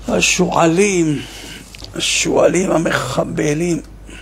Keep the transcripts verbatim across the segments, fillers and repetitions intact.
השועלים, השועלים המחבלים,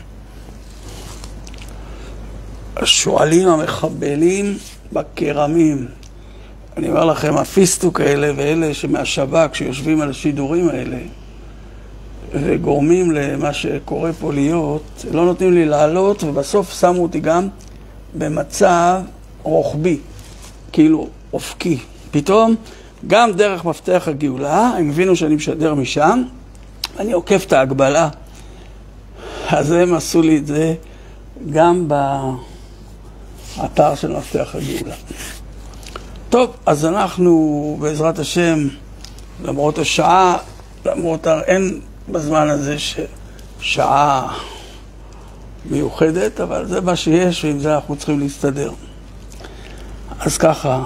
השועלים המחבלים בקרמים. אני אומר לכם, הפיסטוק האלה ואלה שמהשב"כ שיושבים על השידורים האלה וגורמים למה שקורה פה להיות, לא נותנים לי לעלות, ובסוף שמו אותי גם במצב רוחבי, כאילו אופקי. פתאום גם דרך מפתח הגאולה, הם הבינו שאני משדר משם, אני עוקף את ההגבלה. אז הם עשו לי את זה גם באתר של מפתח הגאולה. טוב, אז אנחנו בעזרת השם, למרות השעה, למרות אין בזמן הזה ששעה מיוחדת, אבל זה מה שיש, ועם זה אנחנו צריכים להסתדר. אז ככה,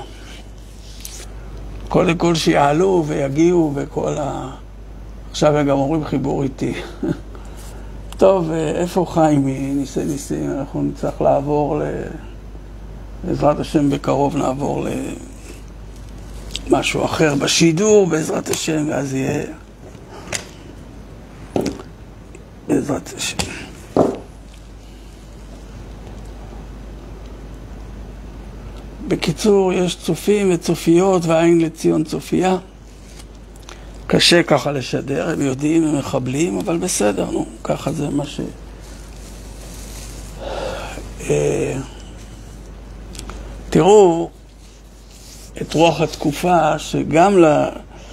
קודם כל שיעלו ויגיעו וכל ה... עכשיו הם גם אומרים חיבור איתי. טוב, איפה חיים ניסי ניסים? אנחנו נצטרך לעבור ל... בעזרת השם בקרוב נעבור למשהו אחר בשידור, בעזרת השם, ואז יהיה בעזרת השם. בקיצור, יש צופים וצופיות ועין לציון צופייה. קשה ככה לשדר, הם יודעים, הם מחבלים, אבל בסדר, נו, ככה זה מה ש... תראו את רוח התקופה שגם ל...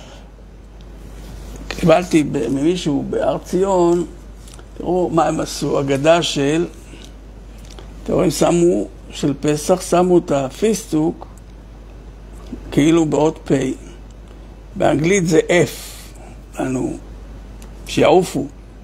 קיבלתי ממישהו בהר ציון, תראו מה הם עשו, אגדה של, תראו, הם שמו, של פסח, שמו את הפיסטוק כאילו באות פי. באנגלית זה F, לנו, שיעופו.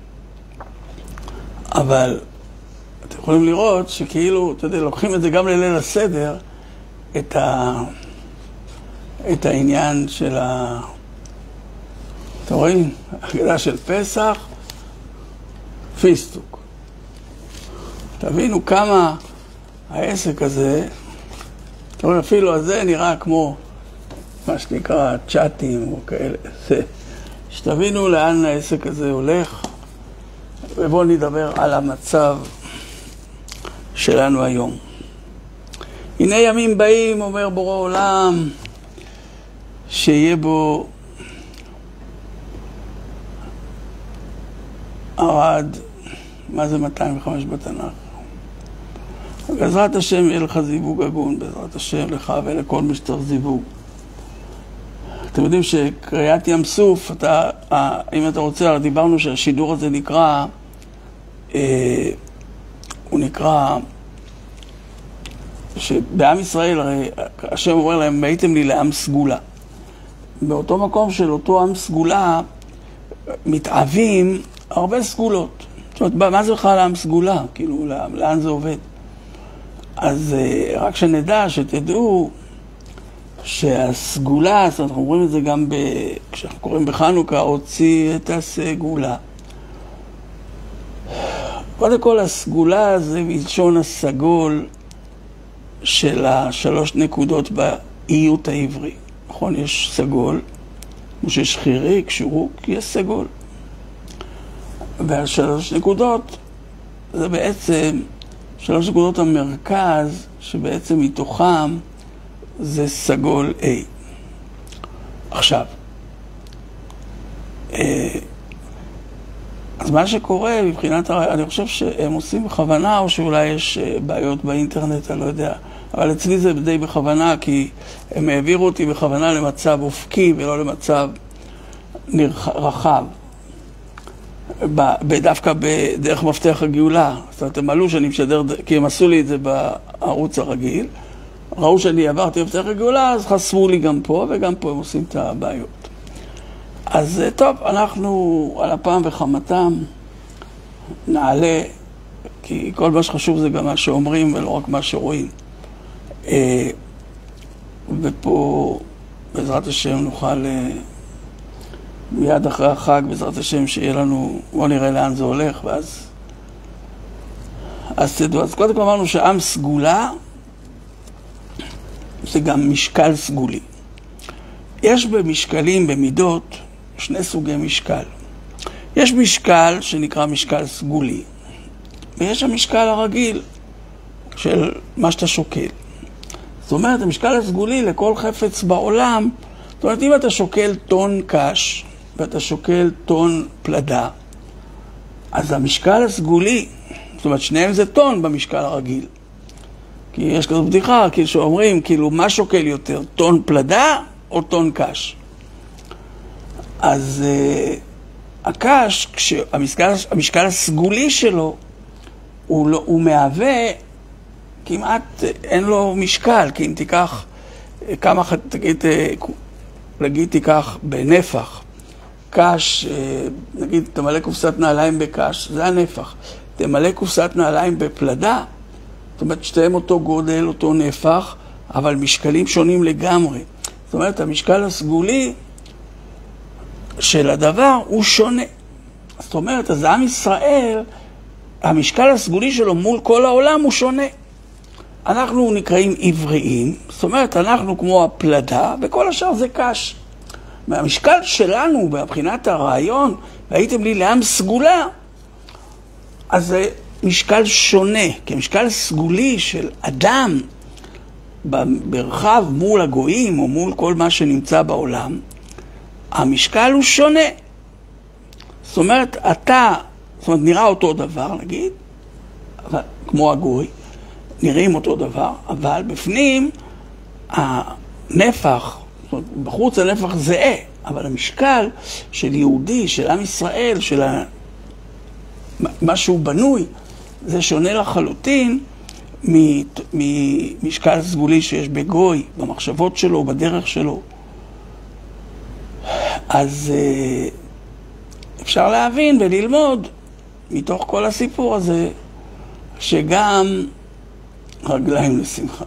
אבל אתם יכולים לראות שכאילו, אתה יודע, לוקחים את זה גם לליל הסדר, את, ה... את העניין של ה... אתם רואים? אגדה של פסח, פיסטוק. תבינו כמה העסק הזה, אתם רואים, אפילו הזה נראה כמו מה שנקרא צ'אטים או כאלה. שתבינו לאן העסק הזה הולך, ובואו נדבר על המצב שלנו היום. הנה ימים באים, אומר בורא עולם, שיהיה בו ערד, מה זה מאתיים וחמש בתנ"ך? בעזרת השם יהיה לך זיווג הגון, בעזרת השם לך ולכל משטר זיווג. אתם יודעים שקריאת ים סוף, אתה, אם אתה רוצה, דיברנו שהשידור הזה נקרא, אה, הוא נקרא, שבעם ישראל, הרי השם אומר להם, הייתם לי לעם סגולה. באותו מקום של אותו עם סגולה, מתאבים הרבה סגולות. זאת אומרת, מה זה בכלל עם סגולה? כאילו, לאן זה עובד? אז רק שנדע, שתדעו, שהסגולה, זאת אומרת, אנחנו רואים את זה גם ב... כשאנחנו קוראים בחנוכה, הוציא את הסגולה. קודם כל, הסגולה זה מלשון הסגול של השלוש נקודות באיות העברי. נכון, יש סגול, כמו שיש חיריק, שורוק, יש סגול. והשלוש נקודות, זה בעצם שלוש נקודות המרכז, שבעצם מתוכם זה סגול A. עכשיו, אז מה שקורה מבחינת, אני חושב שהם עושים בכוונה, או שאולי יש בעיות באינטרנט, אני לא יודע, אבל אצלי זה די בכוונה, כי הם העבירו אותי בכוונה למצב אופקי ולא למצב רחב. דווקא בדרך מפתח הגאולה. זאת אומרת, הם עלו שאני משדר, כי הם עשו לי את זה בערוץ הרגיל. ראו שאני עברתי מפתח הגאולה, אז חסמו לי גם פה, וגם פה הם עושים את הבעיות. אז טוב, אנחנו על הפעם וחמתם נעלה, כי כל מה שחשוב זה גם מה שאומרים ולא רק מה שרואים. ופה בעזרת השם נוכל מיד אחרי החג, בעזרת השם שיהיה לנו, בוא נראה לאן זה הולך, ואז אז תדעו. אז קודם כל אמרנו שעם סגולה זה גם משקל סגולי. יש במשקלים, במידות, שני סוגי משקל. יש משקל שנקרא משקל סגולי, ויש המשקל הרגיל של מה שאתה שוקל. זאת אומרת, המשקל הסגולי לכל חפץ בעולם, זאת אומרת, אם אתה שוקל טון קש ואתה שוקל טון פלדה, אז המשקל הסגולי, זאת אומרת, שניהם זה טון במשקל הרגיל. כי יש כזו בדיחה, כאילו שאומרים, כאילו, מה שוקל יותר, טון פלדה או טון קש? אז uh, הקש, כשהמשקל, המשקל הסגולי שלו, הוא, לא, הוא מהווה, כמעט אין לו משקל, כי אם תיקח, כמה, תגיד, נגיד תיקח בנפח, קש, נגיד תמלא קופסת נעליים בקש, זה הנפח. תמלא קופסת נעליים בפלדה, זאת אומרת שתיהם אותו גודל, אותו נפח, אבל משקלים שונים לגמרי. זאת אומרת, המשקל הסגולי של הדבר הוא שונה. זאת אומרת, אז עם ישראל, המשקל הסגולי שלו מול כל העולם הוא שונה. אנחנו נקראים עבריים, זאת אומרת, אנחנו כמו הפלדה, וכל השאר זה קש. מהמשקל שלנו, מבחינת הרעיון, והייתם לי לעם סגולה, אז זה משקל שונה, כי המשקל סגולי של אדם במרחב מול הגויים, או מול כל מה שנמצא בעולם, המשקל הוא שונה. זאת אומרת, אתה, זאת אומרת, נראה אותו דבר, נגיד, אבל, כמו הגוי, נראים אותו דבר, אבל בפנים הנפח, זאת אומרת, בחוץ הנפח זהה, אבל המשקל של יהודי, של עם ישראל, של ה... מה שהוא בנוי, זה שונה לחלוטין ממשקל סגולי שיש בגוי, במחשבות שלו, בדרך שלו. אז אפשר להבין וללמוד מתוך כל הסיפור הזה, שגם רגליים לשמחה.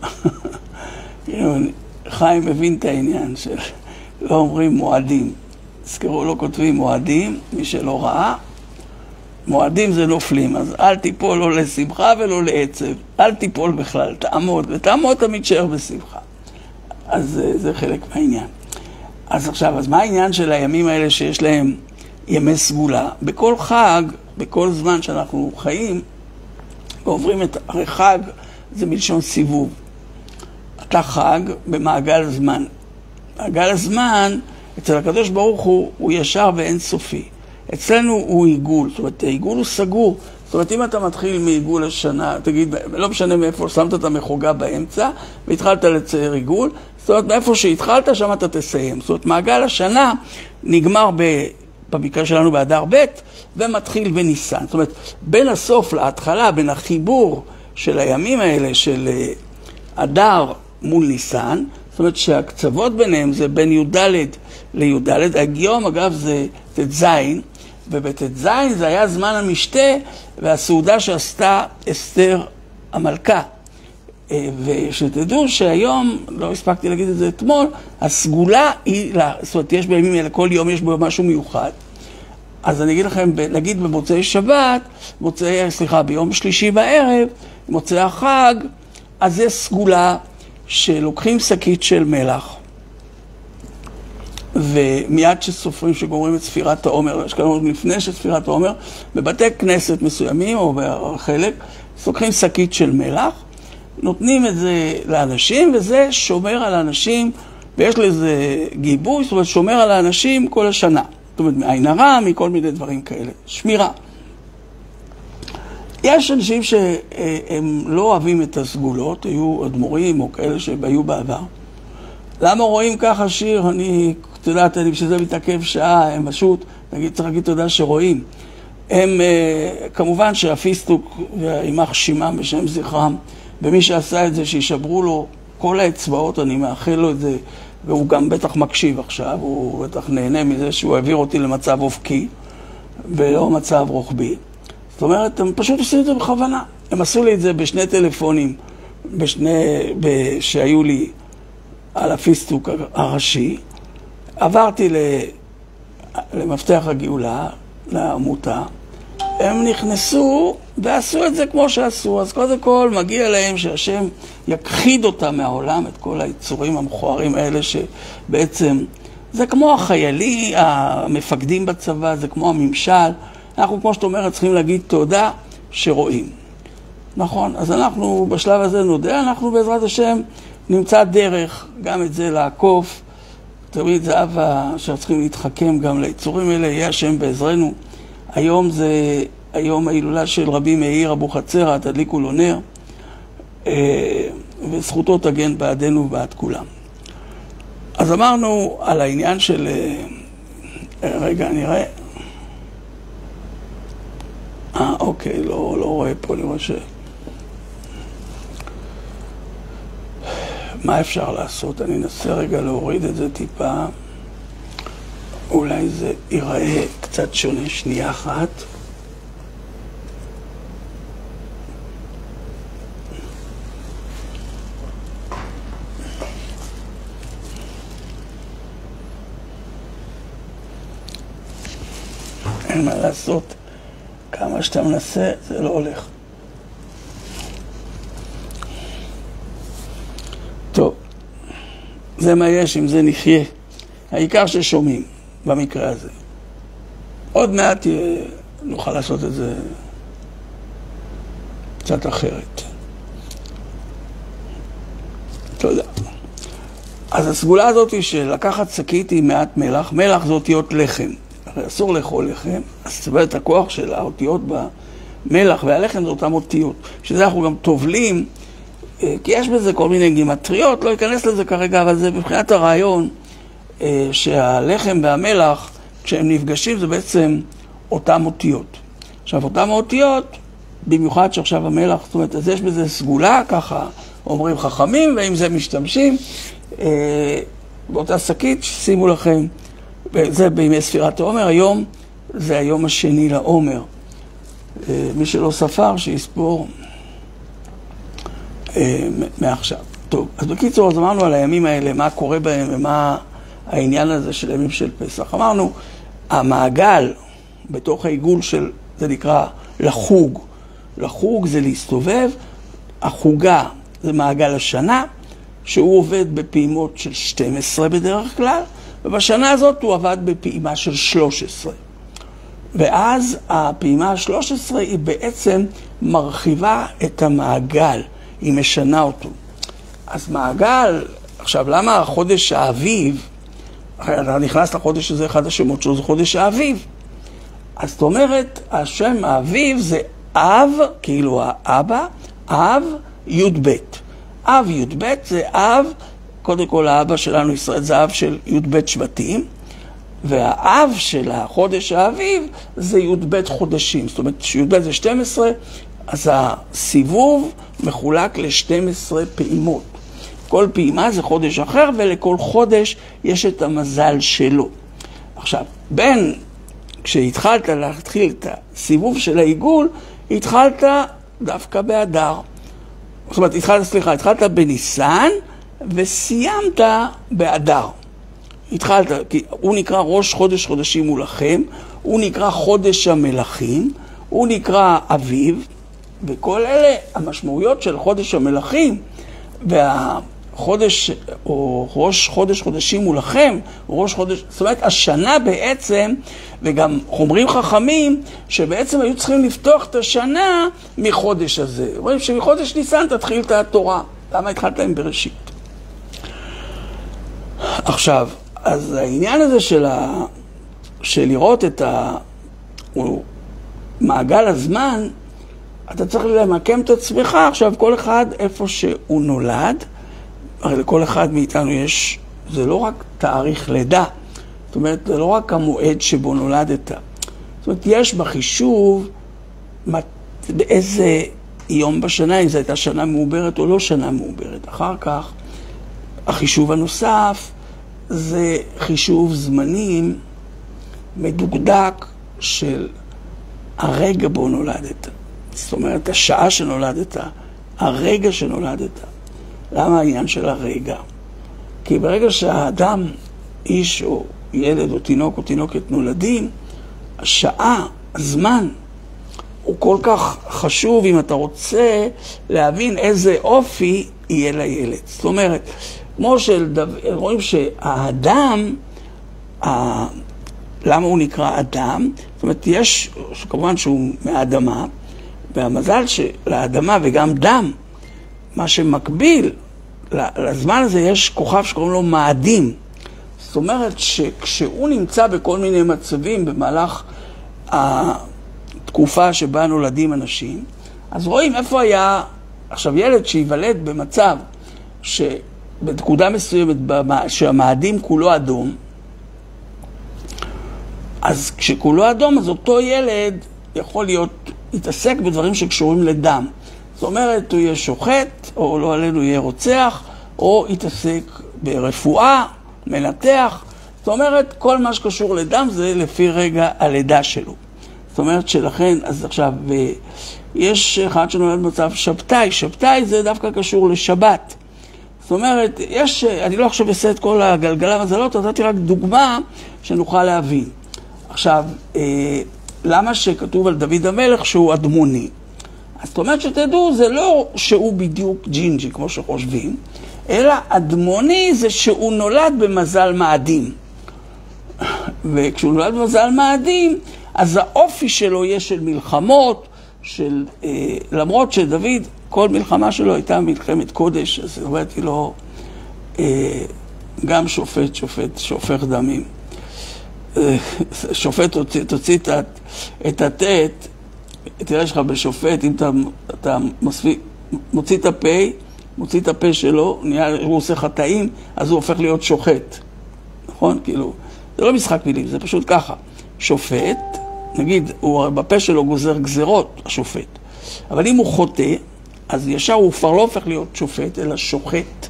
חיים מבין את העניין של לא אומרים מועדים. זכרו, לא כותבים מועדים, מי שלא ראה. מועדים זה נופלים, אז אל תיפול לא לשמחה ולא לעצב. אל תיפול בכלל, תעמוד, ותעמוד תמיד שער בשמחה. אז זה, זה חלק מהעניין. אז עכשיו, אז מה העניין של הימים האלה שיש להם ימי סגולה? בכל חג, בכל זמן שאנחנו חיים, ועוברים את הרי חג, זה מלשון סיבוב. אתה חג במעגל זמן. מעגל הזמן, אצל הקדוש ברוך הוא, הוא ישר ואין סופי. אצלנו הוא עיגול, זאת אומרת, העיגול הוא סגור. זאת אומרת, אם אתה מתחיל מעיגול השנה, תגיד, לא משנה מאיפה, שמת את המחוגה באמצע, והתחלת לצייר עיגול, זאת אומרת, מאיפה שהתחלת, שם אתה תסיים. זאת אומרת, מעגל השנה נגמר ב... במקרה שלנו באדר ב' ומתחיל בניסן. זאת אומרת, בין הסוף להתחלה, בין החיבור של הימים האלה של אדר מול ניסן, זאת אומרת שהקצוות ביניהם זה בין י"ד לי"ד, הגיום אגב זה ת' ובת' זה היה זמן המשתה והסעודה שעשתה אסתר המלכה. ושתדעו שהיום, לא הספקתי להגיד את זה אתמול, הסגולה היא, זאת אומרת, יש בימים האלה, כל יום יש בו משהו מיוחד. אז אני אגיד לכם, נגיד במוצאי שבת, מוצאי, סליחה, ביום שלישי בערב, מוצאי החג, אז זה סגולה שלוקחים שקית של מלח, ומיד שסופרים שגומרים את ספירת העומר, יש כאלה לפני שספירת העומר, בבתי כנסת מסוימים או בחלק, לוקחים שקית של מלח, נותנים את זה לאנשים, וזה שומר על האנשים, ויש לזה גיבוי, זאת אומרת, שומר על האנשים כל השנה. זאת אומרת, מעין הרע, מכל מיני דברים כאלה. שמירה. יש אנשים שהם לא אוהבים את הסגולות, היו אדמו"רים או כאלה שהיו בעבר. למה רואים ככה שיר? אני, אתה יודעת, אני בשביל זה מתעכב שעה, הם פשוט, נגיד, צריך להגיד תודה שרואים. הם, כמובן שהפיסטוק והימח שימם בשם זכרם, ומי שעשה את זה, שישברו לו כל האצבעות, אני מאחל לו את זה, והוא גם בטח מקשיב עכשיו, הוא בטח נהנה מזה שהוא העביר אותי למצב אופקי, ולא מצב רוחבי. זאת אומרת, הם פשוט עושים את זה בכוונה. הם עשו לי את זה בשני טלפונים, בשני, שהיו לי על הפיסטוק הראשי. עברתי למפתח הגאולה, לעמותה, הם נכנסו ועשו את זה כמו שעשו. אז קודם כל מגיע להם שהשם יכחיד אותם מהעולם, את כל היצורים המכוערים האלה שבעצם זה כמו החיילים, המפקדים בצבא, זה כמו הממשל. אנחנו, כמו שאת אומרת, צריכים להגיד תודה שרואים. נכון? אז אנחנו בשלב הזה נודה, אנחנו בעזרת השם נמצא דרך גם את זה לעקוף. תמיד זה אבא שצריכים להתחכם גם ליצורים האלה, יהיה השם בעזרנו. היום זה היום ההילולה של רבי מאיר אבוחצירא, תדליקו לו נר, וזכותו תגן בעדנו ובעד כולם. אז אמרנו על העניין של... רגע, נראה. אה, אוקיי, לא, לא רואה פה, אני רואה ש... מה אפשר לעשות? אני אנסה רגע להוריד את זה טיפה. אולי זה ייראה קצת שונה, שנייה אחת. אין מה לעשות. כמה שאתה מנסה, זה לא הולך. טוב, זה מה יש, אם זה נחיה. העיקר ששומעים במקרה הזה. עוד מעט נוכל לעשות את זה קצת אחרת. תודה. אז הסגולה הזאת היא שלקחת שקית עם מעט מלח, מלח זה אותיות לחם. אסור לאכול לחם, אז צבע את הכוח של האותיות במלח, והלחם זה אותם אותיות. שזה אנחנו גם טובלים, כי יש בזה כל מיני גימטריות, לא אכנס לזה כרגע, אבל זה מבחינת הרעיון שהלחם והמלח, כשהם נפגשים, זה בעצם אותם אותיות. עכשיו, אותם אותיות, במיוחד שעכשיו המלח, זאת אומרת, אז יש בזה סגולה, ככה אומרים חכמים, ועם זה משתמשים. באותה שקית, שימו לכם, זה בימי ספירת העומר, היום זה היום השני לעומר. מי שלא ספר, שיספור מעכשיו. טוב, אז בקיצור, אז אמרנו על הימים האלה, מה קורה בהם ומה העניין הזה של ימים של פסח. אמרנו, המעגל בתוך העיגול של, זה נקרא לחוג. לחוג זה להסתובב, החוגה זה מעגל השנה, שהוא עובד בפעימות של שתים עשרה בדרך כלל, ובשנה הזאת הוא עבד בפעימה של שלוש עשרה. ואז הפעימה ה-שלוש עשרה היא בעצם מרחיבה את המעגל, היא משנה אותו. אז מעגל, עכשיו למה החודש האביב, אתה נכנס לחודש הזה, אחד השמות שלו זה חודש האביב. אז זאת אומרת, השם האביב זה אב, כאילו האבא, אב י' ב'. אב י' ב' זה אב, קודם כל האבא שלנו ישראל זה אב של י' ב' שבטים, והאב של החודש האביב זה י' ב' חודשים. זאת אומרת, שי' ב' זה שתים עשרה, אז הסיבוב מחולק ל-שתים עשרה פעימות. כל פעימה זה חודש אחר, ולכל חודש יש את המזל שלו. עכשיו, בין, כשהתחלת להתחיל את הסיבוב של העיגול, התחלת דווקא באדר. זאת אומרת, התחלת, סליחה, התחלת בניסן, וסיימת באדר. התחלת, כי הוא נקרא ראש חודש חודשים מולכם, הוא נקרא חודש המלכים, הוא נקרא אביב, וכל אלה המשמעויות של חודש המלכים, והחודש, או ראש חודש חודשים מולכם, ראש חודש, זאת אומרת, השנה בעצם, וגם אומרים חכמים, שבעצם היו צריכים לפתוח את השנה מחודש הזה. רואים שמחודש ניסן תתחיל את התורה. למה התחלת להם בראשית? עכשיו, אז העניין הזה של, ה... של לראות את ה... מעגל הזמן, אתה צריך למקם את עצמך. עכשיו, כל אחד איפה שהוא נולד, הרי לכל אחד מאיתנו יש, זה לא רק תאריך לידה, זאת אומרת, זה לא רק המועד שבו נולדת. זאת אומרת, יש בחישוב באיזה יום בשנה, אם זו הייתה שנה מעוברת או לא שנה מעוברת. אחר כך, החישוב הנוסף זה חישוב זמנים מדוקדק של הרגע בו נולדת. זאת אומרת, השעה שנולדת, הרגע שנולדת. למה העניין של הרגע? כי ברגע שהאדם, איש או ילד או תינוק או תינוקת נולדים, השעה, הזמן, הוא כל כך חשוב אם אתה רוצה להבין איזה אופי יהיה לילד. זאת אומרת, כמו שרואים שהאדם למה הוא נקרא אדם? זאת אומרת, יש, כמובן שהוא מהאדמה, והמזל של האדמה וגם דם, מה שמקביל לזמן הזה, יש כוכב שקוראים לו מאדים. זאת אומרת שכשהוא נמצא בכל מיני מצבים במהלך התקופה שבה נולדים אנשים, אז רואים איפה היה, עכשיו ילד שיוולד במצב שבנקודה מסוימת שהמאדים כולו אדום, אז כשכולו אדום, אז אותו ילד יכול להיות, יתעסק בדברים שקשורים לדם. זאת אומרת, הוא יהיה שוחט, או לא עלינו יהיה רוצח, או יתעסק ברפואה, מנתח. זאת אומרת, כל מה שקשור לדם זה לפי רגע הלידה שלו. זאת אומרת שלכן, אז עכשיו, יש אחד שנולד במצב שבתאי. שבתאי זה דווקא קשור לשבת. זאת אומרת, יש, אני לא עכשיו אעשה את כל הגלגלה מזלות, נתתי רק דוגמה שנוכל להבין. עכשיו, למה שכתוב על דוד המלך שהוא אדמוני? אז זאת אומרת שתדעו, זה לא שהוא בדיוק ג'ינג'י כמו שחושבים, אלא אדמוני זה שהוא נולד במזל מאדים. וכשהוא נולד במזל מאדים, אז האופי שלו יהיה של מלחמות, של, אה, למרות שדוד, כל מלחמה שלו הייתה מלחמת קודש, אז הבאתי לו אה, גם שופט, שופט, שופך דמים. אה, שופט תוציא, תוציא את, את התת, תראה לך בשופט, אם אתה, אתה מוספי, מוציא את הפה, מוציא את הפה שלו, נהיה, הוא עושה חטאים, אז הוא הופך להיות שוחט. נכון? כאילו, זה לא משחק מילים, זה פשוט ככה. שופט, נגיד, הוא בפה שלו גוזר גזרות, השופט. אבל אם הוא חוטא, אז ישר הוא כבר לא הופך להיות שופט, אלא שוחט.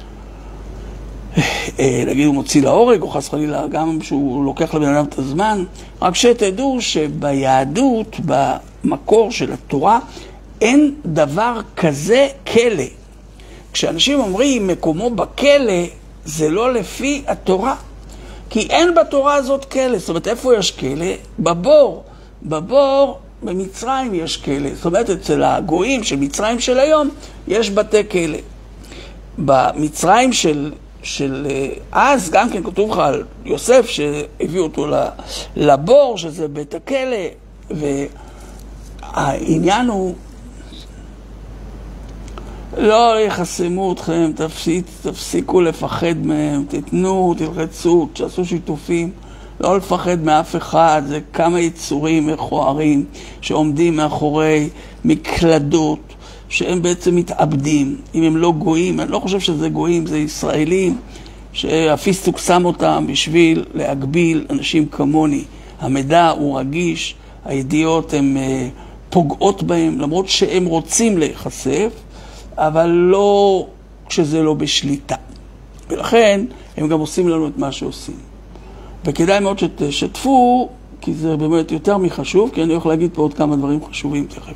נגיד, הוא מוציא להורג, או חס חלילה, גם שהוא לוקח לבן אדם את הזמן. רק שתדעו שביהדות, במקור של התורה, אין דבר כזה כלא. כשאנשים אומרים מקומו בכלא, זה לא לפי התורה. כי אין בתורה הזאת כלא. זאת אומרת, איפה יש כלא? בבור. בבור, במצרים יש כלא. זאת אומרת, אצל הגויים של מצרים של היום, יש בתי כלא. במצרים של, של אז, גם כן כתוב לך על יוסף, שהביאו אותו לבור, שזה בית הכלא. והעניין הוא, לא יחסמו אתכם, תפסיק, תפסיקו לפחד מהם, תתנו, תלחצו, תעשו שיתופים, לא לפחד מאף אחד. זה כמה יצורים מכוערים שעומדים מאחורי מקלדות, שהם בעצם מתאבדים. אם הם לא גויים, אני לא חושב שזה גויים, זה ישראלים, שהפיסטוק שם אותם בשביל להגביל אנשים כמוני. המידע הוא רגיש, הידיעות הן פוגעות בהם, למרות שהם רוצים להיחשף, אבל לא כשזה לא בשליטה. ולכן הם גם עושים לנו את מה שעושים. וכדאי מאוד שתשתפו, כי זה באמת יותר מחשוב, כי אני הולך להגיד פה עוד כמה דברים חשובים תכף.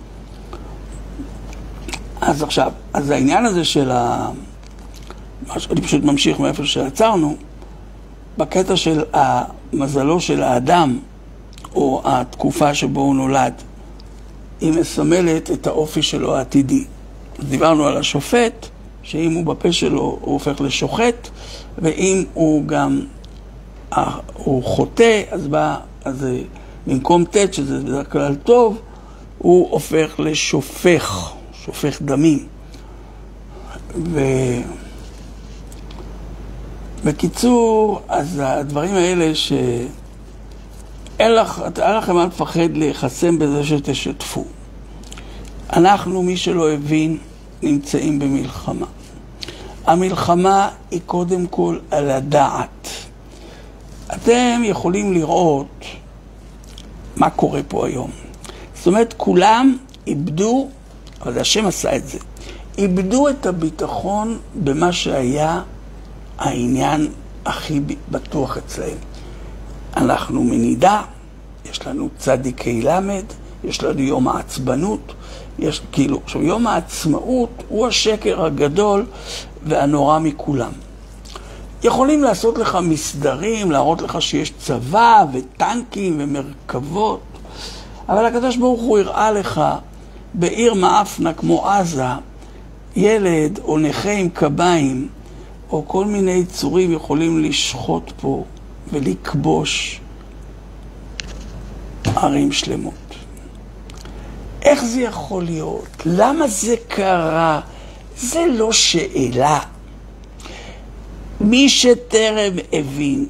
אז עכשיו, אז העניין הזה של ה... אני פשוט ממשיך מאיפה שעצרנו, בקטע של המזלו של האדם, או התקופה שבו הוא נולד, היא מסמלת את האופי שלו העתידי. דיברנו על השופט, שאם הוא בפה שלו הוא הופך לשוחט, ואם הוא גם הוא חוטא, אז בא, אז במקום תת, שזה בדרך כלל טוב, הוא הופך לשופך, שופך דמים. ו... בקיצור, אז הדברים האלה שאין לך, אין לכם מה לפחד להיחסם בזה שתשתפו. אנחנו, מי שלא הבין, נמצאים במלחמה. המלחמה היא קודם כל על הדעת. אתם יכולים לראות מה קורה פה היום. זאת אומרת, כולם איבדו, אבל השם עשה את זה, איבדו את הביטחון במה שהיה העניין הכי בטוח אצלהם. אנחנו מנידה, יש לנו צדיקי למד, יש לנו יום העצבנות, יש כאילו, עכשיו יום העצמאות הוא השקר הגדול והנורא מכולם. יכולים לעשות לך מסדרים, להראות לך שיש צבא וטנקים ומרכבות, אבל הקדוש ברוך הוא הראה לך בעיר מאפנה כמו עזה, ילד או נכה עם קביים, או כל מיני צורים יכולים לשחוט פה ולכבוש ערים שלמות. איך זה יכול להיות? למה זה קרה? זה לא שאלה. מי שטרם הבין,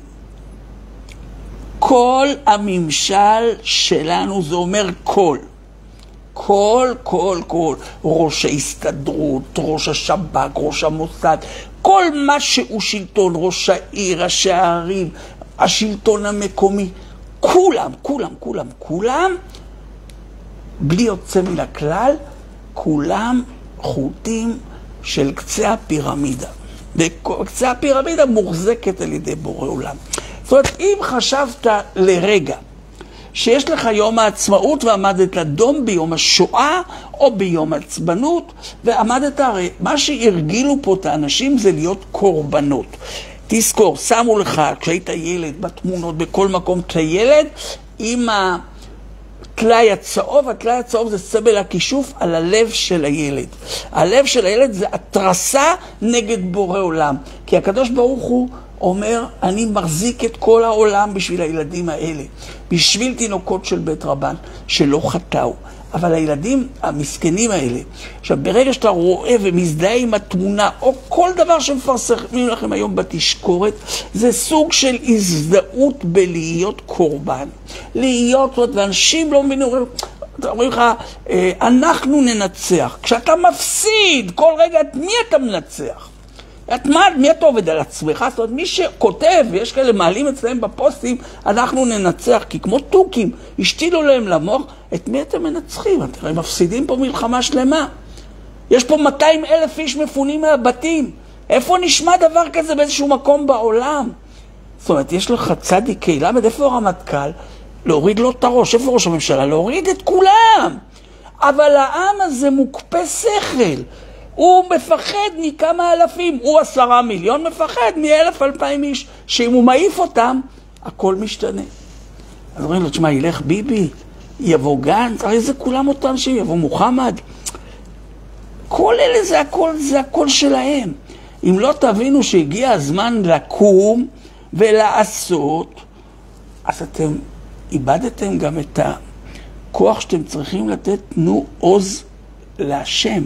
כל הממשל שלנו, זה אומר כל. כל, כל, כל. ראש ההסתדרות, ראש השב"כ, ראש המוסד, כל מה שהוא שלטון, ראש העיר, ראשי הערים, השלטון המקומי, כולם, כולם, כולם, כולם, בלי יוצא מן הכלל, כולם חוטים של קצה הפירמידה. וקצה הפירמידה מוחזקת על ידי בורא עולם. זאת אומרת, אם חשבת לרגע שיש לך יום העצמאות ועמדת דום ביום השואה או ביום העצבנות, ועמדת, הרי מה שהרגילו פה את האנשים זה להיות קורבנות. תזכור, שמו לך כשהיית ילד בתמונות בכל מקום כילד עם התלאי הצהוב, התלאי הצהוב זה סמל הכישוף על הלב של הילד. הלב של הילד זה התרסה נגד בורא עולם, כי הקדוש ברוך הוא אומר, אני מחזיק את כל העולם בשביל הילדים האלה, בשביל תינוקות של בית רבן שלא חטאו. אבל הילדים המסכנים האלה, עכשיו ברגע שאתה רואה ומזדהה עם התמונה או כל דבר שמפרסמים לכם היום בתשקורת, זה סוג של הזדהות בלהיות קורבן. להיות, ואנשים לא מבינים, אומרים לך, אנחנו ננצח. כשאתה מפסיד כל רגע, את מי אתה מנצח? את מה, מי אתה עובד על עצמך? זאת אומרת, מי שכותב, ויש כאלה מעלים אצלם בפוסטים, אנחנו ננצח, כי כמו טוקים, השתילו להם למוח, את מי אתם מנצחים? אתם מפסידים פה מלחמה שלמה. יש פה מאתיים אלף איש מפונים מהבתים. איפה נשמע דבר כזה באיזשהו מקום בעולם? זאת אומרת, יש לך צדיקי, למה? איפה הרמטכ"ל? להוריד לו את הראש. איפה ראש הממשלה? להוריד את כולם. אבל העם הזה מוקפא שכל. הוא מפחד מכמה אלפים, הוא עשרה מיליון, מפחד מאלף אלפיים איש, שאם הוא מעיף אותם, הכל משתנה. אז אומרים לו, תשמע, ילך ביבי, יבוא גנץ, הרי זה כולם אותם אנשים, יבוא מוחמד. כל אלה זה הכל, זה הכל שלהם. אם לא תבינו שהגיע הזמן לקום ולעשות, אז אתם איבדתם גם את הכוח שאתם צריכים לתת, תנו עוז להשם.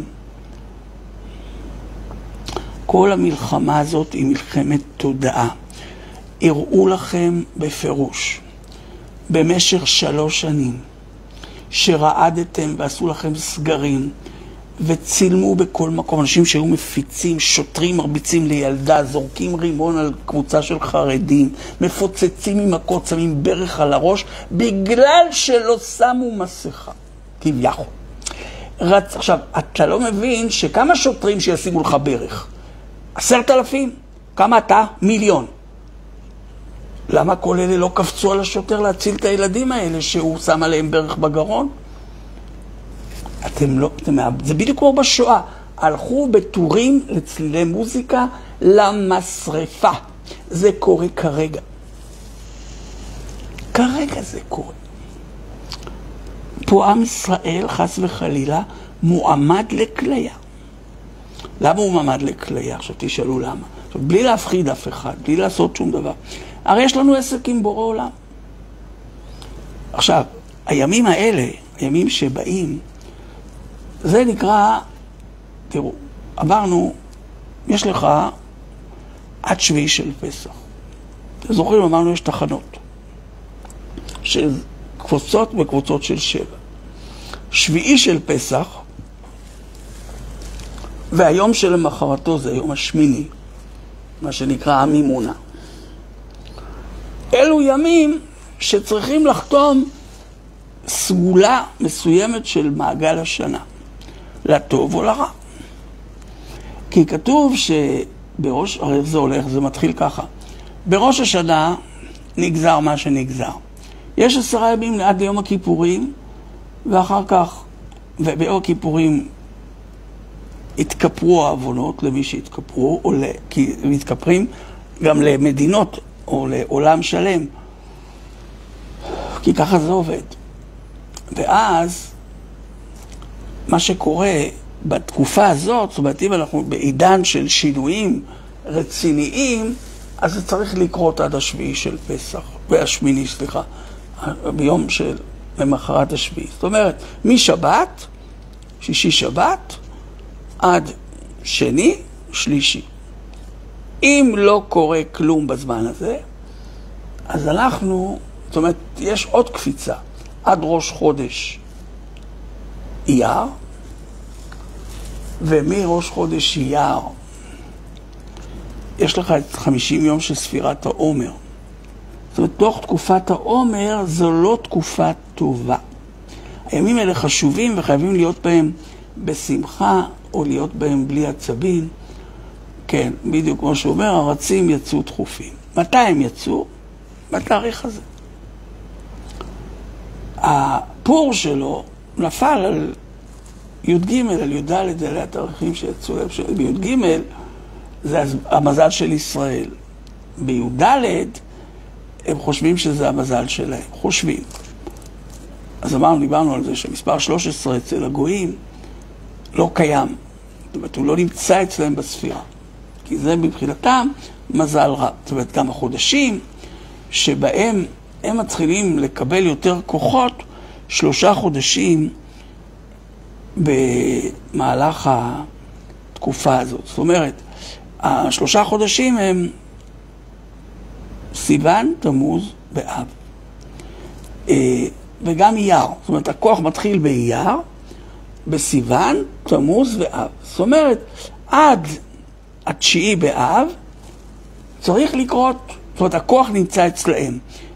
כל המלחמה הזאת היא מלחמת תודעה. הראו לכם בפירוש, במשך שלוש שנים, שרעדתם ועשו לכם סגרים, וצילמו בכל מקום, אנשים שהיו מפיצים, שוטרים מרביצים לילדה, זורקים רימון על קבוצה של חרדים, מפוצצים עם מכות, שמים ברך על הראש, בגלל שלא שמו מסכה, כביכול. רצ... עכשיו, אתה לא מבין שכמה שוטרים שישימו לך ברך? עשרת אלפים? כמה אתה? מיליון. למה כל אלה לא קפצו על השוטר להציל את הילדים האלה שהוא שם עליהם ברך בגרון? אתם לא, אתם, זה בדיוק כמו בשואה. הלכו בטורים לצלילי מוזיקה למשרפה. זה קורה כרגע. כרגע זה קורה. פה עם ישראל, חס וחלילה, מועמד לכליה. למה הוא מועמד לכליה? עכשיו תשאלו למה. עכשיו, בלי להפחיד אף אחד, בלי לעשות שום דבר. הרי יש לנו עסק עם בורא עולם. עכשיו, הימים האלה, הימים שבאים, זה נקרא, תראו, אמרנו, יש לך עד שביעי של פסח. אתם זוכרים, אמרנו, יש תחנות של קבוצות וקבוצות של שבע. שביעי של פסח, והיום שלמחרתו זה היום השמיני, מה שנקרא המימונה. אלו ימים שצריכים לחתום סגולה מסוימת של מעגל השנה, לטוב או לרע. כי כתוב שבראש, הרי זה הולך, זה מתחיל ככה. בראש השנה נגזר מה שנגזר. יש עשרה ימים עד ליום הכיפורים, ואחר כך, וביום הכיפורים התקפרו העוונות למי שהתקפרו, או ל... כי מתקפרים גם למדינות או לעולם שלם. כי ככה זה עובד. ואז מה שקורה בתקופה הזאת, זאת אומרת, אם אנחנו בעידן של שינויים רציניים, אז זה צריך לקרות עד השביעי של פסח, והשמיני, סליחה, ביום של למחרת השביעי. זאת אומרת, משבת, שישי שבת, עד שני, שלישי. אם לא קורה כלום בזמן הזה, אז אנחנו, זאת אומרת, יש עוד קפיצה, עד ראש חודש אייר, ומראש חודש אייר, יש לך את חמישים יום של ספירת העומר. זאת אומרת, תוך תקופת העומר זו לא תקופה טובה. הימים האלה חשובים וחייבים להיות בהם בשמחה, או להיות בהם בלי עצבים. כן, בדיוק כמו שאומר, הרצים יצאו דחופים. מתי הם יצאו? בתאריך הזה. הפור שלו נפל על י"ג, על י"ד, אלה התאריכים שיצאו להם. בי"ג זה המזל של ישראל. בי"ד הם חושבים שזה המזל שלהם. חושבים. אז אמרנו, דיברנו על זה שמספר שלוש עשרה אצל הגויים לא קיים. זאת אומרת, הוא לא נמצא אצלם בספירה. כי זה מבחינתם מזל רע. זאת אומרת, גם החודשים שבהם הם מתחילים לקבל יותר כוחות, שלושה חודשים במהלך התקופה הזאת. זאת אומרת, השלושה חודשים הם סיוון, תמוז ואב. וגם אייר. זאת אומרת, הכוח מתחיל באייר, בסיוון, תמוז ואב. זאת אומרת, עד התשיעי באב צריך לקרות, זאת אומרת, הכוח נמצא אצלהם.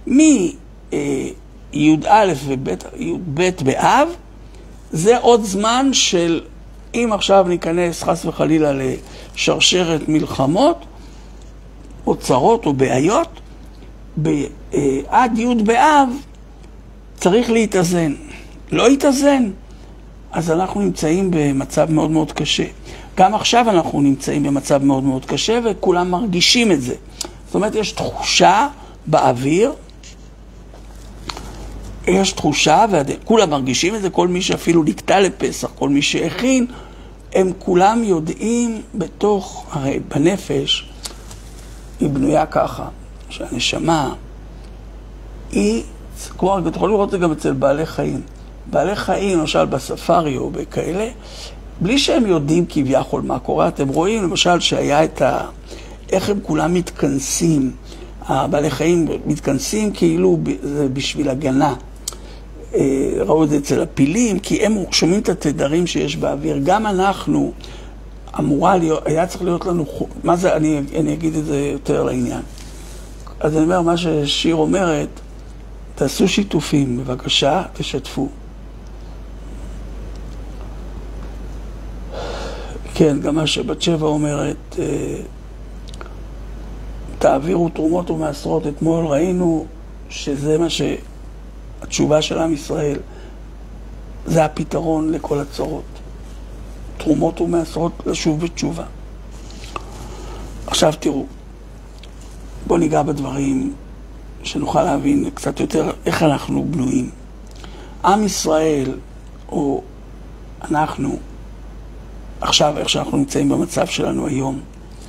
מ-י"א וי"ב באב, זה עוד זמן של, אם עכשיו ניכנס חס וחלילה לשרשרת מלחמות, או צרות או בעיות, עד י' באב צריך להתאזן. לא להתאזן, אז אנחנו נמצאים במצב מאוד מאוד קשה. גם עכשיו אנחנו נמצאים במצב מאוד מאוד קשה, וכולם מרגישים את זה. זאת אומרת, יש תחושה באוויר, יש תחושה, וכולם מרגישים את זה, כל מי שאפילו נקטע לפסח, כל מי שהכין, הם כולם יודעים בתוך, הרי בנפש, היא בנויה ככה, שהנשמה היא, כמו, אתה יכול לראות את זה גם אצל בעלי חיים. בעלי חיים, למשל בספארי או בכאלה, בלי שהם יודעים כביכול מה קורה, אתם רואים למשל שהיה את ה... איך הם כולם מתכנסים, הבעלי חיים מתכנסים כאילו זה בשביל הגנה. ראו את זה אצל הפילים, כי הם שומעים את התדרים שיש באוויר. גם אנחנו, אמורה להיות, היה צריך להיות לנו, מה זה, אני, אני אגיד את זה יותר לעניין. אז אני אומר, מה ששיר אומרת, תעשו שיתופים, בבקשה, תשתפו. כן, גם מה שבת שבע אומרת, תעבירו תרומות ומעשרות. אתמול ראינו שזה מה שהתשובה של עם ישראל, זה הפתרון לכל הצרות. תרומות ומעשרות לשוב בתשובה. עכשיו תראו, בואו ניגע בדברים שנוכל להבין קצת יותר איך אנחנו בנויים. עם ישראל, או אנחנו, עכשיו איך שאנחנו נמצאים במצב שלנו היום,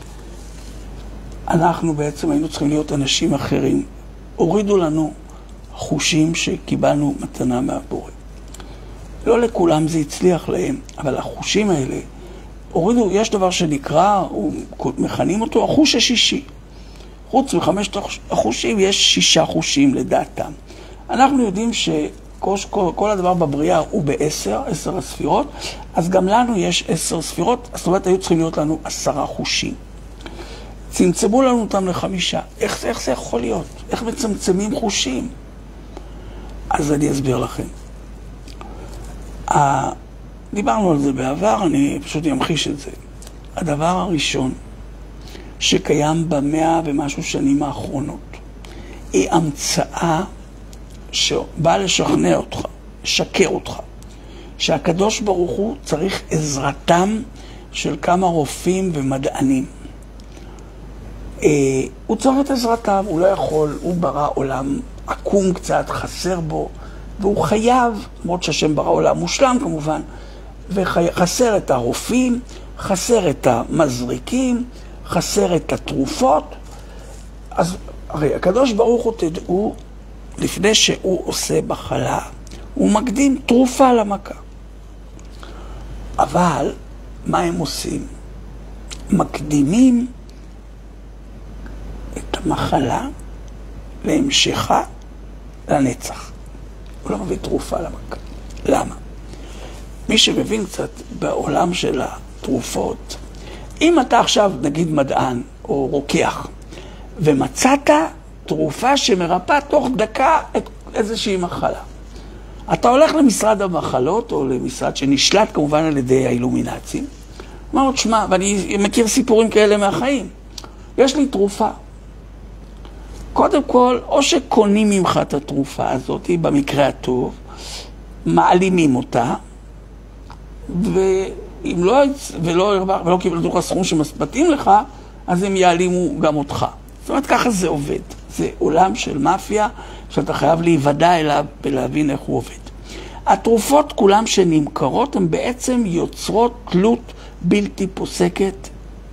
אנחנו בעצם היינו צריכים להיות אנשים אחרים. הורידו לנו חושים שקיבלנו מתנה מהבורא. לא לכולם זה הצליח להם, אבל החושים האלה, הורידו, יש דבר שנקרא, מכנים אותו החוש השישי. חוץ מחמשת החושים, יש שישה חושים לדעתם. אנחנו יודעים שכל כל הדבר בבריאה הוא בעשר, עשר הספירות, אז גם לנו יש עשר ספירות, זאת אומרת, היו צריכים להיות לנו עשרה חושים. צמצמו לנו אותם לחמישה. איך, איך זה יכול להיות? איך מצמצמים חושים? אז אני אסביר לכם. דיברנו על זה בעבר, אני פשוט אמחיש את זה. הדבר הראשון שקיים במאה ומשהו שנים האחרונות, היא המצאה שבאה לשכנע אותך, לשקר אותך, שהקדוש ברוך הוא צריך עזרתם של כמה רופאים ומדענים. הוא צריך את עזרתם, הוא לא יכול, הוא ברא עולם עקום קצת, חסר בו, והוא חייב, למרות שהשם ברא עולם מושלם כמובן, וחסר את הרופאים, חסר את המזריקים, חסר את התרופות, אז הרי הקדוש ברוך הוא, תדעו, לפני שהוא עושה מחלה, הוא מקדים תרופה למכה. אבל מה הם עושים? מקדימים את המחלה להמשכה לנצח. הוא לא מביא תרופה למכה. למה? מי שמבין קצת בעולם של התרופות, אם אתה עכשיו נגיד מדען או רוקח, ומצאת תרופה שמרפאה תוך דקה את איזושהי מחלה, אתה הולך למשרד המחלות, או למשרד שנשלט כמובן על ידי האילומינצים, אומר לו, תשמע, ואני מכיר סיפורים כאלה מהחיים, יש לי תרופה. קודם כל, או שקונים ממך את התרופה הזאת, במקרה הטוב, מעלימים אותה, ואם לא, ולא, ולא קיבלו לך סכום שמתאים לך, אז הם יעלימו גם אותך. זאת אומרת, ככה זה עובד. זה עולם של מאפיה, שאתה חייב להיוודע אליו ולהבין איך הוא עובד. התרופות כולם שנמכרות, הן בעצם יוצרות תלות בלתי פוסקת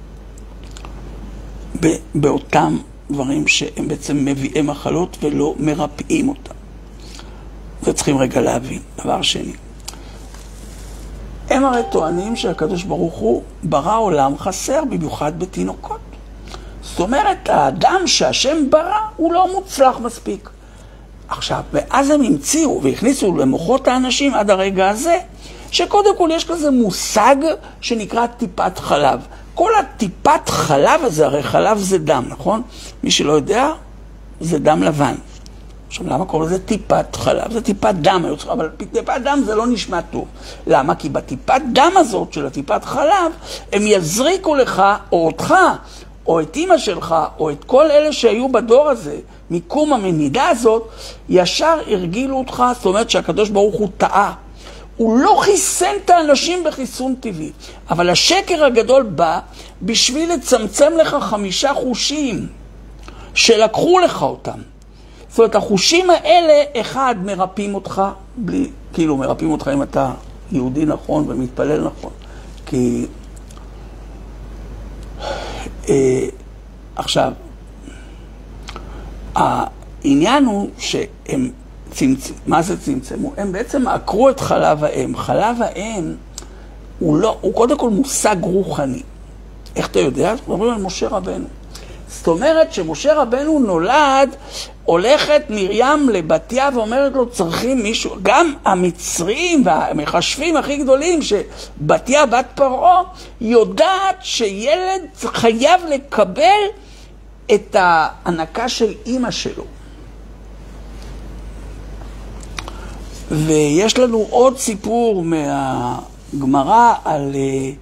באותם דברים שהם בעצם מביאי מחלות ולא מרפאים אותם. זה צריכים רגע להבין. דבר שני, הם הרי טוענים שהקדוש ברוך הוא ברא עולם חסר, במיוחד בתינוקות. זאת אומרת, האדם שהשם ברא הוא לא מוצלח מספיק. עכשיו, ואז הם המציאו והכניסו למוחות האנשים עד הרגע הזה, שקודם כל יש כזה מושג שנקרא טיפת חלב. כל הטיפת חלב הזה, הרי חלב זה דם, נכון? מי שלא יודע, זה דם לבן. עכשיו, למה קוראים לזה טיפת חלב? זה טיפת דם, אבל טיפת דם זה לא נשמע טוב. למה? כי בטיפת דם הזאת של הטיפת חלב, הם יזריקו לך, או אותך, או את אמא שלך, או את כל אלה שהיו בדור הזה, מקום המנידה הזאת, ישר הרגילו אותך, זאת אומרת שהקדוש ברוך הוא טעה. הוא לא חיסן את האנשים בחיסון טבעי, אבל השקר הגדול בא בשביל לצמצם לך חמישה חושים שלקחו לך אותם. זאת אומרת, החושים האלה, אחד, מרפאים אותך, בלי, כאילו מרפאים אותך אם אתה יהודי נכון ומתפלל נכון. כי אה, עכשיו, העניין הוא שהם צמצמו, מה זה צמצמו? הם בעצם עקרו את חלב האם. חלב האם הוא לא, הוא קודם כל מושג רוחני. איך אתה יודע? אנחנו מדברים על משה רבנו. זאת אומרת שמשה רבנו נולד, הולכת מרים לבתיה ואומרת לו, צריכים מישהו, גם המצרים והמחשבים הכי גדולים, שבתיה בת פרעה, יודעת שילד חייב לקבל את ההנקה של אמא שלו. ויש לנו עוד סיפור מהגמרא על,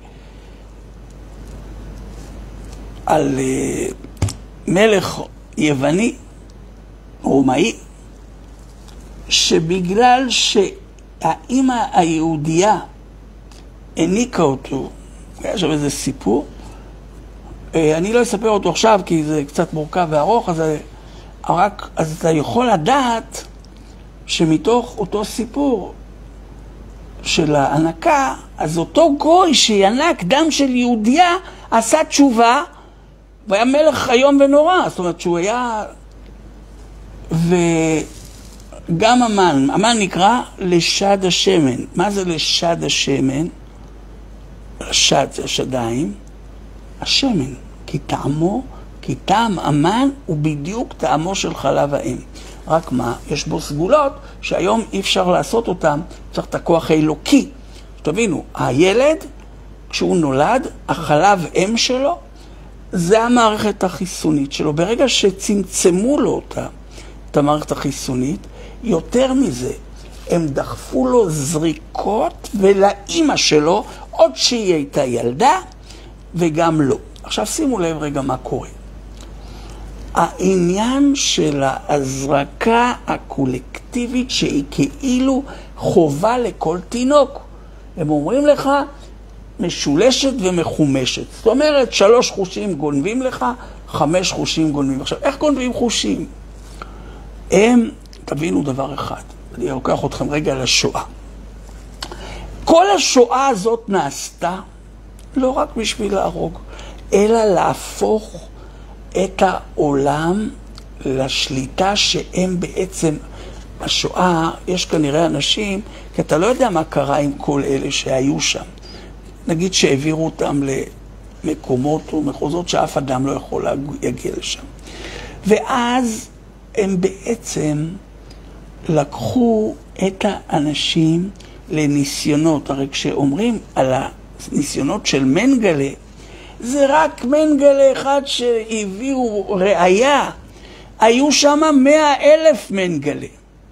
על מלך יווני, רומאי, שבגלל שהאמא היהודייה העניקה אותו, היה שם איזה סיפור, אני לא אספר אותו עכשיו כי זה קצת מורכב וארוך, אז, רק, אז אתה יכול לדעת שמתוך אותו סיפור של ההנקה, אז אותו גוי שינק דם של יהודיה עשה תשובה, והיה מלך איום ונורא. זאת אומרת שהוא היה, וגם המן, המן נקרא לשד השמן. מה זה לשד השמן? לשד זה השדיים, השמן, כי טעמו, כי טעם המן הוא בדיוק טעמו של חלב האם. רק מה? יש בו סגולות שהיום אי אפשר לעשות אותם, צריך את הכוח האלוקי. תבינו, הילד, כשהוא נולד, החלב אם שלו, זה המערכת החיסונית שלו. ברגע שצמצמו לו אותה, את המערכת החיסונית, יותר מזה, הם דחפו לו זריקות ולאמא שלו, עוד שהיא הייתה ילדה, וגם לא. עכשיו שימו לב רגע מה קורה. העניין של ההזרקה הקולקטיבית שהיא כאילו חובה לכל תינוק. הם אומרים לך משולשת ומחומשת. זאת אומרת, שלוש חושים גונבים לך, חמש חושים גונבים. עכשיו, איך גונבים חושים? הם, תבינו דבר אחד, אני לוקח אתכם רגע לשואה. כל השואה הזאת נעשתה לא רק בשביל להרוג, אלא להפוך את העולם לשליטה שהם בעצם, השואה, יש כנראה אנשים, כי אתה לא יודע מה קרה עם כל אלה שהיו שם. נגיד שהעבירו אותם למקומות או מחוזות שאף אדם לא יכול להגיע לשם. ואז הם בעצם לקחו את האנשים לניסיונות. הרי כשאומרים על הניסיונות של מנגלה, זה רק מנגלה אחד שהביאו ראיה. היו שם מאה אלף מנגלה,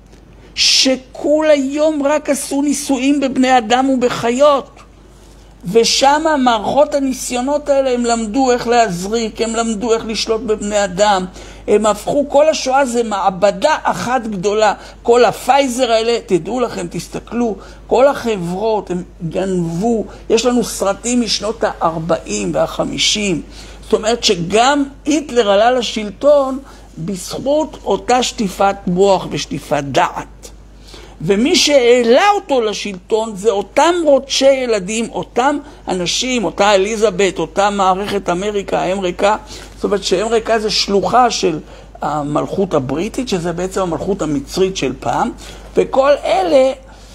שכל היום רק עשו ניסויים בבני אדם ובחיות. ושם מערכות הניסיונות האלה, הם למדו איך להזריק, הם למדו איך לשלוט בבני אדם, הם הפכו, כל השואה זה מעבדה אחת גדולה. כל הפייזר האלה, תדעו לכם, תסתכלו, כל החברות, הם גנבו, יש לנו סרטים משנות ה-ארבעים וה-חמישים, זאת אומרת שגם היטלר עלה לשלטון בזכות אותה שטיפת מוח ושטיפת דעת. ומי שהעלה אותו לשלטון זה אותם רוצשי ילדים, אותם אנשים, אותה אליזבת, אותה מערכת אמריקה, אמריקה, זאת אומרת שאמריקה זה שלוחה של המלכות הבריטית, שזה בעצם המלכות המצרית של פעם, וכל אלה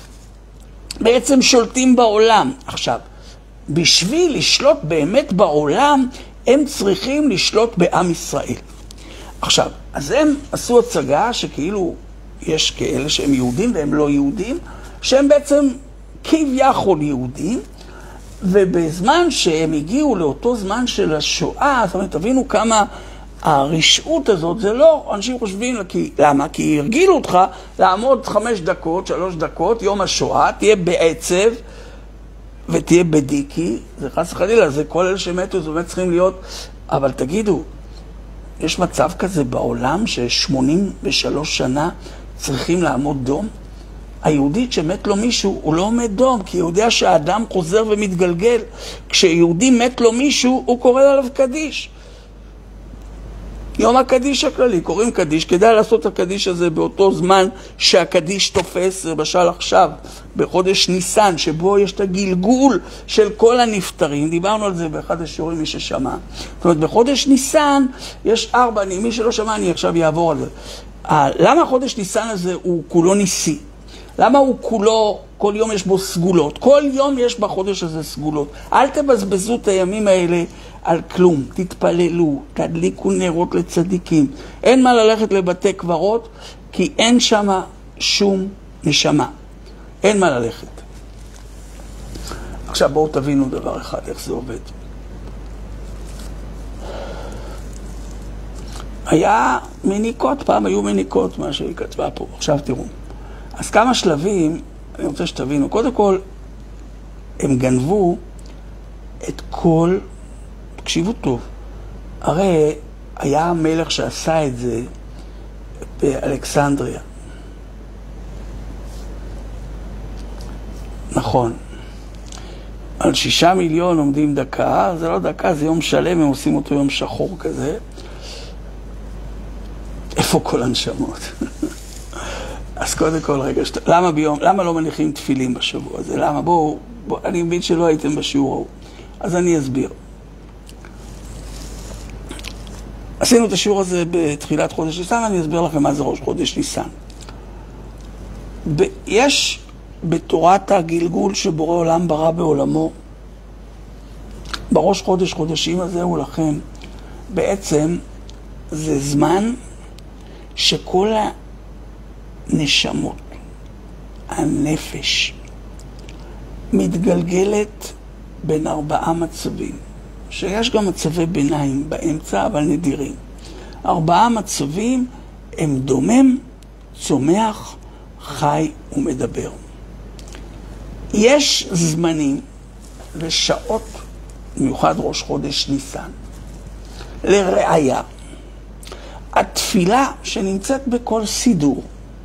בעצם שולטים בעולם. עכשיו, בשביל לשלוט באמת בעולם, הם צריכים לשלוט בעם ישראל. עכשיו, אז הם עשו הצגה שכאילו יש כאלה שהם יהודים והם לא יהודים, שהם בעצם כביכול יהודים, ובזמן שהם הגיעו לאותו זמן של השואה, זאת אומרת, תבינו כמה הרשעות הזאת, זה לא, אנשים חושבים, כי, למה? כי הרגילו אותך לעמוד חמש דקות, שלוש דקות, יום השואה, תהיה בעצב ותהיה בדיקי, זה חס וחלילה, זה כל אלה שמתו, זה באמת צריכים להיות, אבל תגידו, יש מצב כזה בעולם ש-שמונים ושלוש שנה צריכים לעמוד דום? היהודית שמת לו מישהו, הוא לא עומד דום, כי הוא יודע שהאדם חוזר ומתגלגל. כשיהודי מת לו מישהו, הוא קורא עליו קדיש. יום הקדיש הכללי, קוראים קדיש, כדאי לעשות את הקדיש הזה באותו זמן שהקדיש תופס, למשל עכשיו, בחודש ניסן, שבו יש את הגלגול של כל הנפטרים, דיברנו על זה באחד השיעורים מי ששמע. זאת אומרת, בחודש ניסן יש ארבע, אני, מי שלא שמע, אני עכשיו יעבור על זה. למה החודש ניסן הזה הוא כולו ניסי? למה הוא כולו, כל יום יש בו סגולות? כל יום יש בחודש הזה סגולות. אל תבזבזו את הימים האלה על כלום. תתפללו, תדליקו נרות לצדיקים. אין מה ללכת לבתי קברות, כי אין שם שום נשמה. אין מה ללכת. עכשיו בואו תבינו דבר אחד, איך זה עובד. היה מניקות, פעם היו מניקות, מה שהיא כתבה פה. עכשיו תראו. אז כמה שלבים, אני רוצה שתבינו. קודם כל, הם גנבו את כל, תקשיבו טוב, הרי היה מלך שעשה את זה באלכסנדריה. נכון. על שישה מיליון עומדים דקה, זה לא דקה, זה יום שלם, הם עושים אותו יום שחור כזה. איפה כל הנשמות? אז קודם כל, רגע, שת... למה ביום, למה לא מניחים תפילים בשבוע הזה? למה? בואו, בוא, אני מבין שלא הייתם בשיעור ההוא. אז אני אסביר. עשינו את השיעור הזה בתחילת חודש ניסן, אני אסביר לכם מה זה ראש חודש ניסן. ב... יש בתורת הגלגול שבורא עולם ברא בעולמו, בראש חודש חודשים הזה הוא לכם, בעצם זה זמן שכל הנשמות, הנפש, מתגלגלת בין ארבעה מצבים, שיש גם מצבי ביניים באמצע, אבל נדירים. ארבעה מצבים הם דומם, צומח, חי ומדבר. יש זמנים ושעות, במיוחד ראש חודש ניסן, לראיה. התפילה שנמצאת בכל סידור,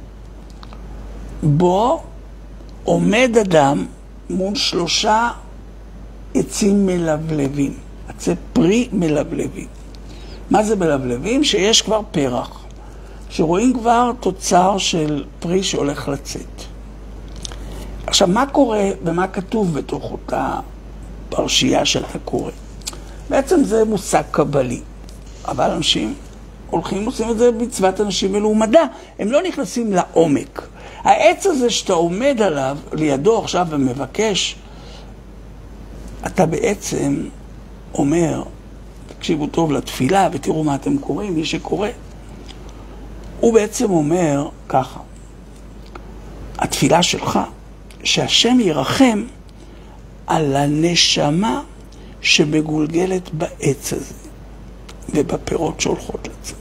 בו עומד אדם מול שלושה עצים מלבלבים, עצי פרי מלבלבים. מה זה מלבלבים? שיש כבר פרח, שרואים כבר תוצר של פרי שהולך לצאת. עכשיו, מה קורה ומה כתוב בתוך אותה פרשייה שאתה קורא? בעצם זה מושג קבלי. אבל אנשים הולכים עושים את זה במצוות אנשים מלומדה. הם לא נכנסים לעומק. העץ הזה שאתה עומד עליו, לידו עכשיו ומבקש, אתה בעצם אומר, תקשיבו טוב לתפילה ותראו מה אתם קוראים, מי שקורא. הוא בעצם אומר ככה, התפילה שלך, שהשם ירחם על הנשמה שמגולגלת בעץ הזה ובפירות שהולכות לצאת.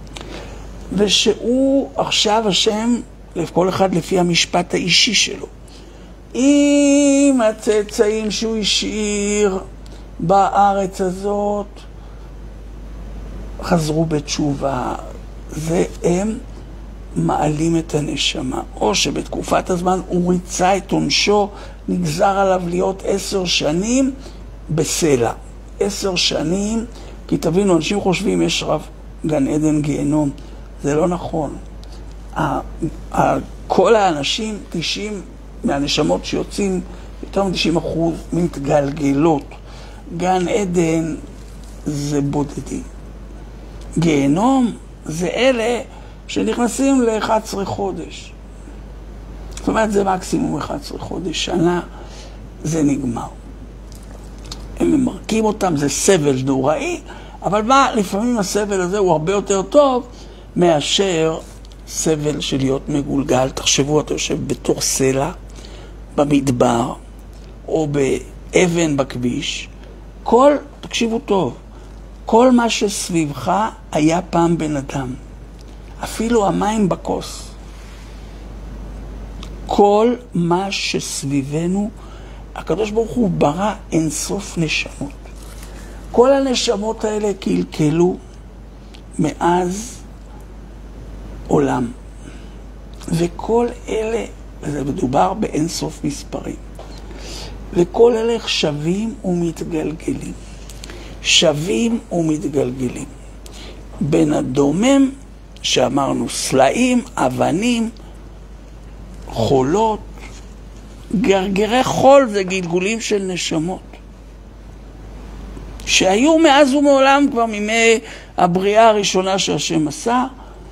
ושהוא עכשיו השם, לכל אחד לפי המשפט האישי שלו, אם הצאצאים שהוא השאיר בארץ הזאת חזרו בתשובה, והם מעלים את הנשמה, או שבתקופת הזמן הוא ריצה את עונשו, נגזר עליו להיות עשר שנים בסלע. עשר שנים, כי תבינו, אנשים חושבים יש רב גן עדן גיהנום, זה לא נכון. כל האנשים, תשעים מהנשמות שיוצאים, יותר מ-תשעים אחוז מתגלגלות. גן עדן זה בודדים. גיהנום זה אלה שנכנסים ל-אחד עשר חודש. זאת אומרת, זה מקסימום אחד עשר חודש, שנה, זה נגמר. הם ממרקים אותם, זה סבל נוראי, אבל מה, לפעמים הסבל הזה הוא הרבה יותר טוב מאשר סבל של להיות מגולגל. תחשבו, אתה יושב בתור סלע, במדבר, או באבן בכביש, כל, תקשיבו טוב, כל מה שסביבך היה פעם בן אדם. אפילו המים בכוס. כל מה שסביבנו, הקדוש ברוך הוא ברא אינסוף נשמות. כל הנשמות האלה קלקלו מאז עולם. וכל אלה, וזה מדובר באינסוף מספרים, וכל אלה שווים ומתגלגלים. שווים ומתגלגלים. בין הדומם, שאמרנו סלעים, אבנים, חולות, גרגרי חול זה גלגולים של נשמות. שהיו מאז ומעולם כבר מימי הבריאה הראשונה שהשם עשה,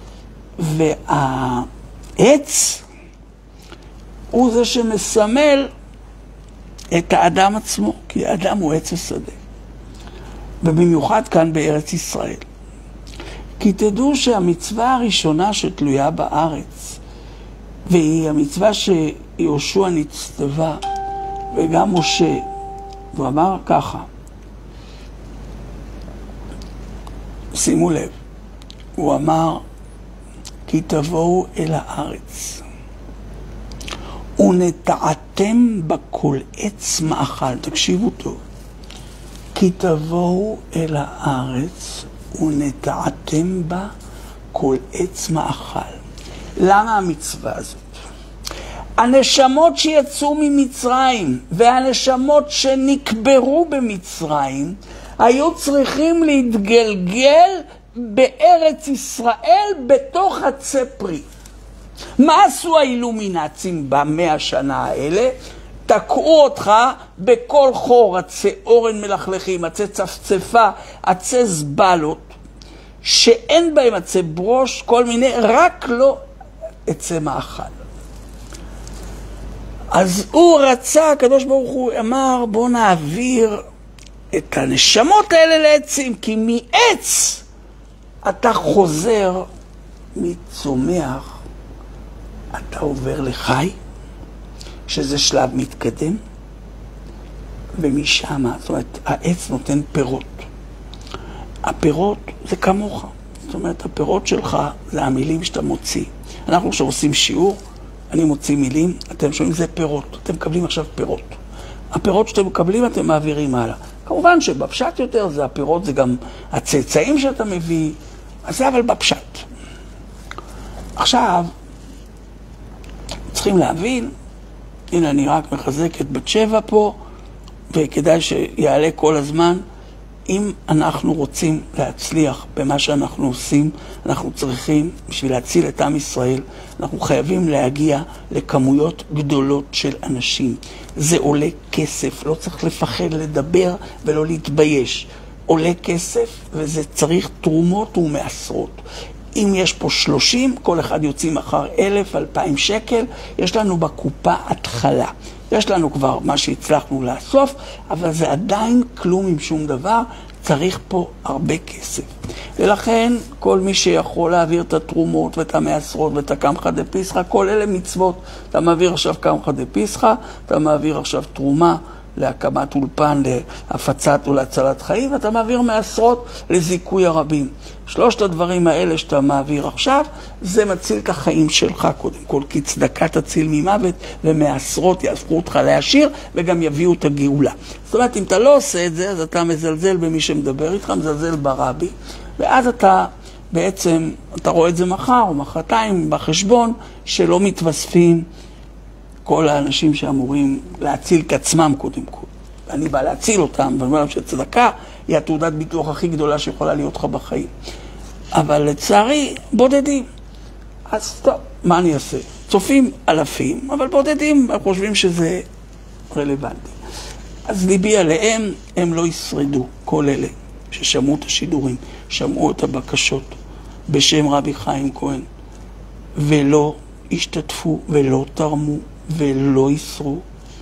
והעץ הוא זה שמסמל את האדם עצמו, כי האדם הוא עץ השדה. ובמיוחד כאן בארץ ישראל. כי תדעו שהמצווה הראשונה שתלויה בארץ, והיא המצווה שיהושע נצטווה, וגם משה, הוא אמר ככה, שימו לב, הוא אמר, כי תבואו אל הארץ, ונטעתם בכל עץ מאכל, תקשיבו טוב, כי תבואו אל הארץ, ונטעתם בה כל עץ מאכל. למה המצווה הזאת? הנשמות שיצאו ממצרים והנשמות שנקברו במצרים היו צריכים להתגלגל בארץ ישראל בתוך עצי פרי. מה עשו האילומינצים במאה השנה האלה? תקעו אותך בכל חור, עצי אורן מלכלכים, עצי צפצפה, עצי זבלות, שאין בהם עצי ברוש, כל מיני, רק לא עצי מאכל. אז הוא רצה, הקדוש ברוך הוא אמר, בוא נעביר את הנשמות האלה לעצים, כי מעץ אתה חוזר מצומח, אתה עובר לחי, שזה שלב מתקדם, ומשם, זאת אומרת, העץ נותן פירות. הפירות זה כמוך. זאת אומרת, הפירות שלך זה המילים שאתה מוציא. אנחנו עכשיו עושים שיעור, אני מוציא מילים, אתם שומעים, זה פירות. אתם מקבלים עכשיו פירות. הפירות שאתם מקבלים, אתם מעבירים הלאה. כמובן שבפשט יותר, זה הפירות, זה גם הצאצאים שאתה מביא, אז זה אבל בפשט. עכשיו, צריכים להבין, הנה אני רק מחזק את בת שבע פה, וכדאי שיעלה כל הזמן, אם אנחנו רוצים להצליח במה שאנחנו עושים, אנחנו צריכים, בשביל להציל את עם ישראל, אנחנו חייבים להגיע לכמויות גדולות של אנשים. זה עולה כסף, לא צריך לפחד לדבר ולא להתבייש. עולה כסף, וזה צריך תרומות ומעשרות. אם יש פה שלושים, כל אחד יוצאים אחר אלף, אלפיים שקל, יש לנו בקופה התחלה. יש לנו כבר מה שהצלחנו לאסוף, אבל זה עדיין כלום עם שום דבר, צריך פה הרבה כסף. ולכן כל מי שיכול להעביר את התרומות ואת המעשרות ואת הקמחא דפסחא, כל אלה מצוות. אתה מעביר עכשיו קמחא דפסחא, אתה מעביר עכשיו תרומה להקמת אולפן, להפצת ולהצלת חיים, ואתה מעביר מעשרות לזיכוי הרבים. שלושת הדברים האלה שאתה מעביר עכשיו, זה מציל את החיים שלך קודם כל, כי צדקה תציל ממוות, ומעשרות יהפכו אותך להשאיר, וגם יביאו את הגאולה. זאת אומרת, אם אתה לא עושה את זה, אז אתה מזלזל במי שמדבר איתך, מזלזל ברבי, ואז אתה בעצם, אתה רואה את זה מחר או מחרתיים בחשבון, שלא מתווספים כל האנשים שאמורים להציל את עצמם קודם כל. ואני בא להציל אותם, ואני אומר להם שצדקה היא התעודת ביטוח הכי גדולה שיכולה להיות לך בחיים. אבל לצערי, בודדים. אז טוב, מה אני אעשה? צופים אלפים, אבל בודדים, הם חושבים שזה רלוונטי. אז ליבי עליהם, הם לא ישרדו, כל אלה ששמעו את השידורים, שמעו את הבקשות בשם רבי חיים כהן, ולא השתתפו ולא תרמו ולא ישרו.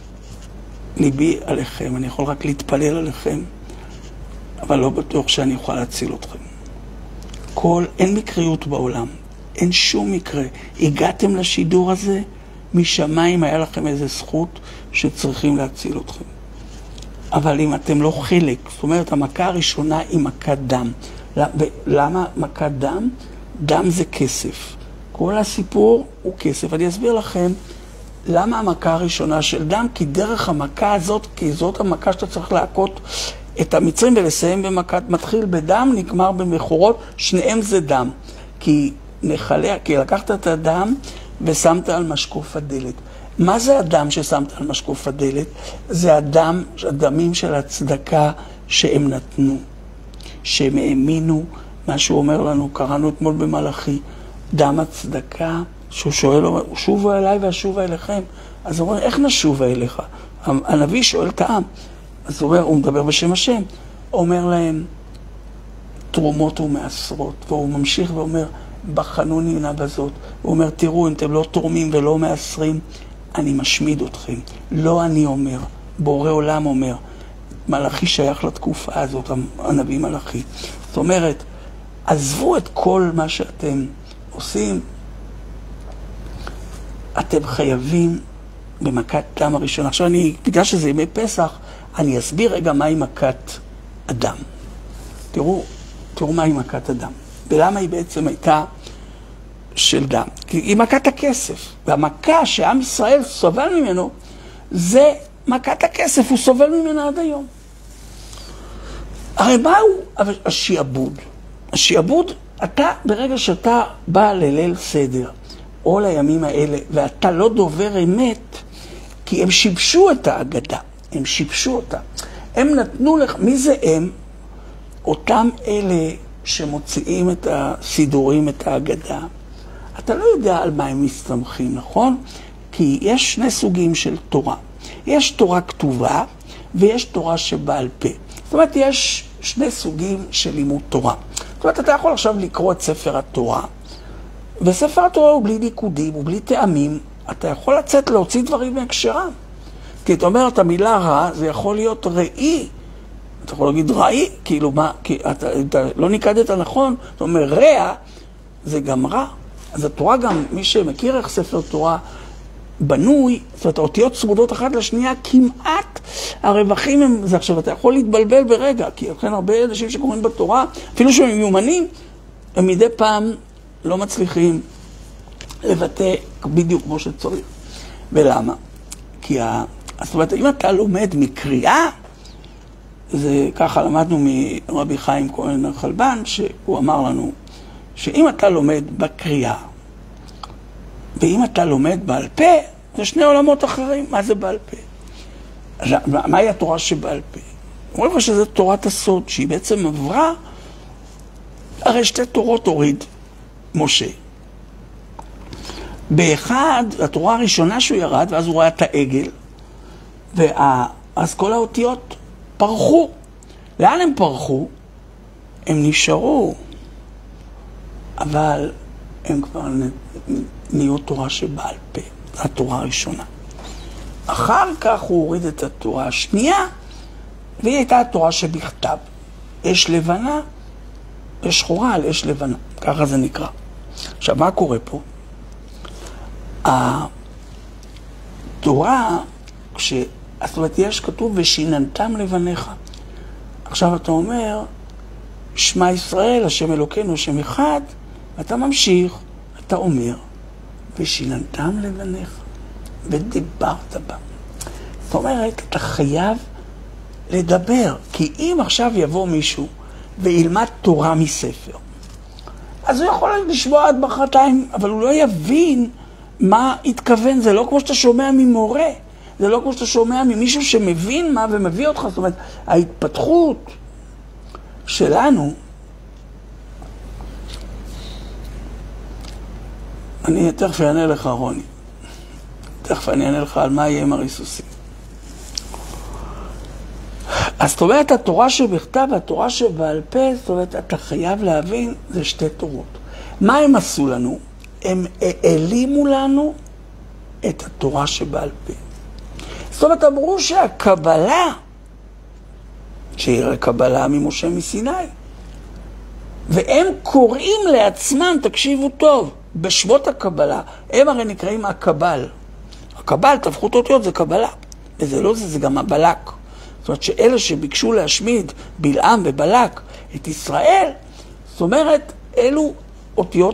ליבי עליכם, אני יכול רק להתפלל עליכם, אבל לא בטוח שאני יכול להציל אתכם. כל, אין מקריות בעולם, אין שום מקרה. הגעתם לשידור הזה, משמיים היה לכם איזה זכות שצריכים להציל אתכם. אבל אם אתם לא חלק, זאת אומרת, המכה הראשונה היא מכת דם. למה מכת דם? דם זה כסף. כל הסיפור הוא כסף. אני אסביר לכם למה המכה הראשונה של דם, כי דרך המכה הזאת, כי זאת המכה שאתה צריך להכות את המצרים ולסיים במכת, מתחיל בדם, נגמר במכורות, שניהם זה דם. כי נחלק, כי לקחת את הדם ושמת על משקוף הדלת. מה זה הדם ששמת על משקוף הדלת? זה הדם, הדמים של הצדקה שהם נתנו, שהם האמינו, מה שהוא אומר לנו, קראנו אתמול במלאכי, דם הצדקה, שהוא שואל, שובו אליי ואשובה אליכם. אז הוא אומר, איך נשובה אליך? הנביא שואל את העם. אז הוא אומר, הוא מדבר בשם השם. הוא אומר להם, תרומות ומעשרות. והוא ממשיך ואומר, בחנוני נא בזאת. הוא אומר, תראו, אם אתם לא תורמים ולא מעשרים, אני משמיד אתכם. לא אני אומר, בורא עולם אומר. מלאכי שייך לתקופה הזאת, הנביא מלאכי. זאת אומרת, עזבו את כל מה שאתם עושים, אתם חייבים במכת דם הראשונה. עכשיו אני, בגלל שזה ימי פסח, אני אסביר רגע מהי מכת אדם. תראו, תראו מהי מכת אדם. ולמה היא בעצם הייתה של דם? כי היא מכת הכסף. והמכה שעם ישראל סובל ממנו, זה מכת הכסף, הוא סובל ממנה עד היום. הרי מהו השיעבוד? השיעבוד, אתה, ברגע שאתה בא לליל סדר, או לימים האלה, ואתה לא דובר אמת, כי הם שיבשו את האגדה, הם שיבשו אותה. הם נתנו לך, מי זה הם? אותם אלה שמוציאים את הסידורים, את האגדה. אתה לא יודע על מה הם מסתמכים, נכון? כי יש שני סוגים של תורה. יש תורה כתובה, ויש תורה שבעל פה. זאת אומרת, יש שני סוגים של לימוד תורה. זאת אומרת, אתה יכול עכשיו לקרוא את ספר התורה, וספר התורה הוא בלי ניקודים, הוא בלי טעמים, אתה יכול לצאת להוציא דברים מהקשרם. כי אתה אומר, את המילה רע, זה יכול להיות ראי. אתה יכול להגיד ראי, כאילו מה, כי אתה, אתה לא ניקדת נכון, אתה אומר רע, זה גם רע. אז התורה גם, מי שמכיר איך ספר תורה בנוי, זאת אומרת, האותיות צמודות אחת לשנייה, כמעט הרווחים הם, זה עכשיו, אתה יכול להתבלבל ברגע, כי לכן הרבה אנשים שקוראים בתורה, אפילו שהם מיומנים, הם מדי פעם לא מצליחים לבטא בדיוק כמו שצריך. ולמה? כי ה... זאת אומרת, אם אתה לומד מקריאה, זה ככה למדנו מרבי חיים כהן החלבן, שהוא אמר לנו, שאם אתה לומד בקריאה, ואם אתה לומד בעל פה, זה שני עולמות אחרים. מה זה בעל פה? מהי התורה שבעל פה? אומרים לך שזו תורת הסוד, שהיא בעצם עברה, הרי שתי תורות הוריד משה. באחד, התורה הראשונה שהוא ירד, ואז הוא ראה את העגל, ואז כל האותיות פרחו. לאן הם פרחו? הם נשארו, אבל הם כבר נהיו תורה שבעל פה, התורה הראשונה. אחר כך הוא הוריד את התורה השנייה, והיא הייתה התורה שבכתב. אש לבנה, אש שחורה על אש לבנה, ככה זה נקרא. עכשיו, מה קורה פה? התורה, כש... זאת אומרת, יש כתוב, ושיננתם לבניך. עכשיו אתה אומר, שמע ישראל, השם אלוקינו, השם אחד, אתה ממשיך, אתה אומר, ושיננתם לבניך, ודיברת בה. זאת אומרת, אתה חייב לדבר, כי אם עכשיו יבוא מישהו וילמד תורה מספר, אז הוא יכול לשמוע עד מחרתיים, אבל הוא לא יבין מה התכוון. זה לא כמו שאתה שומע ממורה, זה לא כמו שאתה שומע ממישהו שמבין מה ומביא אותך. זאת אומרת, ההתפתחות שלנו, אני תכף אענה לך, רוני, תכף אני אענה לך על מה יהיה עם הריסוסים. אז זאת אומרת, התורה שבכתב והתורה שבעל פה, זאת אומרת, אתה חייב להבין, זה שתי תורות. מה הם עשו לנו? הם העלימו לנו את התורה שבעל פה. זאת אומרת, אמרו שהקבלה, שהיא קבלה ממשה מסיני, והם קוראים לעצמם, תקשיבו טוב, בשמות הקבלה, הם הרי נקראים הקבל. הקבל, תפכות אותיות, זה קבלה. וזה לא זה, זה גם הבלק. זאת אומרת שאלה שביקשו להשמיד, בלעם ובלק, את ישראל, זאת אומרת, אלו אותיות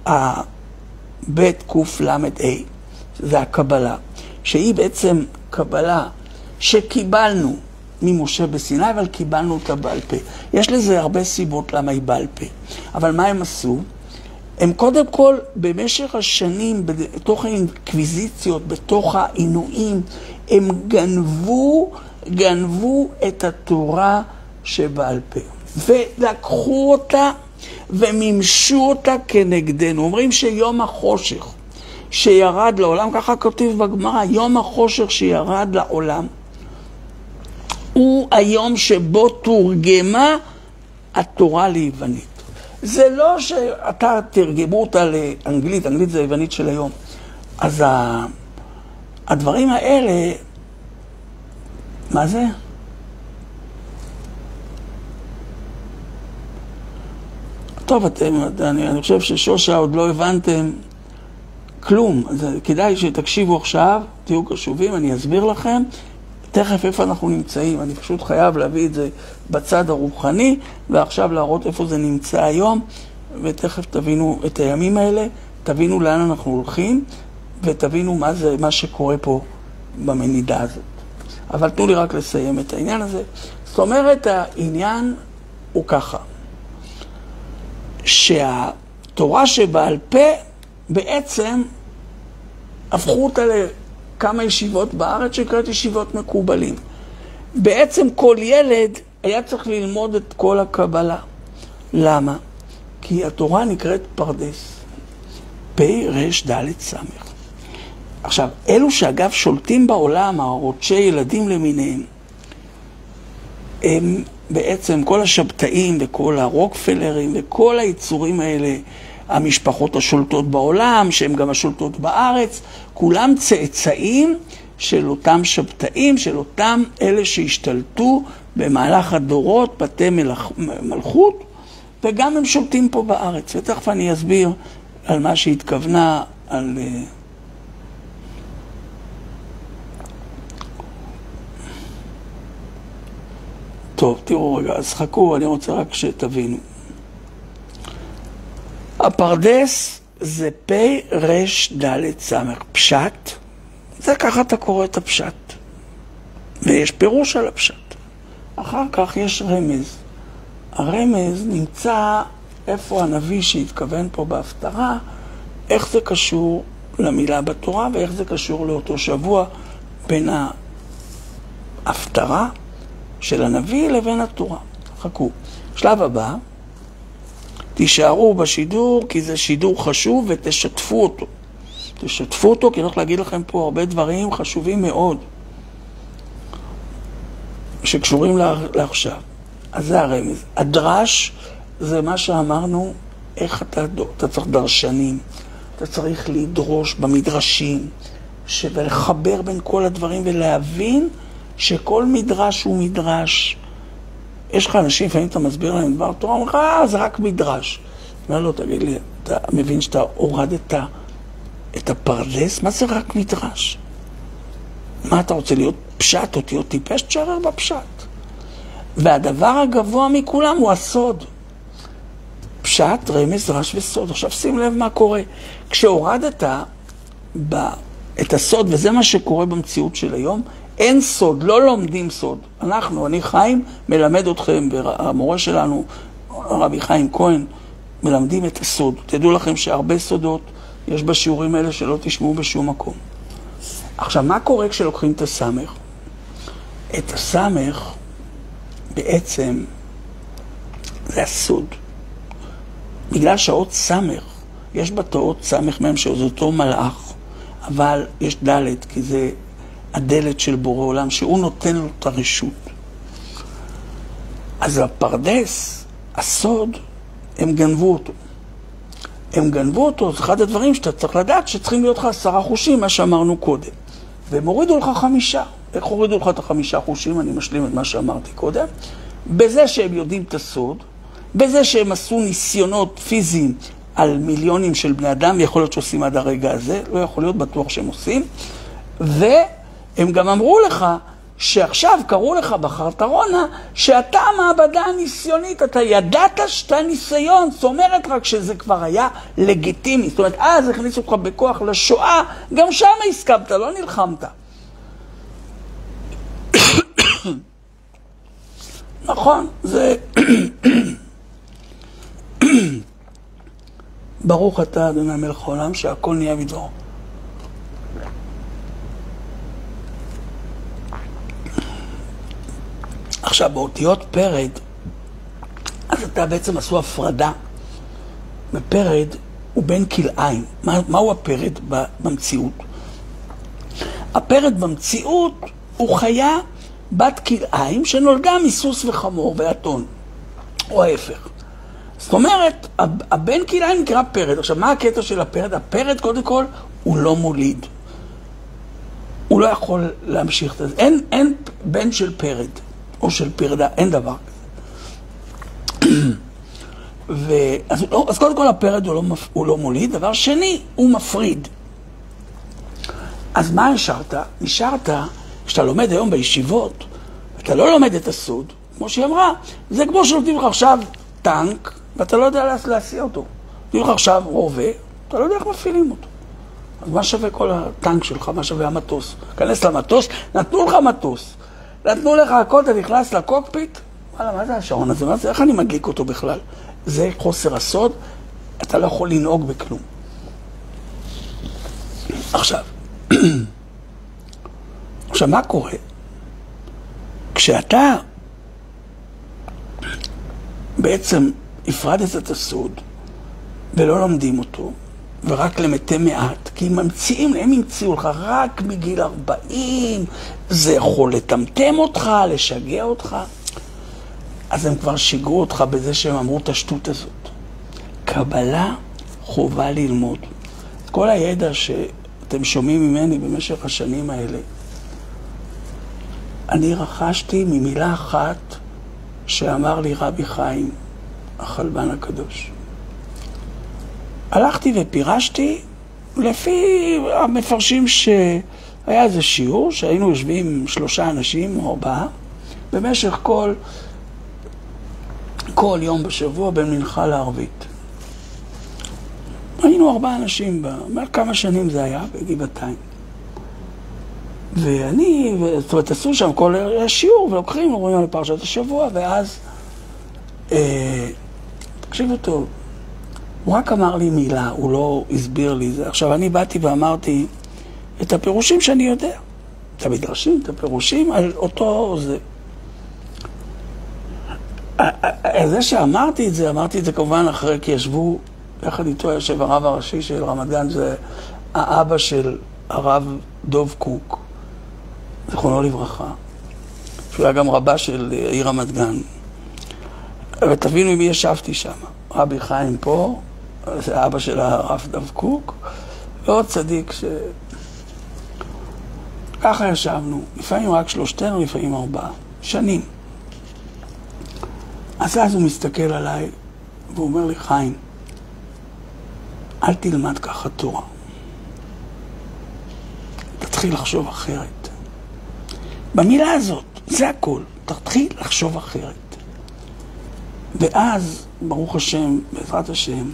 הבית קוף למד אי, זה הקבלה, שהיא בעצם קבלה שקיבלנו ממשה בסיני, אבל קיבלנו אותה בעל פה. יש לזה הרבה סיבות למה היא בעל פה. אבל מה הם עשו? הם קודם כל, במשך השנים, בתוך האינקוויזיציות, בתוך העינויים, הם גנבו, גנבו את התורה שבעל פה. ולקחו אותה ומימשו אותה כנגדנו. אומרים שיום החושך שירד לעולם, ככה כותב בגמרא, יום החושך שירד לעולם, הוא היום שבו תורגמה התורה ליוונית. זה לא שאתה תרגמו אותה לאנגלית, אנגלית זה היוונית של היום. אז הדברים האלה, מה זה? טוב, אתם, אני, אני חושב ששושה עוד לא הבנתם כלום. אז כדאי שתקשיבו עכשיו, תהיו קשובים, אני אסביר לכם תכף איפה אנחנו נמצאים. אני פשוט חייב להביא את זה בצד הרוחני, ועכשיו להראות איפה זה נמצא היום, ותכף תבינו את הימים האלה, תבינו לאן אנחנו הולכים, ותבינו מה זה, מה שקורה פה במנידה הזאת. אבל תנו לי רק לסיים את העניין הזה. זאת אומרת, העניין הוא ככה, שהתורה שבעל פה בעצם הפכו אותה לכמה ישיבות בארץ שקראת ישיבות מקובלים. בעצם כל ילד היה צריך ללמוד את כל הקבלה. למה? כי התורה נקראת פרדס. פ' ר' ד' ס'. עכשיו, אלו שאגב שולטים בעולם, הרודשי ילדים למיניהם, הם בעצם כל השבתאים וכל הרוקפלרים וכל היצורים האלה, המשפחות השולטות בעולם, שהן גם השולטות בארץ, כולם צאצאים של אותם שבתאים, של אותם אלה שהשתלטו במהלך הדורות, בתי מלכ... מלכות, וגם הם שולטים פה בארץ. ותכף אני אסביר על מה שהתכוונה, על... טוב, תראו רגע, אז חכו, אני רוצה רק שתבינו. הפרדס זה פ' ר' ד' ס', פשט, זה ככה אתה קורא את הפשט. ויש פירוש על הפשט. אחר כך יש רמז. הרמז נמצא איפה הנביא שהתכוון פה בהפטרה, איך זה קשור למילה בתורה, ואיך זה קשור לאותו שבוע בין ההפטרה של הנביא לבין התורה. חכו. שלב הבא, תישארו בשידור, כי זה שידור חשוב, ותשתפו אותו. תשתפו אותו, כי אני הולך להגיד לכם פה הרבה דברים חשובים מאוד, שקשורים לעכשיו. אז זה הרמז. הדרש זה מה שאמרנו, איך אתה, אתה צריך דרשנים, אתה צריך לדרוש במדרשים, ולחבר בין כל הדברים ולהבין שכל מדרש הוא מדרש. יש לך אנשים, לפעמים אתה מסביר להם דבר תורה, אומר לך, אה, זה רק מדרש. אומר לו, תגיד לי, אתה מבין שאתה הורדת את הפרדס? מה זה רק מדרש? מה אתה רוצה להיות פשט או תהיות טיפש? תשאר בפשט. והדבר הגבוה מכולם הוא הסוד. פשט, רמז, דרש וסוד. עכשיו שים לב מה קורה. כשהורדת ב... את הסוד, וזה מה שקורה במציאות של היום, אין סוד, לא לומדים סוד. אנחנו, אני חיים, מלמד אתכם, והמורה שלנו, רבי חיים כהן, מלמדים את הסוד. תדעו לכם שהרבה סודות יש בשיעורים האלה שלא תשמעו בשום מקום. עכשיו, מה קורה כשלוקחים את הסמך? את הסמך בעצם זה הסוד. בגלל שהאות סמך, יש בתאות סמך מהם שזה אותו מלאך, אבל יש דלת, כי זה הדלת של בורא עולם, שהוא נותן לו את הרשות. אז הפרדס, הסוד, הם גנבו אותו. הם גנבו אותו, זה אחד הדברים שאתה צריך לדעת שצריכים להיות לך עשרה חושים, מה שאמרנו קודם. והם הורידו לך חמישה. איך הורידו לך את החמישה חושים? אני משלים את מה שאמרתי קודם. בזה שהם יודעים את הסוד, בזה שהם עשו ניסיונות פיזיים על מיליונים של בני אדם, ויכול להיות שעושים עד הרגע הזה, לא יכול להיות בטוח שהם עושים, והם גם אמרו לך שעכשיו קראו לך בחרטרונה שאתה המעבדה הניסיונית, אתה ידעת שאתה ניסיון, זאת אומרת רק שזה כבר היה לגיטימי, זאת אומרת אז הכניסו אותך בכוח לשואה, גם שם הסכמת, לא נלחמת. נכון, זה... ברוך אתה אדוני מלך העולם שהכל נהיה בדברו. עכשיו באותיות פרד, אז אתה בעצם עשו הפרדה. בפרד הוא בן כלאיים. מה, מהו הפרד במציאות? הפרד במציאות הוא חיה בת כלאיים שנולדה מסוס וחמור ואתון, או ההפך. זאת אומרת, הבן כלאיים נקרא פרד. עכשיו, מה הקטע של הפרד? הפרד, קודם כל, הוא לא מוליד. הוא לא יכול להמשיך את זה. אין, אין בן של פרד, או של פרדה, אין דבר כזה. ואז, אז קודם כל, הפרד הוא לא, הוא לא מוליד. דבר שני, הוא מפריד. אז מה נשארת? נשארת, כשאתה לומד היום בישיבות, אתה לא לומד את הסוד, כמו שהיא אמרה, זה כמו שנותנים לך עכשיו טנק, ואתה לא יודע להסיע אותו. נותנים לך עכשיו רובה, אתה לא יודע איך מפעילים אותו. אז מה שווה כל הטנק שלך? מה שווה המטוס? כנס למטוס, נתנו לך מטוס. נתנו לך הכל, אתה נכנס לקוקפיט, וואלה, מה זה השעון הזה? מה זה? איך אני מדליק אותו בכלל? זה חוסר הסוד, אתה לא יכול לנהוג בכלום. עכשיו, עכשיו, מה קורה? כשאתה בעצם הפרדת את הסוד ולא לומדים אותו, ורק למתי מעט, כי הם ממציאים, הם המציאו לך רק מגיל ארבעים, זה יכול לטמטם אותך, לשגע אותך, אז הם כבר שיגרו אותך בזה שהם אמרו את השטות הזאת. קבלה חובה ללמוד. כל הידע שאתם שומעים ממני במשך השנים האלה, אני רכשתי ממילה אחת שאמר לי רבי חיים, החלבן הקדוש. הלכתי ופירשתי לפי המפרשים שהיה איזה שיעור שהיינו יושבים שלושה אנשים או ארבעה במשך כל, כל יום בשבוע בין מנחה לערבית. היינו ארבעה אנשים, כמה שנים זה היה בגבעתיים. ואני, זאת אומרת, עשו שם כל השיעור ולוקחים, רואים על פרשת השבוע, ואז, אה, תקשיבו טוב, הוא רק אמר לי מילה, הוא לא הסביר לי זה. עכשיו, אני באתי ואמרתי את הפירושים שאני יודע. את המדרשים, את הפירושים על אותו זה. זה שאמרתי את זה, אמרתי את זה כמובן אחרי, כי ישבו, יחד איתו יושב הרב הראשי של רמת גן, זה האבא של הרב דוב קוק, זכרונו לברכה, שהוא היה גם רבה של עיר רמת גן. ותבינו עם מי ישבתי שם. רבי חיים פה, זה אבא של הרב דב קוק, ועוד צדיק ש... ככה ישבנו, לפעמים רק שלושתנו, לפעמים ארבעה, שנים. אז אז הוא מסתכל עליי, והוא אומר לי, חיים, אל תלמד ככה תורה. תתחיל לחשוב אחרת. במילה הזאת, זה הכל, תתחיל לחשוב אחרת. ואז, ברוך השם, בעזרת השם,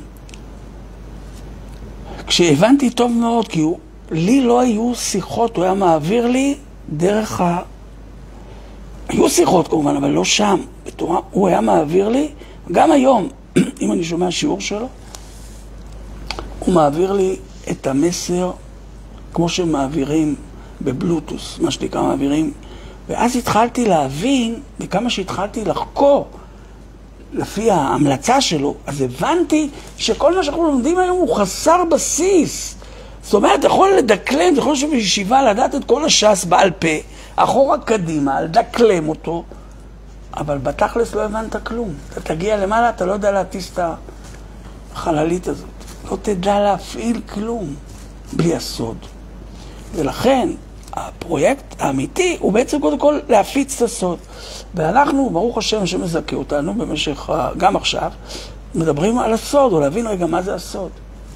כשהבנתי טוב מאוד, כי הוא, לי לא היו שיחות, הוא היה מעביר לי דרך ה... היו שיחות כמובן, אבל לא שם. בתורה, הוא היה מעביר לי, גם היום, אם אני שומע שיעור שלו, הוא מעביר לי את המסר כמו שמעבירים בבלוטוס, מה שנקרא מעבירים. ואז התחלתי להבין, וכמה שהתחלתי לחקור, לפי ההמלצה שלו, אז הבנתי שכל מה שאנחנו לומדים היום הוא חסר בסיס. זאת אומרת, אתה יכול לדקלם, אתה יכול לשבת בישיבה, לדעת את כל הש"ס בעל פה, אחורה קדימה, לדקלם אותו, אבל בתכלס לא הבנת כלום. אתה תגיע למעלה, אתה לא יודע להטיס את החללית הזאת. לא תדע להפעיל כלום בלי הסוד. ולכן, הפרויקט האמיתי הוא בעצם קודם כל להפיץ את הסוד. ואנחנו, ברוך השם שמזכה אותנו במשך, גם עכשיו, מדברים על הסוד, או להבין רגע מה זה הסוד.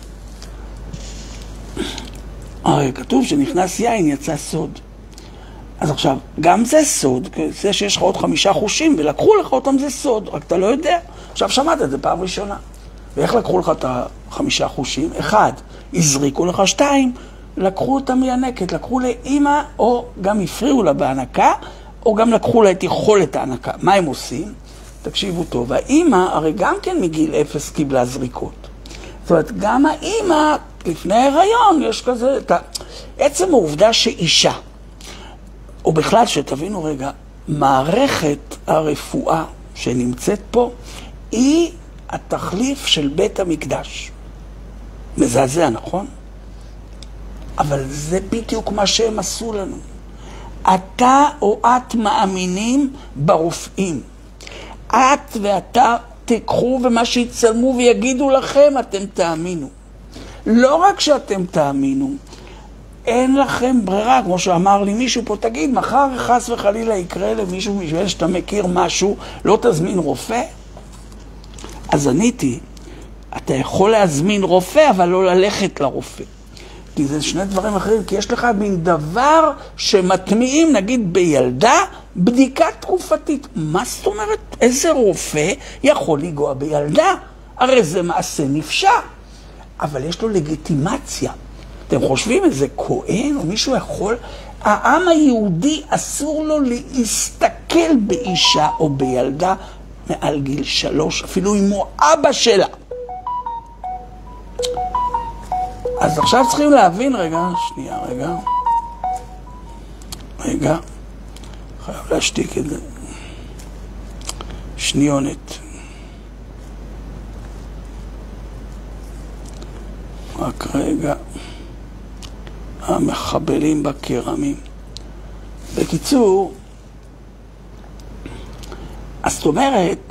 הרי כתוב שנכנס יין יצא סוד. אז עכשיו, גם זה סוד, זה שיש לך עוד חמישה חושים ולקחו לך אותם זה סוד, רק אתה לא יודע. עכשיו שמעת את זה פעם ראשונה. ואיך לקחו לך את החמישה חושים? אחד, הזריקו לך שתיים, לקחו אותה מינקת, לקחו לאמא, או גם הפריעו לה בהנקה, או גם לקחו לה את יכולת ההנקה. מה הם עושים? תקשיבו טוב, האמא הרי גם כן מגיל אפס קיבלה זריקות. זאת אומרת, גם האמא, לפני ההיריון, יש כזה, את עצם העובדה שאישה, או בכלל שתבינו רגע, מערכת הרפואה שנמצאת פה, היא התחליף של בית המקדש. מזעזע, נכון? אבל זה בדיוק מה שהם עשו לנו. אתה או את מאמינים ברופאים. את ואתה תיקחו ומה שיצלמו ויגידו לכם, אתם תאמינו. לא רק שאתם תאמינו, אין לכם ברירה, כמו שאמר לי מישהו פה, תגיד, מחר חס וחלילה יקרה למישהו משווה שאתה מכיר משהו, לא תזמין רופא? אז עניתי, אתה יכול להזמין רופא, אבל לא ללכת לרופא. כי זה שני דברים אחרים, כי יש לך מין דבר שמטמיעים, נגיד בילדה, בדיקה תקופתית. מה זאת אומרת? איזה רופא יכול לגוע בילדה? הרי זה מעשה נפשע, אבל יש לו לגיטימציה. אתם חושבים איזה כהן או מישהו יכול? העם היהודי אסור לו להסתכל באישה או בילדה מעל גיל שלוש, אפילו אם הוא אבא שלה. אז עכשיו צריכים להבין, רגע, שנייה, רגע. רגע. חייב להשתיק את זה. שניונת. רק רגע. המחבלים בקרמים. בקיצור, אז זאת אומרת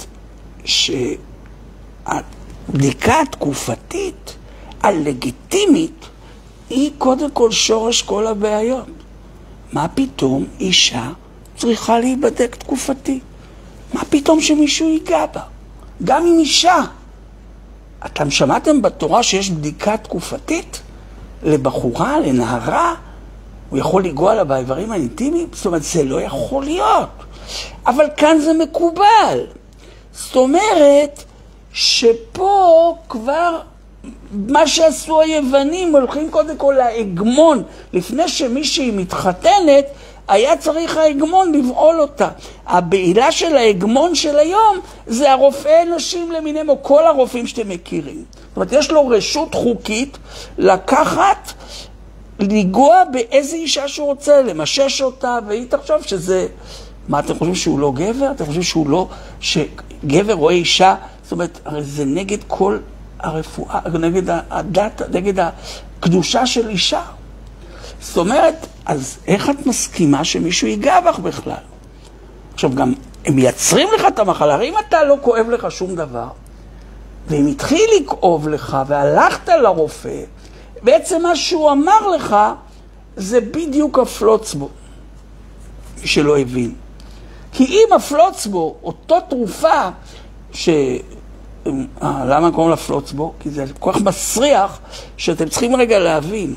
שהבדיקה התקופתית הלגיטימית היא קודם כל שורש כל הבעיות. מה פתאום אישה צריכה להיבדק תקופתי? מה פתאום שמישהו ייגע בה? גם עם אישה. אתם שמעתם בתורה שיש בדיקה תקופתית לבחורה, לנערה? הוא יכול לגוע לה באיברים האינטימיים? זאת אומרת, זה לא יכול להיות. אבל כאן זה מקובל. זאת אומרת שפה כבר מה שעשו היוונים, הולכים קודם כל להגמון. לפני שמישהי מתחתנת, היה צריך ההגמון לבעול אותה. הבעילה של ההגמון של היום זה הרופאי נשים למיניהם, או כל הרופאים שאתם מכירים. זאת אומרת, יש לו רשות חוקית לקחת, לגוע באיזה אישה שהוא רוצה, למשש אותה, והיא תחשוב שזה... מה, אתם חושבים שהוא לא גבר? אתם חושבים שהוא לא... שגבר רואה אישה? זאת אומרת, הרי זה נגד כל הרפואה, נגד הדת, נגד הקדושה של אישה. זאת אומרת, אז איך את מסכימה שמישהו ייגע בך בכלל? עכשיו גם, הם מייצרים לך את המחלה. הרי אם אתה לא כואב לך שום דבר, ואם התחיל לכאוב לך והלכת לרופא, בעצם מה שהוא אמר לך זה בדיוק הפלוצבו, מי שלא הבין. כי אם הפלוצבו, אותו תרופה, ש... אה, למה קוראים לה פלוצבו? כי זה כל כך מסריח שאתם צריכים רגע להבין.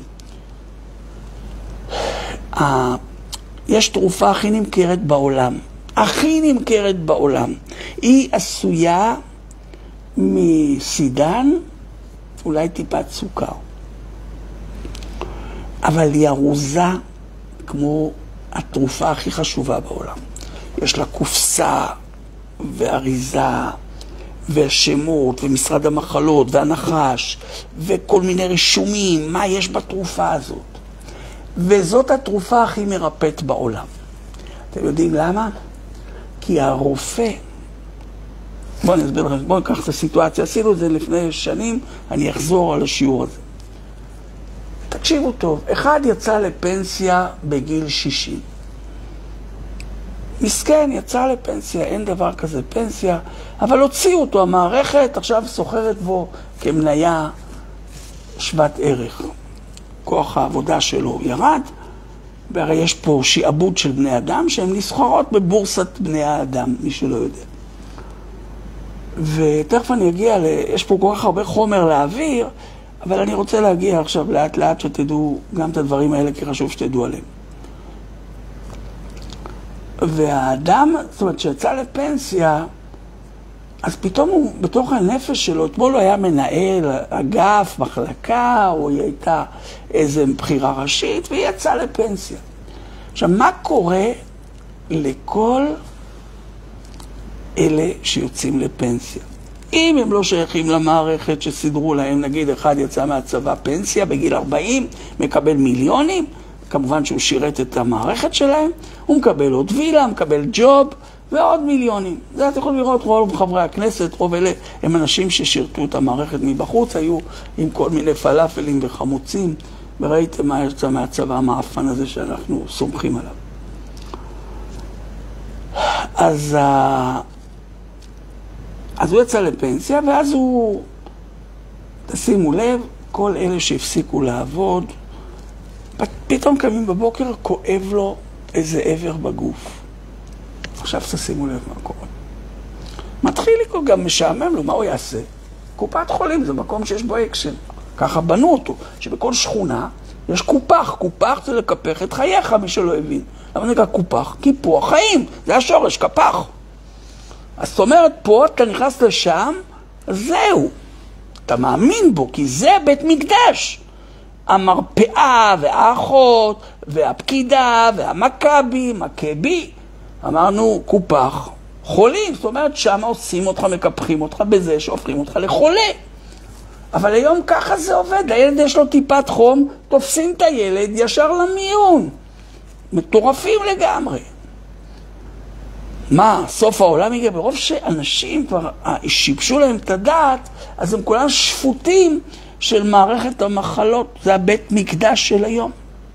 אה, יש תרופה הכי נמכרת בעולם. הכי נמכרת בעולם. היא עשויה מסידן, אולי טיפת סוכר. אבל היא ארוזה כמו התרופה הכי חשובה בעולם. יש לה קופסה ואריזה והשמות ומשרד המחלות והנחש וכל מיני רישומים, מה יש בתרופה הזאת. וזאת התרופה הכי מרפאת בעולם. אתם יודעים למה? כי הרופא, בואו אני אסביר לכם, בואו ניקח את הסיטואציה, עשינו את זה לפני שנים, אני אחזור על השיעור הזה. תקשיבו טוב, אחד יצא לפנסיה בגיל שישים. מסכן, יצא לפנסיה, אין דבר כזה פנסיה, אבל הוציאו אותו, המערכת עכשיו סוחרת בו כמניה שוות ערך. כוח העבודה שלו ירד, והרי יש פה שיעבוד של בני אדם שהן נסחרות בבורסת בני האדם, מי שלא יודע. ותכף אני אגיע, ל... יש פה כל כך הרבה חומר להעביר, אבל אני רוצה להגיע עכשיו לאט לאט שתדעו גם את הדברים האלה, כי חשוב שתדעו עליהם. והאדם, זאת אומרת, שיצא לפנסיה, אז פתאום הוא, בתוך הנפש שלו, אתמול הוא היה מנהל אגף, מחלקה, או היא הייתה איזו בחירה ראשית, והיא יצאה לפנסיה. עכשיו, מה קורה לכל אלה שיוצאים לפנסיה? אם הם לא שייכים למערכת שסידרו להם, נגיד אחד יצא מהצבא פנסיה בגיל ארבעים, מקבל מיליונים, כמובן שהוא שירת את המערכת שלהם, הוא מקבל עוד וילה, מקבל ג'וב ועוד מיליונים. זה אתם יכולים לראות, רוב חברי הכנסת, רוב אלה הם אנשים ששירתו את המערכת מבחוץ, היו עם כל מיני פלאפלים וחמוצים, וראיתם מה יצא מהצבא המאפן הזה שאנחנו סומכים עליו. אז, אז הוא יצא לפנסיה, ואז הוא, תשימו לב, כל אלה שהפסיקו לעבוד, פתאום קמים בבוקר, כואב לו איזה עבר בגוף. עכשיו תשימו לב מה קורה. מתחיל לי גם משעמם לו, מה הוא יעשה? קופת חולים זה מקום שיש בו אקשן. ככה בנו אותו, שבכל שכונה יש קופח. קופח זה לקפח את חייך, מי שלא הבין. למה נקרא קופח? כי פה החיים, זה השורש, קפח. אז זאת אומרת, פה אתה נכנס לשם, זהו. אתה מאמין בו, כי זה בית מקדש. המרפאה והאחות והפקידה והמכבי, מכבי, אמרנו קופח, חולים, זאת אומרת שם עושים אותך, מקפחים אותך בזה שהופכים אותך לחולה. אבל היום ככה זה עובד, הילד יש לו טיפת חום, תופסים את הילד ישר למיון. מטורפים לגמרי. מה, סוף העולם יגיע? ברוב שאנשים כבר שיבשו להם את הדעת, אז הם כולם שפוטים של מערכת המחלות. זה הבית מקדש של היום.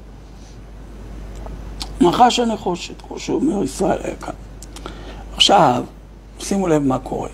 נחש הנחושת, כמו שאומר ישראל היקר. עכשיו, שימו לב מה קורה.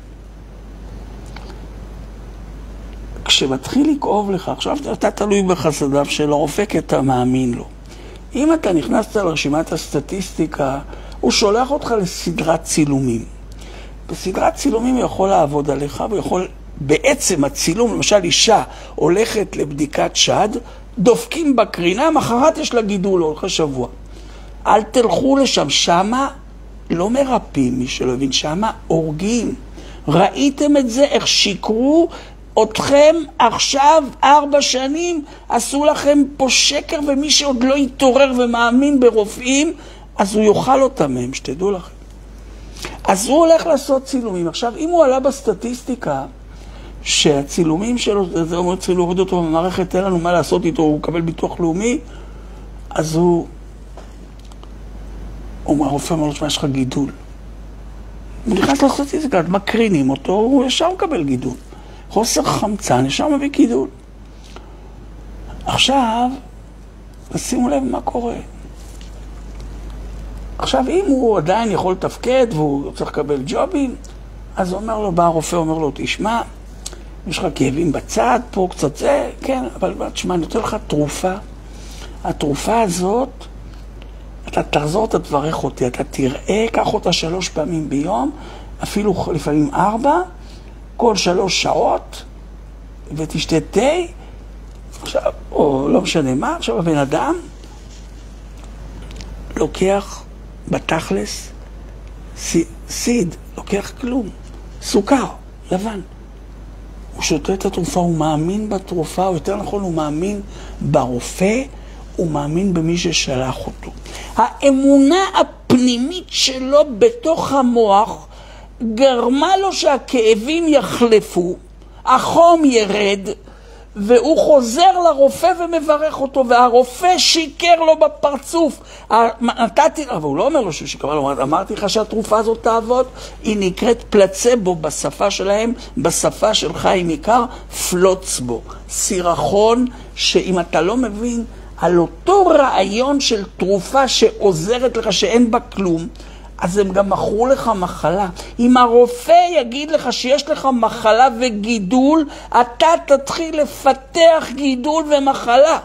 כשמתחיל לכאוב לך, עכשיו אתה תלוי בחסדיו של הרופא, כי אתה מאמין לו. אם אתה נכנסת לרשימת הסטטיסטיקה, הוא שולח אותך לסדרת צילומים. בסדרת צילומים הוא יכול לעבוד עליך, הוא יכול, בעצם הצילום, למשל אישה הולכת לבדיקת שד, דופקים בקרינה, מחרת יש לה גידול, הולך שבוע. אל תלכו לשם, שמה לא מרפאים, מי שלא הבין, שמה הורגים. ראיתם את זה, איך שיקרו אתכם עכשיו ארבע שנים, עשו לכם פה שקר, ומי שעוד לא יתעורר ומאמין ברופאים, אז הוא יאכל אותם מהם, שתדעו לכם. אז הוא הולך לעשות צילומים. עכשיו, אם הוא עלה בסטטיסטיקה, שהצילומים שלו, זה אומר, צריך להוריד אותו במערכת, אין לנו מה לעשות איתו, הוא מקבל ביטוח לאומי, אז הוא, הוא הרופא אומר לו, שמה, יש לך גידול. הוא נכנס לסטטיסטיקה, מקרינים אותו, הוא ישר מקבל גידול. חוסר חמצן, ישר מביא גידול. עכשיו, שימו לב מה קורה. עכשיו, אם הוא עדיין יכול לתפקד והוא צריך לקבל ג'ובים, אז הוא אומר לו, בא הרופא, אומר לו, תשמע, יש לך כאבים בצד, פה קצת זה, כן, אבל תשמע, אני נותן לך תרופה. התרופה הזאת, אתה תחזור, אתה תברך אותי, אתה תראה, קח אותה שלוש פעמים ביום, אפילו לפעמים ארבע, כל שלוש שעות, ותשתה תה, עכשיו, או לא משנה מה, עכשיו הבן אדם לוקח בתכלס סיד, לוקח כלום, סוכר, לבן. הוא שותה את התרופה, הוא מאמין בתרופה, או יותר נכון, הוא מאמין ברופא, הוא מאמין במי ששלח אותו. האמונה הפנימית שלו בתוך המוח גרמה לו שהכאבים יחלפו, החום ירד, והוא חוזר לרופא ומברך אותו, והרופא שיקר לו בפרצוף. נתתי, אבל הוא לא אומר לו שהוא שיקר לו, אמרתי לך שהתרופה הזאת תעבוד, היא נקראת פלצבו בשפה שלהם, בשפה של חיים יקר, פלוצבו, סירחון, שאם אתה לא מבין, על אותו רעיון של תרופה שעוזרת לך שאין בה כלום, אז הם גם מכרו לך מחלה. אם הרופא יגיד לך שיש לך מחלה וגידול, אתה תתחיל לפתח גידול ומחלה.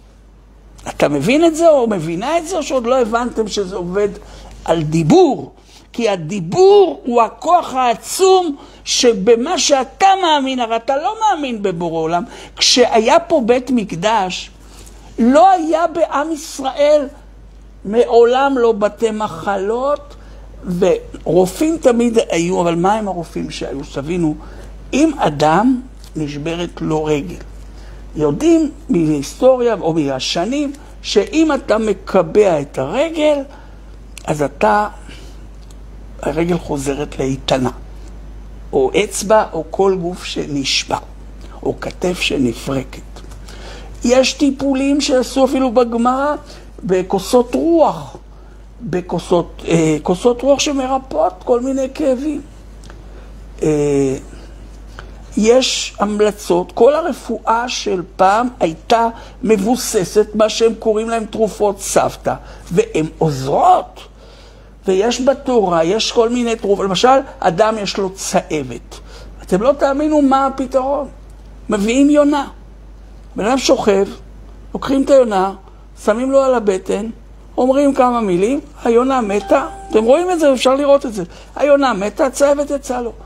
אתה מבין את זה או מבינה את זה, או שעוד לא הבנתם שזה עובד על דיבור? כי הדיבור הוא הכוח העצום שבמה שאתה מאמין, הרי אתה לא מאמין בבורא עולם. כשהיה פה בית מקדש, לא היה בעם ישראל מעולם לא בתי מחלות, ורופאים תמיד היו, אבל מה הם הרופאים שהיו? שתבינו, אם אדם נשברת לו רגל, יודעים מהיסטוריה או מהשנים, שאם אתה מקבע את הרגל, אז אתה, הרגל חוזרת לאיתנה, או אצבע, או כל גוף שנשבר, או כתף שנפרקת. יש טיפולים שעשו אפילו בגמרא, בכוסות רוח, בכוסות אה, כוסות רוח שמרפאות כל מיני כאבים. אה, יש המלצות, כל הרפואה של פעם הייתה מבוססת, מה שהם קוראים להם תרופות סבתא, והן עוזרות. ויש בתורה, יש כל מיני תרופות, למשל, אדם יש לו צהבת. אתם לא תאמינו מה הפתרון. מביאים יונה. בן אדם שוכב, לוקחים את היונה, שמים לו על הבטן, אומרים כמה מילים, היונה מתה, אתם רואים את זה, אפשר לראות את זה. היונה מתה, הצהבת יצא לו.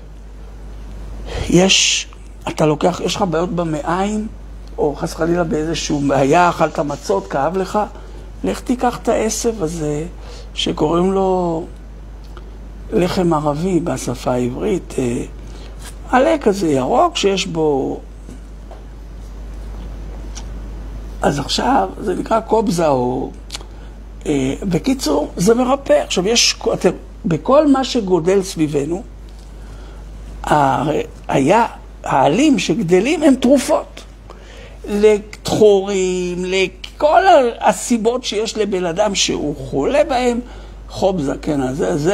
יש, אתה לוקח, יש לך בעיות במעיים, או חס חלילה באיזשהו בעיה, אכלת מצות, כאב לך, לך תיקח את העשב הזה, שקוראים לו לחם ערבי בשפה העברית, עלה כזה ירוק שיש בו, אז עכשיו זה נקרא קובזה או... אה, בקיצור, זה מרפא. עכשיו יש, אתם, בכל מה שגודל סביבנו, היה, העלים שגדלים הם תרופות. לתחורים, לכל הסיבות שיש לבן אדם שהוא חולה בהם, חובזה, כן, זה, זה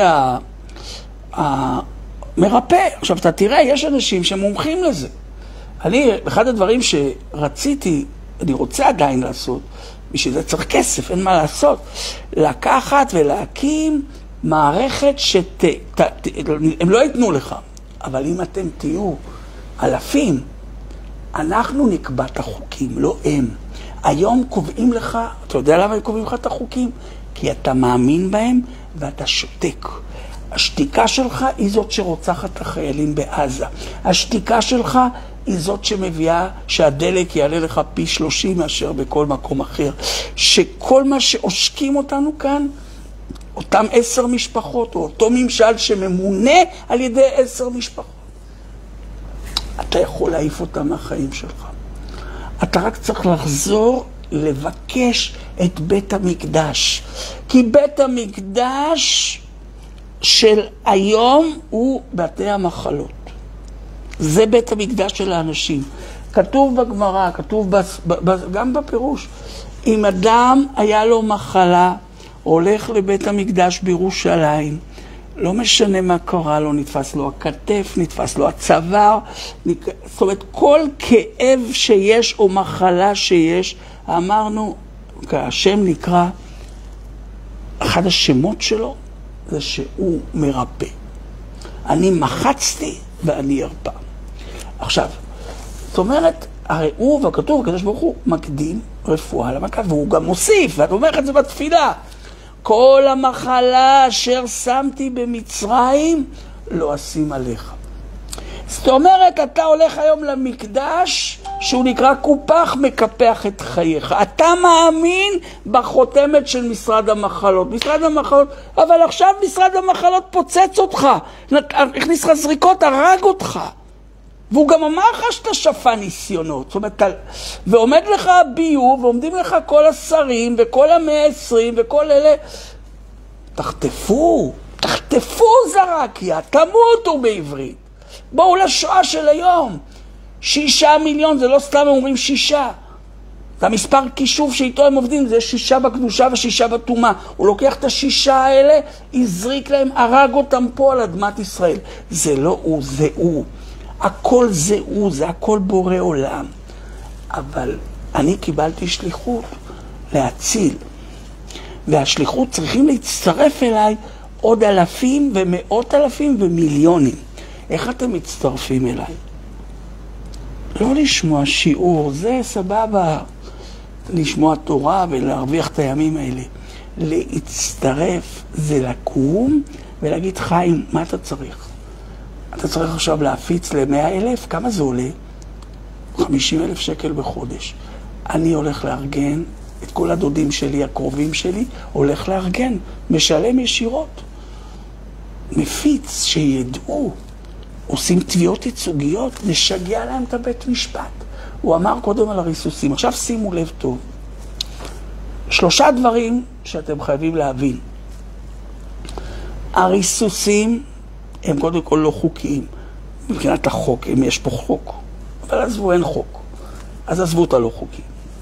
המרפא. עכשיו אתה תראה, יש אנשים שמומחים לזה. אני, אחד הדברים שרציתי, אני רוצה עדיין לעשות, בשביל זה צריך כסף, אין מה לעשות. לקחת ולהקים מערכת שת... ת, ת, הם לא ייתנו לך, אבל אם אתם תהיו אלפים, אנחנו נקבע את החוקים, לא הם. היום קובעים לך, אתה יודע למה הם קובעים לך את החוקים? כי אתה מאמין בהם ואתה שותק. השתיקה שלך היא זאת שרוצחת את החיילים בעזה. השתיקה שלך היא זאת שמביאה שהדלק יעלה לך פי שלושים מאשר בכל מקום אחר. שכל מה שעושקים אותנו כאן, אותם עשר משפחות, או אותו ממשל שממונה על ידי עשר משפחות, אתה יכול להעיף אותם מהחיים שלך. אתה רק צריך לחזור לבקש את בית המקדש. כי בית המקדש של היום הוא בתי המחלות. זה בית המקדש של האנשים. כתוב בגמרא, כתוב בס, ב, ב, גם בפירוש. אם אדם היה לו מחלה, הולך לבית המקדש בירושלים, לא משנה מה קרה לו, נתפס לו הכתף, נתפס לו הצוואר, נק... זאת אומרת, כל כאב שיש או מחלה שיש, אמרנו, השם נקרא אחד השמות שלו זה שהוא מרפא. אני מחצתי ואני ארפא. עכשיו, זאת אומרת, הרי הוא והכתוב, הקדוש ברוך הוא, מקדים רפואה למכה, והוא גם מוסיף, ואת אומרת את זה בתפילה. כל המחלה אשר שמתי במצרים, לא אשים עליך. זאת אומרת, אתה הולך היום למקדש, שהוא נקרא קופח, מקפח את חייך. אתה מאמין בחותמת של משרד המחלות. משרד המחלות, אבל עכשיו משרד המחלות פוצץ אותך, הכניס לך זריקות, הרג אותך. והוא גם אמר לך שאתה שפע ניסיונות. זאת אומרת, ועומד לך הביוב, ועומדים לך כל השרים, וכל המאה העשרים, וכל אלה. תחטפו, תחטפו זרקיה, תמותו בעברית. בואו לשואה של היום. שישה מיליון, זה לא סתם אומרים שישה. זה המספר קישוב שאיתו הם עובדים, זה שישה בקדושה ושישה בתומה. הוא לוקח את השישה האלה, הזריק להם, הרג אותם פה על אדמת ישראל. זה לא הוא, זה הוא. הכל זה הוא, זה הכל בורא עולם. אבל אני קיבלתי שליחות להציל. והשליחות צריכים להצטרף אליי עוד אלפים ומאות אלפים ומיליונים. איך אתם מצטרפים אליי? לא לשמוע שיעור, זה סבבה, לשמוע תורה ולהרוויח את הימים האלה. להצטרף זה לקום ולהגיד, חיים, מה אתה צריך? אתה צריך עכשיו להפיץ למאה אלף, כמה זה עולה? חמישים אלף שקל בחודש. אני הולך לארגן, את כל הדודים שלי, הקרובים שלי, הולך לארגן, משלם ישירות. מפיץ שידעו, עושים תביעות ייצוגיות, נשגע להם את הבית משפט. הוא אמר קודם על הריסוסים. עכשיו שימו לב טוב. שלושה דברים שאתם חייבים להבין. הריסוסים הם קודם כל לא חוקיים. מבחינת החוק, אם יש פה חוק. אבל עזבו, אין חוק. אז עזבו את הלא חוקי.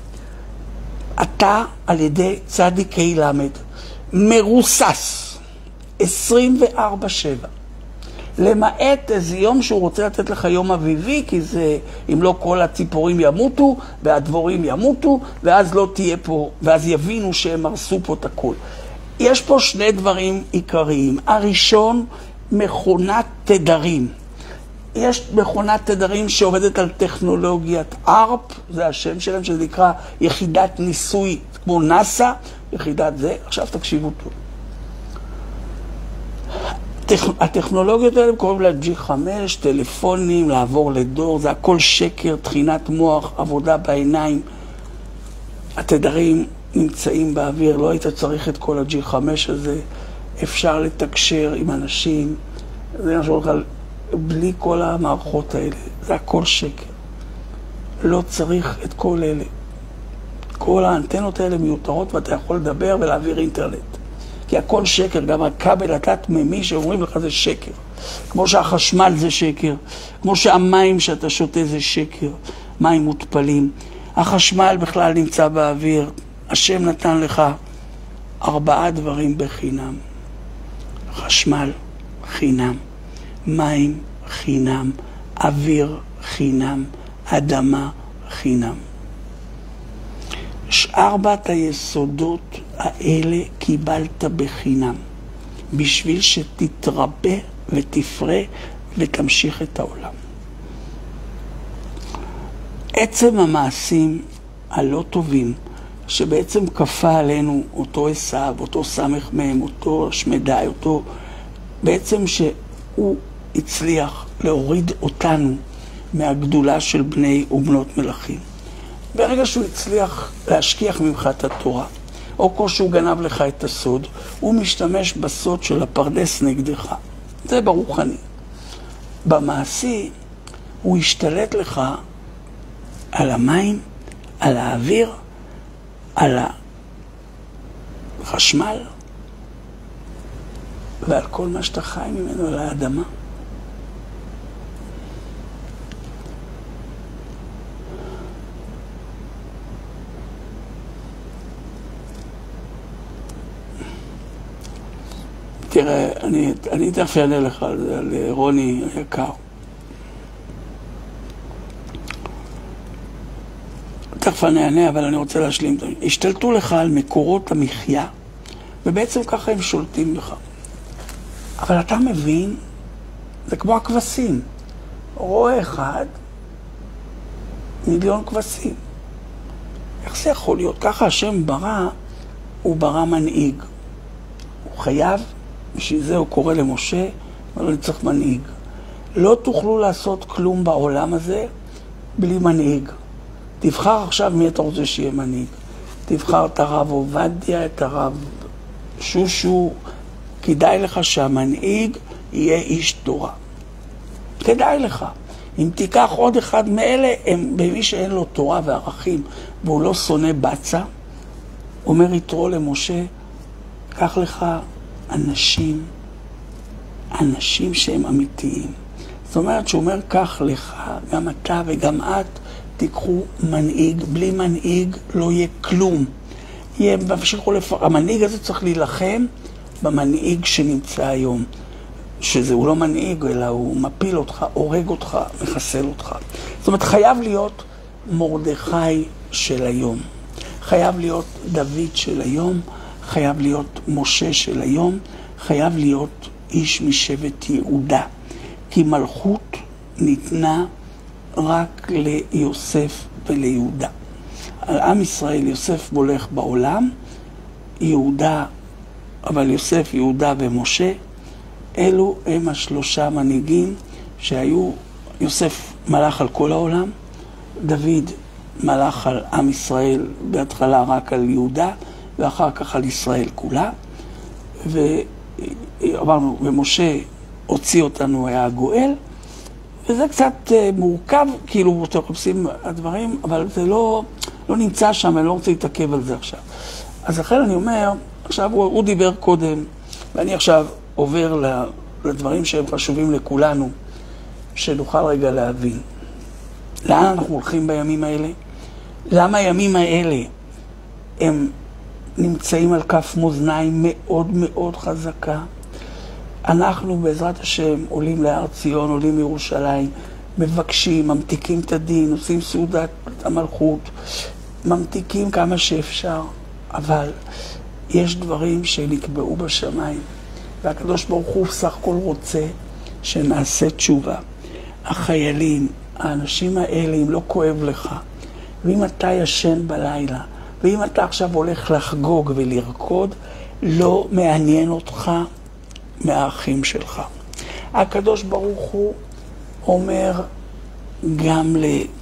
אתה על ידי צדיקי למד מרוסס עשרים וארבע שבע. למעט איזה יום שהוא רוצה לתת לך יום אביבי, כי זה, אם לא כל הציפורים ימותו, והדבורים ימותו, ואז לא תהיה פה, ואז יבינו שהם הרסו פה את הכל. יש פה שני דברים עיקריים. הראשון, מכונת תדרים. יש מכונת תדרים שעובדת על טכנולוגיית ארפ, זה השם שלהם, שזה נקרא יחידת ניסוי, כמו נאסא, יחידת זה. עכשיו תקשיבו טוב. הטכנולוגיות האלה קוראים לה ג'י חמש, טלפונים, לעבור לדור, זה הכל שקר, תחינת מוח, עבודה בעיניים. התדרים נמצאים באוויר, לא היית צריך את כל ה-ג'י חמש הזה, אפשר לתקשר עם אנשים, זה משהו לך, בלי כל המערכות האלה, זה הכל שקר. לא צריך את כל אלה. כל האנטנות האלה מיותרות ואתה יכול לדבר ולהעביר אינטרנט. כי הכל שקר, גם הכבל התת-מימי שאומרים לך זה שקר. כמו שהחשמל זה שקר, כמו שהמים שאתה שותה זה שקר, מים מותפלים. החשמל בכלל נמצא באוויר, השם נתן לך ארבעה דברים בחינם. חשמל חינם, מים חינם, אוויר חינם, אדמה חינם. ארבעת היסודות האלה קיבלת בחינם, בשביל שתתרבה ותפרה ותמשיך את העולם. עצם המעשים הלא טובים, שבעצם כפה עלינו אותו עשיו, אותו סמך מהם, אותו שמדי, אותו, בעצם שהוא הצליח להוריד אותנו מהגדולה של בני ובנות מלכים. ברגע שהוא הצליח להשכיח ממך את התורה, או כמו שהוא גנב לך את הסוד, הוא משתמש בסוד של הפרדס נגדך. זה ברוחני. במעשי, הוא ישתלט לך על המים, על האוויר, על החשמל, ועל כל מה שאתה חי ממנו, על האדמה. תראה, אני, אני תכף אענה לך על, על רוני היקר. תכף אני אענה, אבל אני רוצה להשלים. השתלטו לך על מקורות המחיה ובעצם ככה הם שולטים בך. אבל אתה מבין, זה כמו הכבשים. רואה אחד, מיליון כבשים. איך זה יכול להיות? ככה השם ברא, הוא ברא מנהיג. הוא חייב, בשביל זה הוא קורא למשה, אבל אני צריך מנהיג. לא תוכלו לעשות כלום בעולם הזה בלי מנהיג. תבחר עכשיו מי אתה רוצה שיהיה מנהיג. תבחר את הרב עובדיה, את הרב שושו. כדאי לך שהמנהיג יהיה איש תורה. כדאי לך. אם תיקח עוד אחד מאלה, הם, במי שאין לו תורה וערכים, והוא לא שונא בצע, אומר יתרו למשה, קח לך אנשים, אנשים שהם אמיתיים. זאת אומרת שהוא אומר, קח לך, גם אתה וגם את, תיקחו מנהיג. בלי מנהיג לא יהיה כלום. יהיה, לפר... המנהיג הזה צריך להילחם במנהיג שנמצא היום. שזה הוא לא מנהיג, אלא הוא מפיל אותך, הורג אותך, מחסל אותך. זאת אומרת, חייב להיות מרדכי של היום. חייב להיות דוד של היום. חייב להיות משה של היום. חייב להיות איש משבט יהודה. כי מלכות ניתנה רק ליוסף וליהודה. על עם ישראל יוסף מולך בעולם, יהודה, אבל יוסף, יהודה ומשה, אלו הם השלושה מנהיגים שהיו, יוסף מלך על כל העולם, דוד מלך על עם ישראל, בהתחלה רק על יהודה, ואחר כך על ישראל כולה, ואמרנו, ומשה הוציא אותנו, היה הגואל, וזה קצת מורכב, כאילו אתם חופשים הדברים, אבל זה לא, לא נמצא שם, אני לא רוצה להתעכב על זה עכשיו. אז לכן אני אומר, עכשיו הוא, הוא דיבר קודם, ואני עכשיו עובר לדברים שהם חשובים לכולנו, שנוכל רגע להבין. לאן אנחנו הולכים בימים האלה? למה הימים האלה הם נמצאים על כף מאזניים מאוד מאוד חזקה? אנחנו בעזרת השם עולים להר ציון, עולים מירושלים, מבקשים, ממתיקים את הדין, עושים סעודת המלכות, ממתיקים כמה שאפשר, אבל יש דברים שנקבעו בשמיים, והקדוש ברוך הוא סך הכל רוצה שנעשה תשובה. החיילים, האנשים האלה, אם לא כואב לך, ואם אתה ישן בלילה, ואם אתה עכשיו הולך לחגוג ולרקוד, לא מעניין אותך מהאחים שלך. הקדוש ברוך הוא אומר גם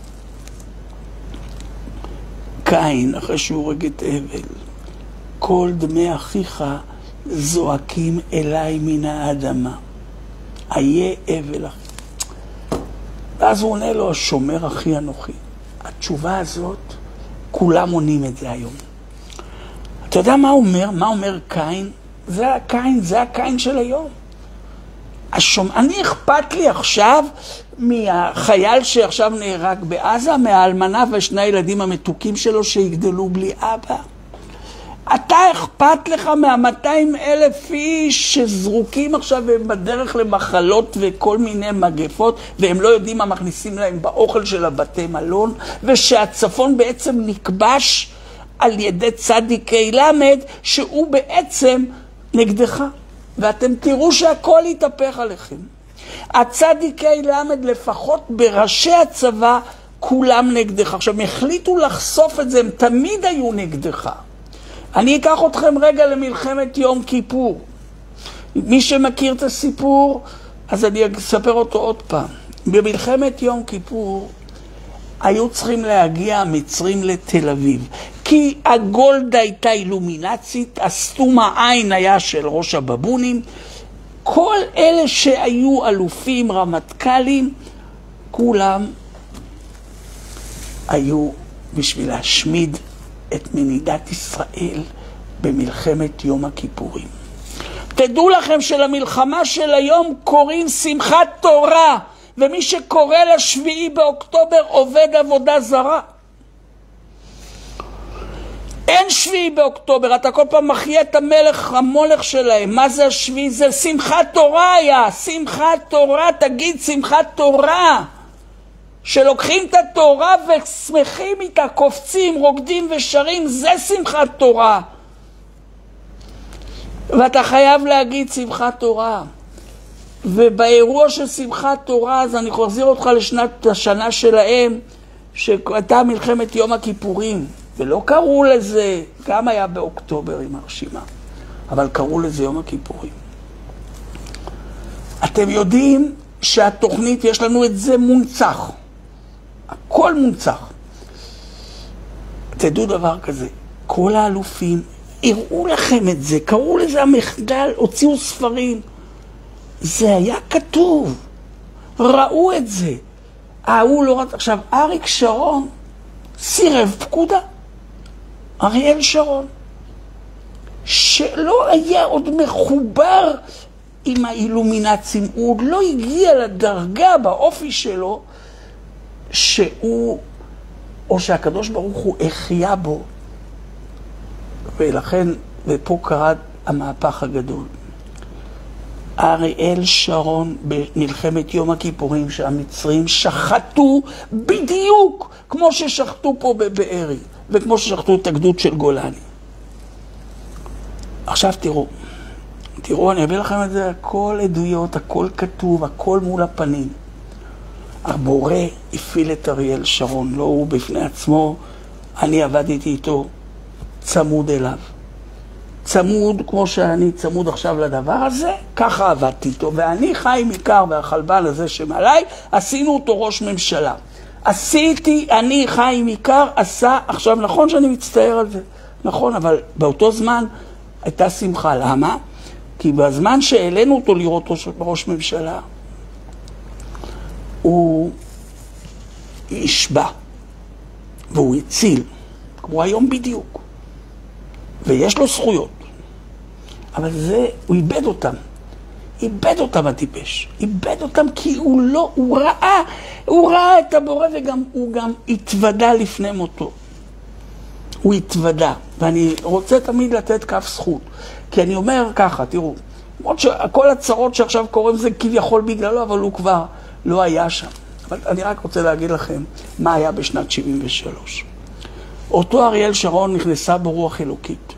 לקין, אחרי שהוא הורג את הבל, כל דמי אחיך זועקים אליי מן האדמה. איה הבל אחי. ואז הוא עונה לו, השומר אחי אנוכי. התשובה הזאת, כולם עונים את זה היום. אתה יודע מה אומר? מה אומר קין? זה הקין, זה הקין של היום. השומ... אני אכפת לי עכשיו מהחייל שעכשיו נהרג בעזה, מהאלמנה ושני הילדים המתוקים שלו שיגדלו בלי אבא. אתה אכפת לך מה-מאתיים אלף איש שזרוקים עכשיו בדרך למחלות וכל מיני מגפות, והם לא יודעים מה מכניסים להם באוכל של הבתי מלון, ושהצפון בעצם נכבש על ידי צדיקי למד, שהוא בעצם נגדך. ואתם תראו שהכל יתהפך עליכם. הצדיקי למד, לפחות בראשי הצבא, כולם נגדך. עכשיו, הם החליטו לחשוף את זה, הם תמיד היו נגדך. אני אקח אתכם רגע למלחמת יום כיפור. מי שמכיר את הסיפור, אז אני אספר אותו עוד פעם. במלחמת יום כיפור, היו צריכים להגיע המצרים לתל אביב. כי הגולדה הייתה אילומינצית, הסתום העין היה של ראש הבבונים. כל אלה שהיו אלופים, רמטכ"לים, כולם היו בשביל להשמיד את מדינת ישראל במלחמת יום הכיפורים. תדעו לכם שלמלחמה של היום קוראים שמחת תורה, ומי שקורא לשביעי באוקטובר עובד עבודה זרה. אין שביעי באוקטובר, אתה כל פעם מחיה את המלך המולך שלהם. מה זה השביעי? זה שמחת תורה היה, שמחת תורה, תגיד שמחת תורה. שלוקחים את התורה ושמחים איתה, קופצים, רוקדים ושרים, זה שמחת תורה. ואתה חייב להגיד שמחת תורה. ובאירוע של שמחת תורה, אז אני חוזר אותך לשנת השנה שלהם, שהייתה מלחמת יום הכיפורים, ולא קראו לזה, גם היה באוקטובר עם הרשימה, אבל קראו לזה יום הכיפורים. אתם יודעים שהתוכנית, יש לנו את זה מונצח. הכל מונצח. תדעו דבר כזה, כל האלופים הראו לכם את זה, קראו לזה המחדל, הוציאו ספרים. זה היה כתוב, ראו את זה. ההוא לא רצה. עכשיו, אריק שרון סירב פקודה. אריאל שרון, שלא היה עוד מחובר עם האילומינצים, הוא עוד לא הגיע לדרגה באופי שלו, שהוא, או שהקדוש ברוך הוא החיה בו, ולכן, ופה קרה המהפך הגדול. אריאל שרון במלחמת יום הכיפורים, שהמצרים שחטו בדיוק כמו ששחטו פה בבארי, וכמו ששחטו את הגדוד של גולני. עכשיו תראו, תראו, אני אביא לכם את זה, הכל עדויות, הכל כתוב, הכל מול הפנים. הבורא הפעיל את אריאל שרון, לא הוא בפני עצמו, אני עבדתי איתו צמוד אליו. צמוד, כמו שאני צמוד עכשיו לדבר הזה, ככה עבדתי איתו. ואני חיים עיקר והחלבן הזה שמעליי, עשינו אותו ראש ממשלה. עשיתי, אני חיים עיקר, עשה, עכשיו נכון שאני מצטער על זה, נכון, אבל באותו זמן הייתה שמחה. למה? כי בזמן שהעלינו אותו לראות ראש, ראש ממשלה, הוא ישבע, והוא הציל, כמו היום בדיוק. ויש לו זכויות. אבל זה, הוא איבד אותם. איבד אותם הטיפש. איבד אותם כי הוא לא, הוא ראה, הוא ראה את הבורא וגם, הוא גם התוודע לפני מותו. הוא התוודע. ואני רוצה תמיד לתת כף זכות. כי אני אומר ככה, תראו, למרות שכל הצרות שעכשיו קוראים זה כביכול בגללו, אבל הוא כבר לא היה שם. אבל אני רק רוצה להגיד לכם מה היה בשנת שבעים ושלוש. אותו אריאל שרון נכנסה ברוח אלוקית.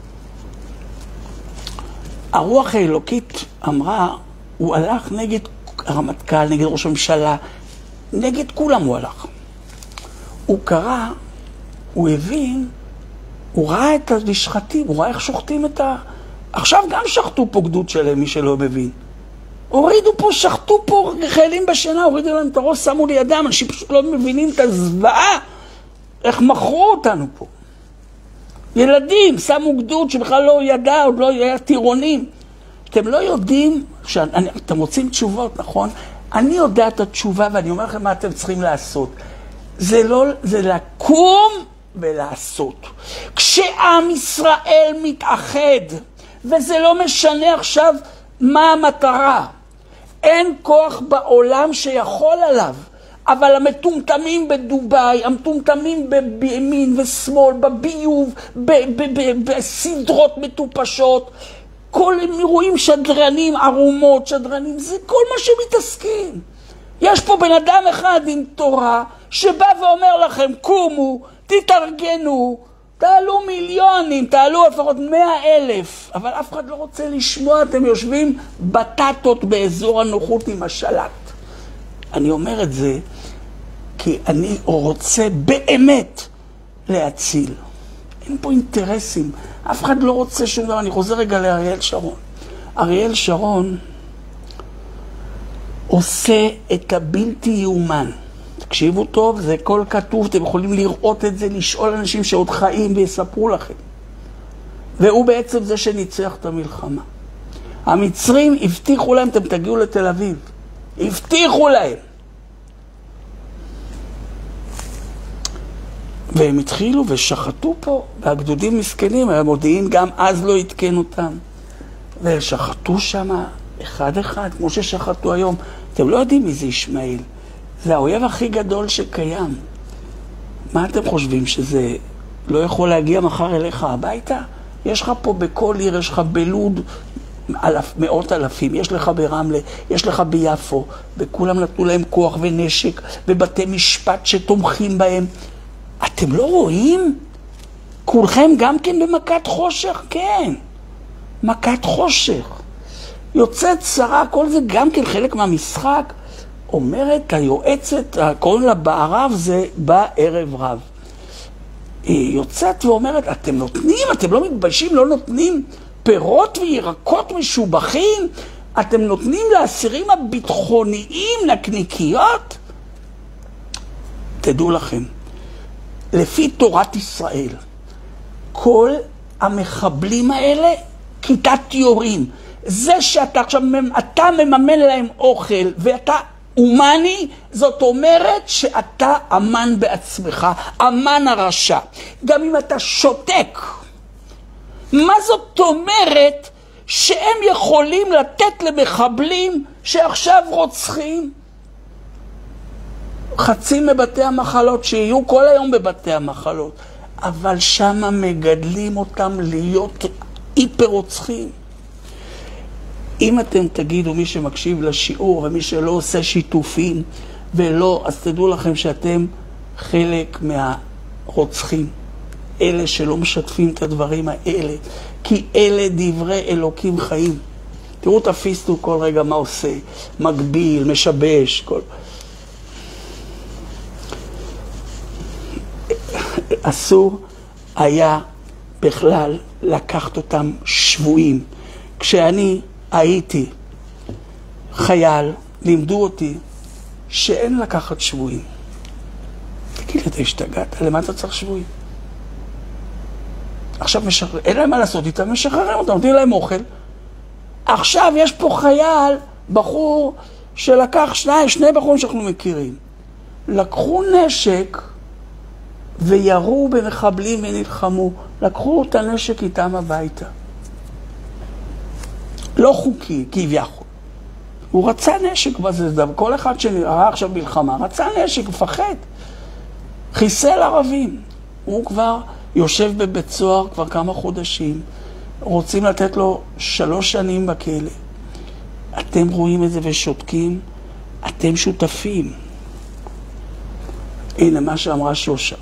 הרוח האלוקית אמרה, הוא הלך נגד הרמטכ"ל, נגד ראש הממשלה, נגד כולם הוא הלך. הוא קרא, הוא הבין, הוא ראה את המשחטים, הוא ראה איך שוחטים את ה... עכשיו גם שחטו פה גדוד שלהם, מי שלא מבין. הורידו פה, שחטו פה חיילים בשינה, הורידו להם את הראש, שמו לידם, אנשים פשוט לא מבינים את הזוועה, איך מכרו אותנו פה. ילדים, שמו גדוד שבכלל לא ידע, עוד לא היה טירונים. אתם לא יודעים, שאני, אתם רוצים תשובות, נכון? אני יודע את התשובה ואני אומר לכם מה אתם צריכים לעשות. זה לא, זה לקום ולעשות. כשעם ישראל מתאחד, וזה לא משנה עכשיו מה המטרה. אין כוח בעולם שיכול עליו. אבל המטומטמים בדוביי, המטומטמים בימין ושמאל, בביוב, בסדרות מטופשות, כל הם רואים שדרנים, ערומות, שדרנים, זה כל מה שמתעסקים. יש פה בן אדם אחד עם תורה, שבא ואומר לכם, קומו, תתארגנו, תעלו מיליונים, תעלו לפחות מאה אלף, אבל אף אחד לא רוצה לשמוע, אתם יושבים בטטות באזור הנוחות עם השלט. אני אומר את זה כי אני רוצה באמת להציל. אין פה אינטרסים, אף אחד לא רוצה שום דבר. אני חוזר רגע לאריאל שרון. אריאל שרון עושה את הבלתי יאומן. תקשיבו טוב, זה כל כתוב, אתם יכולים לראות את זה, לשאול אנשים שעוד חיים ויספרו לכם. והוא בעצם זה שניצח את המלחמה. המצרים הבטיחו להם, אתם תגיעו לתל אביב. הבטיחו להם. והם התחילו ושחטו פה, והגדודים מסכנים, המודיעין גם אז לא התקן אותם. ושחטו שם אחד אחד, כמו ששחטו היום. אתם לא יודעים מי זה ישמעאל. זה האויב הכי גדול שקיים. מה אתם חושבים, שזה לא יכול להגיע מחר אליך הביתה? יש לך פה בכל עיר, יש לך בלוד אלף, מאות אלפים, יש לך ברמלה, יש לך ביפו, וכולם נתנו להם כוח ונשק, ובתי משפט שתומכים בהם. אתם לא רואים? כולכם גם כן במכת חושך? כן. מכת חושך. יוצאת שרה, כל זה גם כן חלק מהמשחק. אומרת היועצת, קוראים לה בערב, זה בערב רב. היא יוצאת ואומרת, אתם נותנים, אתם לא מתביישים, לא נותנים פירות וירקות משובחים, אתם נותנים לאסירים הביטחוניים, נקניקיות. תדעו לכם, לפי תורת ישראל, כל המחבלים האלה כיתת יורים. זה שאתה עכשיו, אתה מממן להם אוכל ואתה אומני, זאת אומרת שאתה אמן בעצמך, אמן הרשע. גם אם אתה שותק, מה זאת אומרת שהם יכולים לתת למחבלים שעכשיו רוצחים? חצי מבתי המחלות שיהיו כל היום בבתי המחלות, אבל שמה מגדלים אותם להיות היפר רוצחים. אם אתם תגידו, מי שמקשיב לשיעור ומי שלא עושה שיתופים ולא, אז תדעו לכם שאתם חלק מהרוצחים, אלה שלא משתפים את הדברים האלה, כי אלה דברי אלוקים חיים. תראו את הפיסטו כל רגע מה עושה, מגביל, משבש, כל... אסור היה בכלל לקחת אותם שבויים. כשאני הייתי חייל, לימדו אותי שאין לקחת שבויים. תגיד לי, אתה השתגעת? למה אתה צריך שבויים? עכשיו משחרר, אין להם מה לעשות איתם, משחררים אותם, נותנים להם אוכל. עכשיו יש פה חייל, בחור שלקח שניים, שני בחורים שאנחנו מכירים. לקחו נשק וירו במחבלים ונלחמו. לקחו את הנשק איתם הביתה. לא חוקי, כביכול. הוא רצה נשק בזה, כל אחד שנראה עכשיו מלחמה, רצה נשק, מפחד. חיסל ערבים. הוא כבר יושב בבית סוהר כבר כמה חודשים. רוצים לתת לו שלוש שנים בכלא. אתם רואים את זה ושותקים, אתם שותפים. הנה מה שאמרה שושה.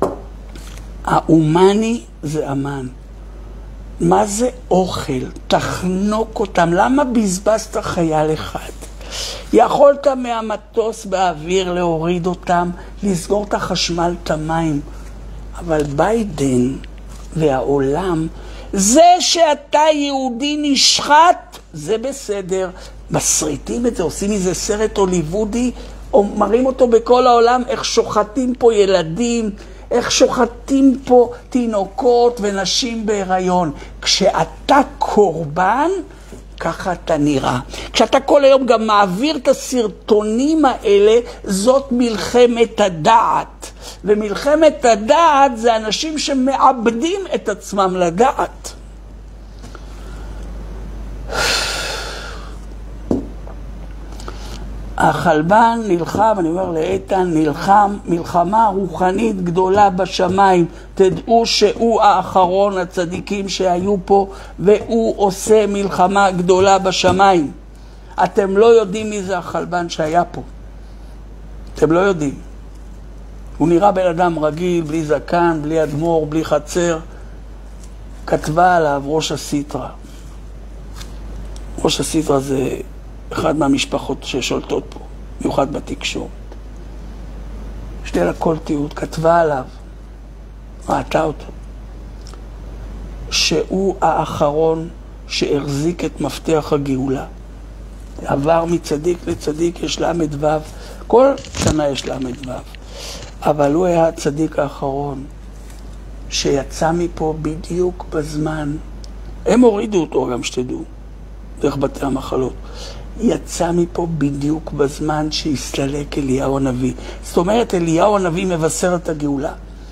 האומני זה אמן. מה זה אוכל? תחנוק אותם. למה בזבזת חייל אחד? יכולת מהמטוס באוויר להוריד אותם, לסגור את החשמל, את המים. אבל ביידן והעולם, זה שאתה יהודי נשחט, זה בסדר. בסריטים את זה, עושים איזה סרט הוליוודי, או מראים אותו בכל העולם, איך שוחטים פה ילדים, איך שוחטים פה תינוקות ונשים בהיריון. כשאתה קורבן, ככה אתה נראה. כשאתה כל היום גם מעביר את הסרטונים האלה, זאת מלחמת הדעת. ומלחמת הדעת זה אנשים שמאבדים את עצמם לדעת. החלבן נלחם, אני אומר לאיתן, נלחם מלחמה רוחנית גדולה בשמיים. תדעו שהוא האחרון הצדיקים שהיו פה, והוא עושה מלחמה גדולה בשמיים. אתם לא יודעים מי זה החלבן שהיה פה. אתם לא יודעים. הוא נראה בן אדם רגיל, בלי זקן, בלי אדמו"ר, בלי חצר. כתבה עליו ראש הסיטרה. ראש הסיטרה זה אחד מהמשפחות ששולטות פה, מיוחד בתקשורת. שתי לה כל תיעוד, כתבה עליו, ראתה אותו, שהוא האחרון שהחזיק את מפתח הגאולה. עבר מצדיק לצדיק, יש למד וו, כל שנה יש למד וו. אבל הוא היה הצדיק האחרון שיצא מפה בדיוק בזמן. הם הורידו אותו גם שתדעו, דרך בתי המחלות. יצא מפה בדיוק בזמן שהסתלק אליהו הנביא. זאת אומרת, אליהו הנביא מבשר את הגאולה.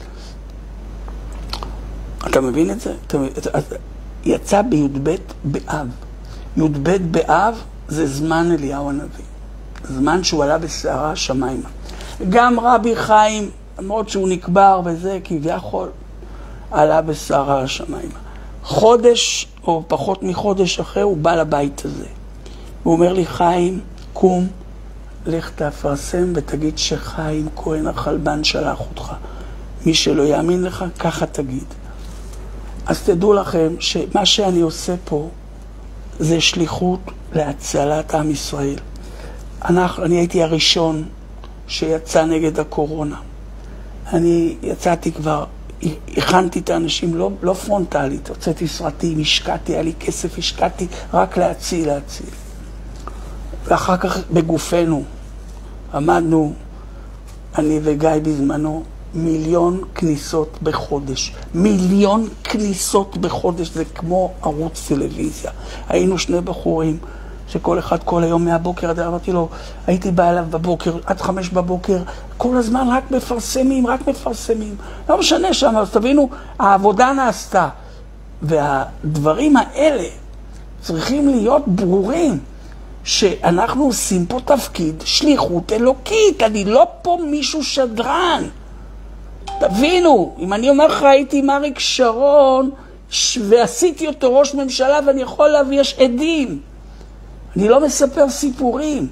אתה מבין את זה? אתה, יצא בי"ב באב. י"ב באב זה זמן אליהו הנביא. זמן שהוא עלה בסערה השמיימה. גם רבי חיים, למרות שהוא נקבר וזה, כביכול, עלה בסערה השמיימה. חודש, או פחות מחודש אחרי, הוא בא לבית הזה. הוא אומר לי, חיים, קום, לך תפרסם ותגיד שחיים כהן החלבן שלח אותך. מי שלא יאמין לך, ככה תגיד. אז תדעו לכם שמה שאני עושה פה זה שליחות להצלת עם ישראל. אנחנו, אני הייתי הראשון שיצא נגד הקורונה. אני יצאתי כבר, הכנתי את האנשים, לא, לא פרונטלית, הוצאתי סרטים, השקעתי, היה לי כסף, השקעתי רק להציל, להציל. ואחר כך בגופנו עמדנו, אני וגיא בזמנו, מיליון כניסות בחודש. מיליון כניסות בחודש, זה כמו ערוץ טלוויזיה. היינו שני בחורים, שכל אחד כל היום מהבוקר, אמרתי לו, הייתי בא אליו בבוקר, עד חמש בבוקר, כל הזמן רק מפרסמים, רק מפרסמים. לא משנה שם, אז תבינו, העבודה נעשתה. והדברים האלה צריכים להיות ברורים, שאנחנו עושים פה תפקיד שליחות אלוקית, אני לא פה מישהו שדרן. תבינו, אם אני אומר לך, הייתי עם אריק שרון, ועשיתי אותו ראש ממשלה, ואני יכול להביא, יש עדים. אני לא מספר סיפורים.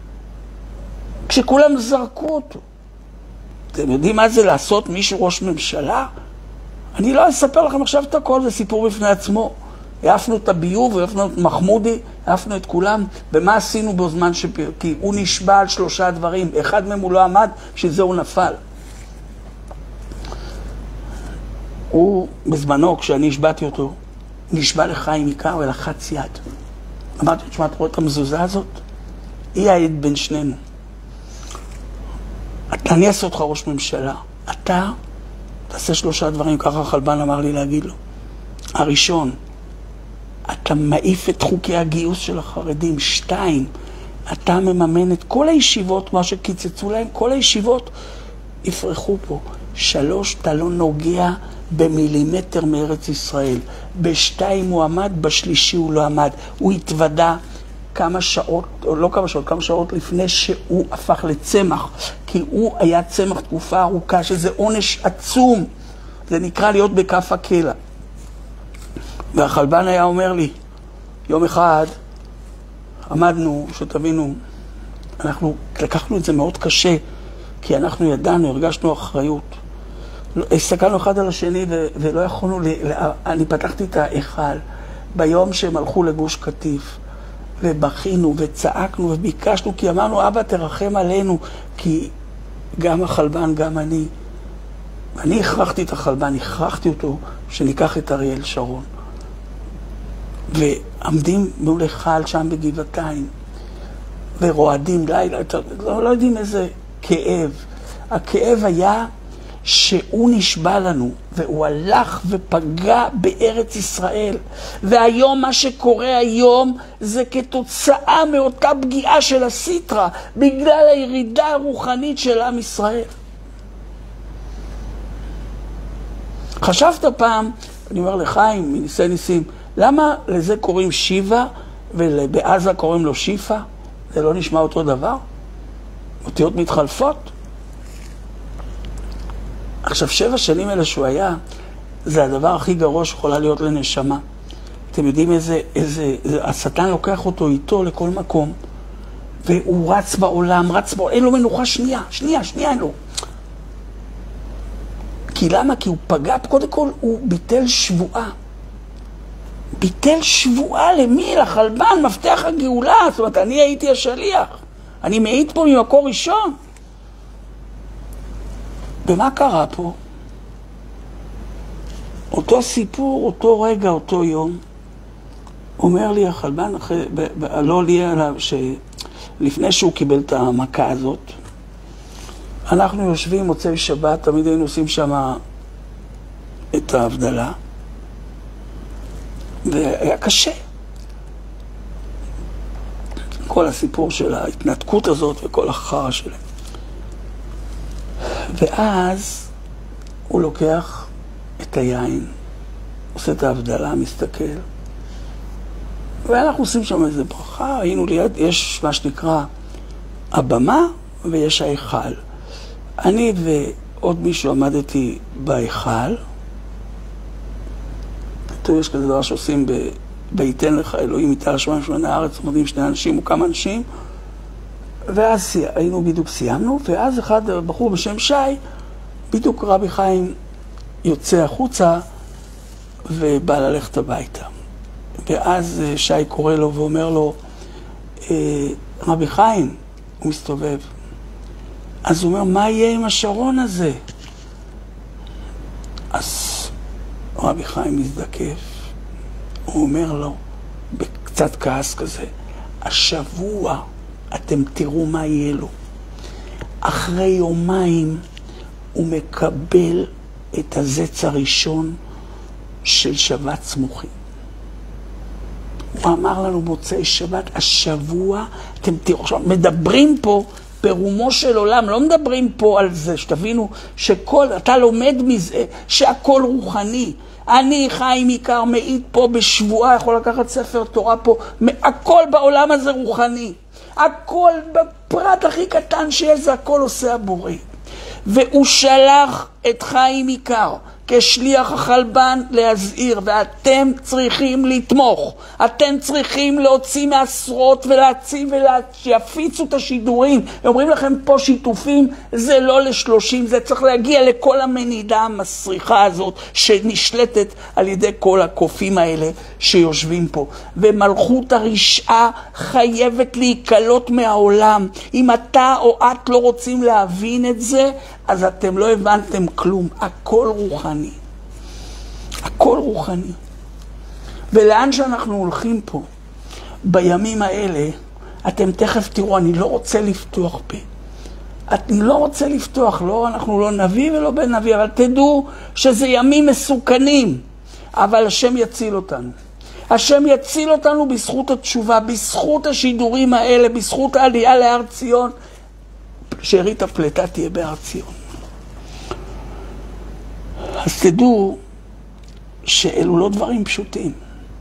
כשכולם זרקו אותו. אתם יודעים מה זה לעשות מישהו ראש ממשלה? אני לא אספר לכם עכשיו את הכל, זה סיפור בפני עצמו. העפנו את הביוב, העפנו את מחמודי, העפנו את כולם. ומה עשינו בזמן שפיר? כי הוא נשבע על שלושה דברים. אחד מהם הוא לא עמד, שזה הוא נפל. הוא, בזמנו, כשאני השבעתי אותו, נשבע לחיים עיקר ולחץ יד. אמרתי, תשמע, אתה רואה את המזוזה הזאת? היא העד בין שנינו. אתה, אני אעשה אותך ראש ממשלה. אתה תעשה שלושה דברים, ככה חלבן אמר לי להגיד לו. הראשון, אתה מעיף את חוקי הגיוס של החרדים. שתיים, אתה מממן את כל הישיבות, מה שקיצצו להם, כל הישיבות יפרחו פה. שלוש, אתה לא נוגע במילימטר מארץ ישראל. בשתיים הוא עמד, בשלישי הוא לא עמד. הוא התוודע כמה שעות, או לא כמה שעות, כמה שעות לפני שהוא הפך לצמח. כי הוא היה צמח תקופה ארוכה, שזה עונש עצום. זה נקרא להיות בכף הקלע. והחלבן היה אומר לי, יום אחד עמדנו, שתבינו, אנחנו לקחנו את זה מאוד קשה, כי אנחנו ידענו, הרגשנו אחריות. הסתכלנו אחד על השני ו- ולא יכולנו, ל- אני פתחתי את ההיכל ביום שהם הלכו לגוש קטיף, ובכינו וצעקנו וביקשנו, כי אמרנו, אבא תרחם עלינו, כי גם החלבן, גם אני, אני הכרחתי את החלבן, הכרחתי אותו שניקח את אריאל שרון. ועמדים מול היכל שם בגבעתיים, ורועדים לילה, לא, לא יודעים איזה כאב. הכאב היה שהוא נשבע לנו, והוא הלך ופגע בארץ ישראל. והיום, מה שקורה היום, זה כתוצאה מאותה פגיעה של הסטרה, בגלל הירידה הרוחנית של עם ישראל. חשבת פעם, אני אומר לחיים, מניסי ניסים, למה לזה קוראים שיבה, ובעזה קוראים לו שיפה? זה לא נשמע אותו דבר? אותיות מתחלפות? עכשיו, שבע שנים אלה שהוא היה, זה הדבר הכי גרוע שיכולה להיות לנשמה. אתם יודעים איזה, איזה, השטן לוקח אותו איתו לכל מקום, והוא רץ בעולם, רץ בעולם, אין לו מנוחה שנייה, שנייה, שנייה אין לו. כי למה? כי הוא פגע, קודם כל הוא ביטל שבועה. ביטל שבועה למי? לחלבן, מפתח הגאולה. זאת אומרת, אני הייתי השליח. אני מעיד פה ממקור ראשון. ומה קרה פה? אותו סיפור, אותו רגע, אותו יום, אומר לי החלבן, אחרי, ב, ב, לא לי עליו, שלפני שהוא קיבל את המכה הזאת, אנחנו יושבים מוצאי שבת, תמיד היינו עושים שם את ההבדלה, והיה קשה. כל הסיפור של ההתנתקות הזאת וכל החרא שלהם. ואז הוא לוקח את היין, עושה את ההבדלה, מסתכל, ואנחנו עושים שם איזה ברכה, היינו ליד, יש מה שנקרא הבמה ויש ההיכל. אני ועוד מישהו עמדתי בהיכל, כתוב, יש כזה דבר שעושים ב... ביתן לך אלוהים איתה לשמיים שמונה הארץ, עומדים שני אנשים או כמה אנשים, ואז היינו בדיוק סיימנו, ואז אחד בחור בשם שי, בדיוק רבי חיים יוצא החוצה, ובא ללכת הביתה. ואז שי קורא לו ואומר לו, רבי חיים, הוא מסתובב. אז הוא אומר, מה יהיה עם השרון הזה? אז רבי חיים מזדקף, הוא אומר לו, בקצת כעס כזה, השבוע אתם תראו מה יהיה לו. אחרי יומיים הוא מקבל את הזץ הראשון של שבת סמוכים. הוא אמר לנו מוצאי שבת, השבוע אתם תראו, עכשיו מדברים פה ברומו של עולם, לא מדברים פה על זה, שתבינו שכל, אתה לומד מזה שהכל רוחני. אני חיים עיקר מעיד פה בשבועה, יכול לקחת ספר תורה פה, הכל בעולם הזה רוחני. הכל בפרט הכי קטן שיש, זה הכל עושה הבורא. והוא שלח את חיים עיקר כשליח החלבן להזהיר, ואתם צריכים לתמוך. אתם צריכים להוציא מעשרות ולהציב ולהפיצו את השידורים. אומרים לכם פה שיתופים, זה לא לשלושים, זה צריך להגיע לכל המנידה המסריחה הזאת שנשלטת על ידי כל הקופים האלה שיושבים פה. ומלכות הרשעה חייבת להיקלות מהעולם. אם אתה או את לא רוצים להבין את זה, אז אתם לא הבנתם כלום. הכל רוחני. הכל רוחני. ולאן שאנחנו הולכים פה, בימים האלה, אתם תכף תראו, אני לא רוצה לפתוח פה. אני לא רוצה לפתוח, לא, אנחנו לא נביא ולא בן נביא, אבל תדעו שזה ימים מסוכנים. אבל השם יציל אותנו. השם יציל אותנו בזכות התשובה, בזכות השידורים האלה, בזכות העלייה להר ציון. שארית הפלטה תהיה בהר ציון. אז תדעו שאלו לא דברים פשוטים.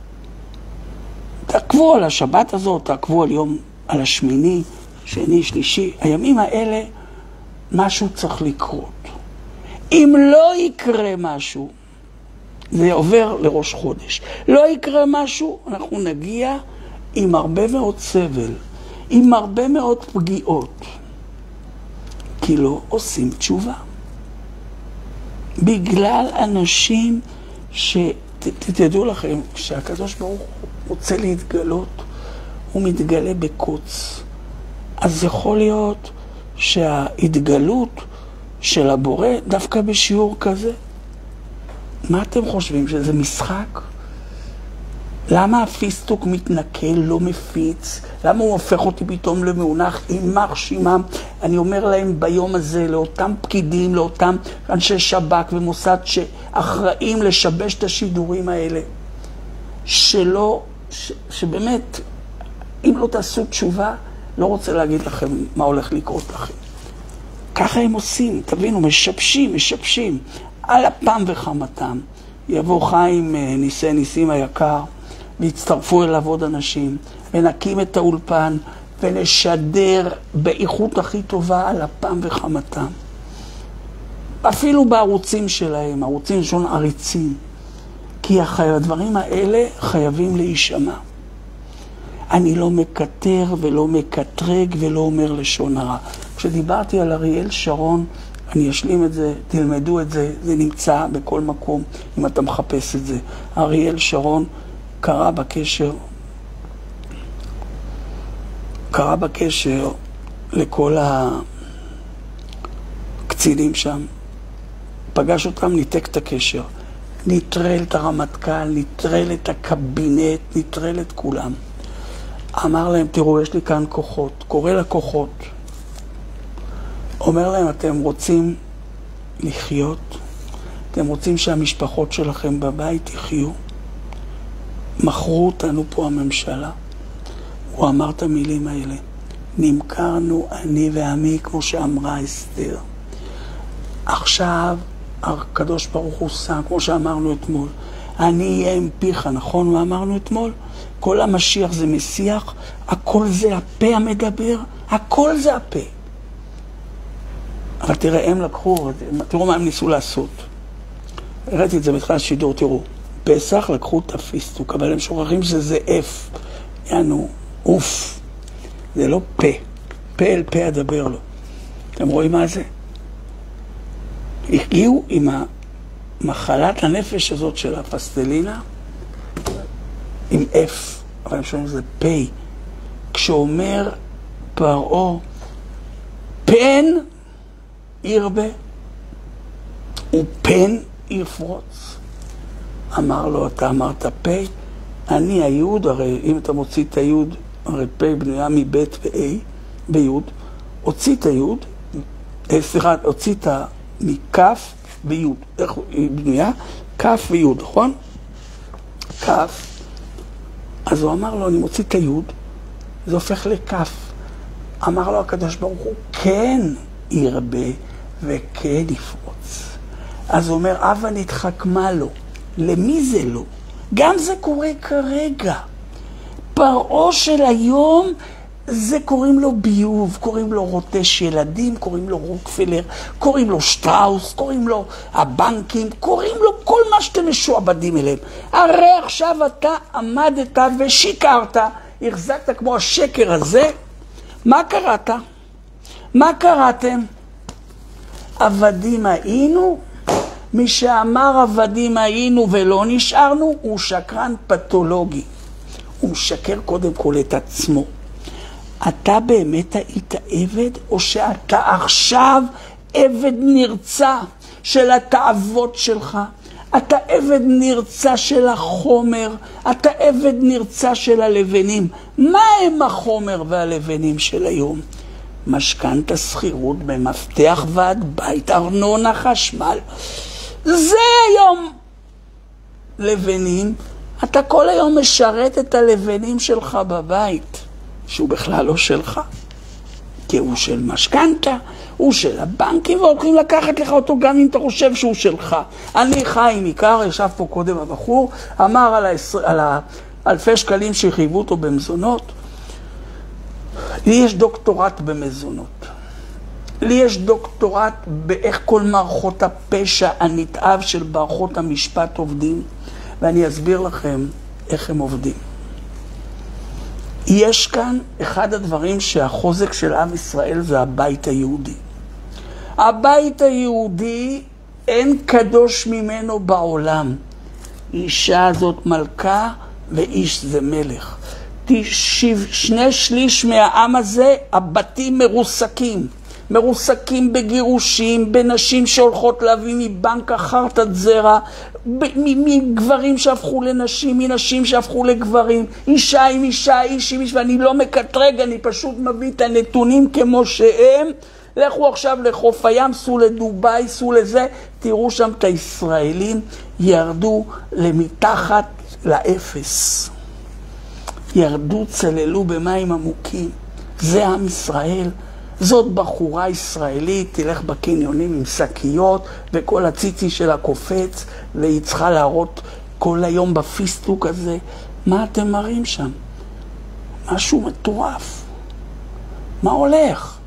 תעקבו על השבת הזאת, תעקבו על יום, על השמיני, שני, שלישי. הימים האלה, משהו צריך לקרות. אם לא יקרה משהו, זה עובר לראש חודש. לא יקרה משהו, אנחנו נגיע עם הרבה מאוד סבל, עם הרבה מאוד פגיעות. כי לא עושים תשובה. בגלל אנשים שתדעו לכם, שהקדוש ברוך הוא רוצה להתגלות, הוא מתגלה בקוץ. אז יכול להיות שההתגלות של הבורא דווקא בשיעור כזה. מה אתם חושבים? שזה משחק? למה הפיסטוק מתנקל, לא מפיץ? למה הוא הופך אותי פתאום למאונח אימך שימם? אני אומר להם ביום הזה, לאותם פקידים, לאותם אנשי שב"כ ומוסד שאחראים לשבש את השידורים האלה, שלא, ש, שבאמת, אם לא תעשו תשובה, לא רוצה להגיד לכם מה הולך לקרות לכם. ככה הם עושים, תבינו, משבשים, משבשים. על אפם וחמתם. יבוא חיים ניסי ניסים היקר, והצטרפו אליו עוד אנשים, ונקים את האולפן, ונשדר באיכות הכי טובה על אפם וחמתם. אפילו בערוצים שלהם, ערוצים שון עריצים, כי הדברים האלה חייבים להישמע. אני לא מקטר ולא מקטרג ולא אומר לשון הרע. כשדיברתי על אריאל שרון, אני אשלים את זה, תלמדו את זה, זה נמצא בכל מקום, אם אתה מחפש את זה. אריאל שרון קרא בקשר, קרא בקשר לכל הקצינים שם, פגש אותם, ניתק את הקשר, נטרל את הרמטכ"ל, נטרל את הקבינט, נטרל את כולם. אמר להם, תראו, יש לי כאן כוחות, קורא לכוחות, אומר להם, אתם רוצים לחיות? אתם רוצים שהמשפחות שלכם בבית יחיו? מכרו אותנו פה הממשלה. הוא אמר את המילים האלה. נמכרנו אני ועמי, כמו שאמרה אסתר. עכשיו, הקדוש ברוך הוא שם, כמו שאמרנו אתמול, אני אהיה עם פיך, נכון? מה אמרנו אתמול? כל המשיח זה משיח, הכל זה הפה המדבר, הכל זה הפה. אבל תראה, הם לקחו, תראו מה הם ניסו לעשות. הראיתי את זה בתחילת השידור, תראו. פסח לקחו את הפיסטוק, אבל הם שוכחים שזה אף. יענו, אוף. זה לא פה. פה אל פה אדבר לו. אתם רואים מה זה? הגיעו עם מחלת הנפש הזאת של הפסטלינה, עם F, אבל אני חושב שזה P, כשאומר פרעה, פן ירבה, ופן יפרוץ. אמר לו, אתה אמרת P, אני היוד, הרי אם אתה מוציא את היוד, הרי P בנויה מבית ו-A, ביוד, הוציא את היוד, סליחה, הוציא את מכף ויוד. איך היא בנויה? כף ויוד, נכון? כף. אז הוא אמר לו, אני מוציא את היוד, זה הופך לכף. אמר לו הקדוש ברוך הוא, כן ירבה וכן יפרוץ. אז הוא אומר, אבא נתחכמה לו. למי זה לא? גם זה קורה כרגע. פרעה של היום, זה קוראים לו ביוב, קוראים לו רוטש ילדים, קוראים לו רוקפלר, קוראים לו שטראוס, קוראים לו הבנקים, קוראים לו כל מה שאתם משועבדים אליהם. הרי עכשיו אתה עמדת ושיקרת, החזקת כמו השקר הזה. מה קראת? מה קראתם? עבדים היינו? מי שאמר עבדים היינו ולא נשארנו, הוא שקרן פתולוגי. הוא משקר קודם כל את עצמו. אתה באמת היית עבד, או שאתה עכשיו עבד נרצע של התאוות שלך? אתה עבד נרצע של החומר, אתה עבד נרצע של הלבנים. מה הם החומר והלבנים של היום? משכנתה, שכירות, במפתח ועד בית, ארנונה, חשמל. זה היום לבנים. אתה כל היום משרת את הלבנים שלך בבית, שהוא בכלל לא שלך, כי הוא של משכנתה, הוא של הבנקים, והולכים לקחת לך אותו גם אם אתה חושב שהוא שלך. אני חיים עיקר, ישב פה קודם הבחור, אמר על, העשר, על האלפי שקלים שחייבו אותו במזונות, לי יש דוקטורט במזונות. לי יש דוקטורט באיך כל מערכות הפשע הנתעב של מערכות המשפט עובדים, ואני אסביר לכם איך הם עובדים. יש כאן אחד הדברים שהחוזק של עם ישראל זה הבית היהודי. הבית היהודי אין קדוש ממנו בעולם. אישה זאת מלכה ואיש זה מלך. שני שליש מהעם הזה, הבתים מרוסקים. מרוסקים בגירושים, בנשים שהולכות להביא מבנק החרטת זרע, מגברים שהפכו לנשים, מנשים שהפכו לגברים, אישה עם אישה, איש עם איש, ואני לא מקטרג, אני פשוט מביא את הנתונים כמו שהם. לכו עכשיו לחוף הים, סעו לדוביי, סעו לזה, תראו שם את הישראלים ירדו למתחת לאפס. ירדו, צללו במים עמוקים. זה עם ישראל. זאת בחורה ישראלית, תלך בקניונים עם שקיות וכל הציצי שלה קופץ, והיא צריכה להראות כל היום בפיסטוק הזה. מה אתם מראים שם? משהו מטורף. מה הולך?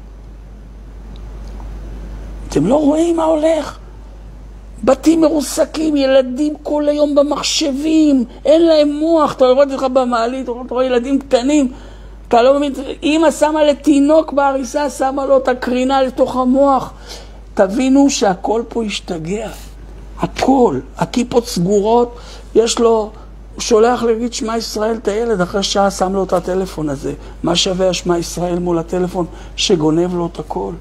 אתם לא רואים מה הולך? בתים מרוסקים, ילדים כל היום במחשבים, אין להם מוח, אתה רואה לך במעלית, אתה רואה ילדים קטנים, אתה לא מבין, אמא שמה לתינוק בעריסה, שמה לו את הקרינה לתוך המוח. תבינו שהכל פה ישתגע. הכל, הכיפות סגורות, יש לו, הוא שולח להגיד שמע ישראל את הילד, אחרי שעה שם לו את הטלפון הזה. מה שווה השמע ישראל מול הטלפון שגונב לו את הכל?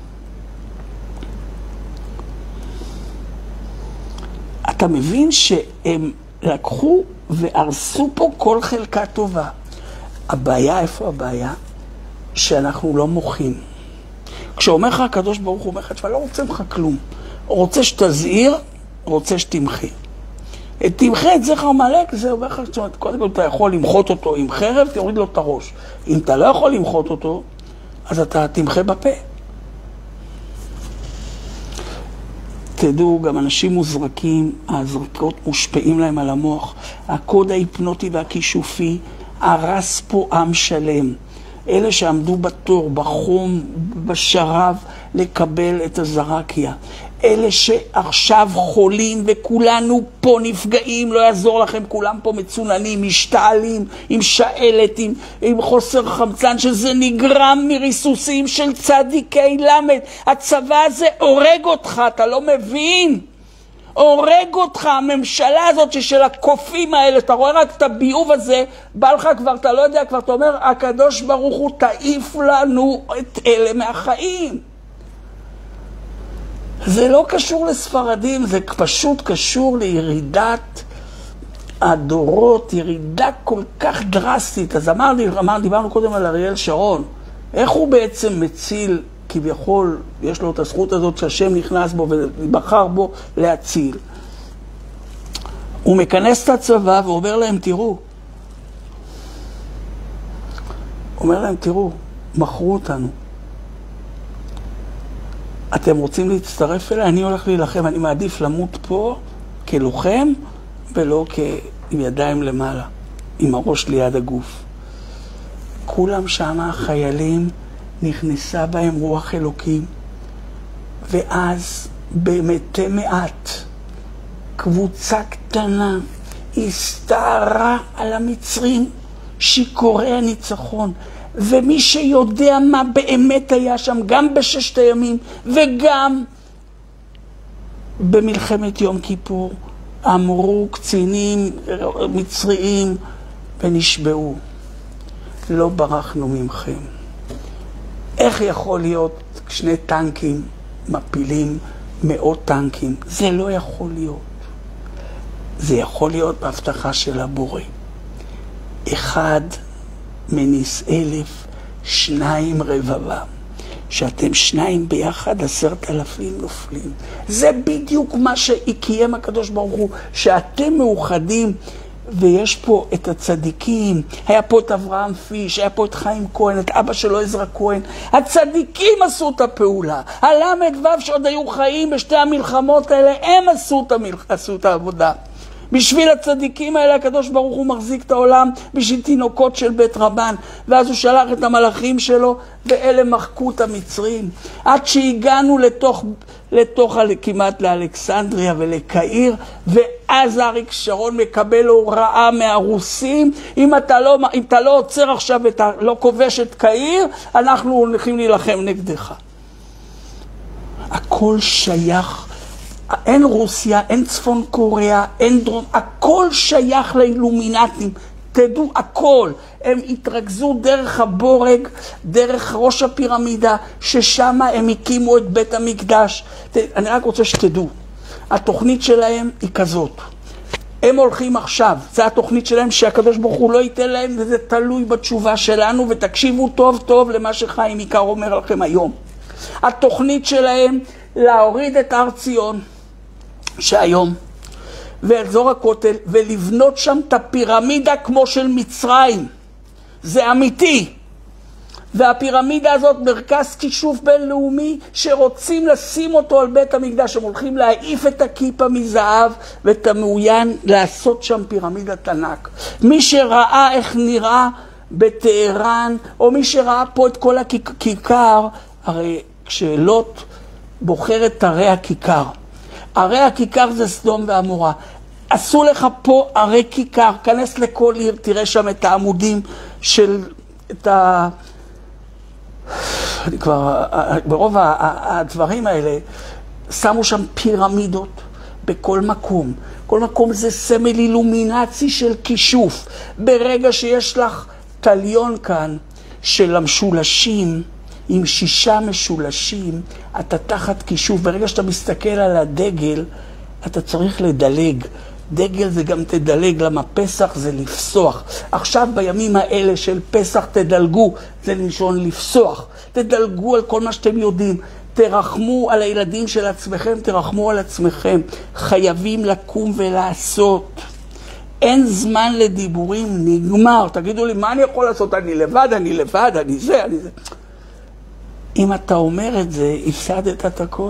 אתה מבין שהם לקחו והרסו פה כל חלקה טובה. הבעיה, איפה הבעיה? שאנחנו לא מוחים. כשאומר לך הקדוש ברוך הוא אומר לך, תשמע, לא רוצה ממך כלום. רוצה שתזהיר, רוצה שתמחה. תמחה את זכר עמלק, זה אומר לך, קודם כל אתה יכול למחות אותו עם חרב, תוריד לו את הראש. אם אתה לא יכול למחות אותו, אז אתה תמחה בפה. תדעו, גם אנשים מוזרקים, הזרקות מושפעים להם על המוח. הקוד ההיפנוטי והכישופי הרס פה עם שלם. אלה שעמדו בתור, בחום, בשרב, לקבל את הזרקיה. אלה שעכשיו חולים וכולנו פה נפגעים, לא יעזור לכם, כולם פה מצוננים, משתעלים, עם שאלת, עם, עם חוסר חמצן, שזה נגרם מריסוסים של צדיקי למד. הצבא הזה הורג אותך, אתה לא מבין? הורג אותך, הממשלה הזאת של הקופים האלה, אתה רואה רק את הביוב הזה, בא לך כבר, אתה לא יודע, כבר אתה אומר, הקדוש ברוך הוא תעיף לנו את אלה מהחיים. זה לא קשור לספרדים, זה פשוט קשור לירידת הדורות, ירידה כל כך דרסטית. אז אמרתי, אמר, דיברנו קודם על אריאל שרון, איך הוא בעצם מציל, כביכול, יש לו את הזכות הזאת שהשם נכנס בו ובחר בו להציל. הוא מכנס את הצבא ואומר להם, תראו, אומר להם, תראו, מכרו אותנו. אתם רוצים להצטרף אליי? אני הולך להילחם, אני מעדיף למות פה כלוחם ולא עם ידיים למעלה, עם הראש ליד הגוף. כולם שם החיילים, נכנסה בהם רוח אלוקים, ואז במתי מעט קבוצה קטנה הסתערה על המצרים שיקורי הניצחון, ומי שיודע מה באמת היה שם גם בששת הימים וגם במלחמת יום כיפור, אמרו קצינים מצריים ונשבעו, לא ברחנו ממכם. איך יכול להיות שני טנקים מפילים מאות טנקים? זה לא יכול להיות. זה יכול להיות בהבטחה של הבורא. אחד מניס אלף, שניים רבבה. שאתם שניים ביחד, עשרת אלפים נופלים. זה בדיוק מה שקיים הקדוש ברוך הוא, שאתם מאוחדים, ויש פה את הצדיקים, היה פה את אברהם פיש, היה פה את חיים כהן, את אבא שלו עזרא כהן, הצדיקים עשו את הפעולה, הלמד וו שעוד היו חיים בשתי המלחמות האלה, הם עשו את, המלח... עשו את העבודה. בשביל הצדיקים האלה הקדוש ברוך הוא מחזיק את העולם, בשביל תינוקות של בית רבן, ואז הוא שלח את המלאכים שלו, ואלה מחקו את המצרים. עד שהגענו לתוך, לתוך כמעט לאלכסנדריה ולקהיר, ואז אריק שרון מקבל הוראה מהרוסים, אם אתה לא, אם אתה לא עוצר עכשיו ואתה לא כובש את קהיר, אנחנו הולכים להילחם נגדך. הכל שייך, אין רוסיה, אין צפון קוריאה, אין דרום, הכל שייך לאילומינטים, תדעו הכל. הם התרכזו דרך הבורג, דרך ראש הפירמידה, ששם הם הקימו את בית המקדש. אני רק רוצה שתדעו, התוכנית שלהם היא כזאת. הם הולכים עכשיו, זה התוכנית שלהם שהקדוש ברוך הוא לא ייתן להם, וזה תלוי בתשובה שלנו, ותקשיבו טוב טוב למה שחיים עיקר אומר לכם היום. התוכנית שלהם להוריד את הר ציון, שהיום, ואזור הכותל, ולבנות שם את הפירמידה כמו של מצרים. זה אמיתי. והפירמידה הזאת מרכז כישוף בינלאומי שרוצים לשים אותו על בית המקדש. הם הולכים להעיף את הכיפה מזהב ואתה מעוין לעשות שם פירמידת ענק. מי שראה איך נראה בטהרן, או מי שראה פה את כל הכיכר, הרי כשלוט בוחר את ערי הכיכר, ערי הכיכר זה סדום ועמורה. עשו לך פה ערי כיכר, כנס לכל עיר, תראה שם את העמודים של, את ה... אני כבר, ברוב הדברים האלה, שמו שם פירמידות בכל מקום. כל מקום זה סמל אילומינצי של כישוף. ברגע שיש לך תליון כאן של המשולשים, עם שישה משולשים, אתה תחת כישוף. ברגע שאתה מסתכל על הדגל, אתה צריך לדלג. דגל זה גם תדלג, למה פסח זה לפסוח. עכשיו בימים האלה של פסח תדלגו, זה לנשון לפסוח. תדלגו על כל מה שאתם יודעים. תרחמו על הילדים של עצמכם, תרחמו על עצמכם. חייבים לקום ולעשות. אין זמן לדיבורים, נגמר. תגידו לי, מה אני יכול לעשות? אני לבד, אני לבד, אני זה, אני זה. אם אתה אומר את זה, הפסדת את הכל.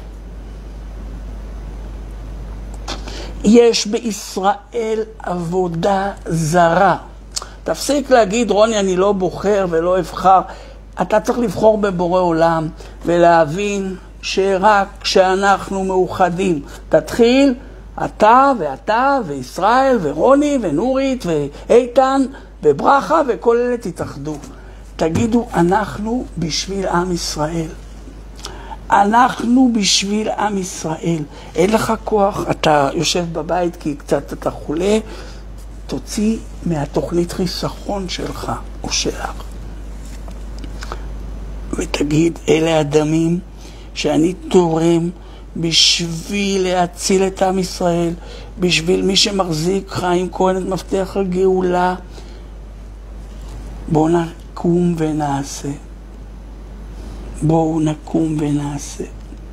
יש בישראל עבודה זרה. תפסיק להגיד, רוני, אני לא בוחר ולא אבחר. אתה צריך לבחור בבורא עולם ולהבין שרק כשאנחנו מאוחדים. תתחיל, אתה ואתה וישראל ורוני ונורית ואיתן וברכה וכל אלה תתאחדו. תגידו, אנחנו בשביל עם ישראל. אנחנו בשביל עם ישראל. אין לך כוח, אתה יושב בבית כי קצת אתה חולה, תוציא מהתוכנית חיסכון שלך או שלך. ותגיד, אלה הדמים שאני תורם בשביל להציל את עם ישראל, בשביל מי שמחזיק חיים כהן את מפתח הגאולה. בואו נקום ונעשה. בואו נקום ונעשה.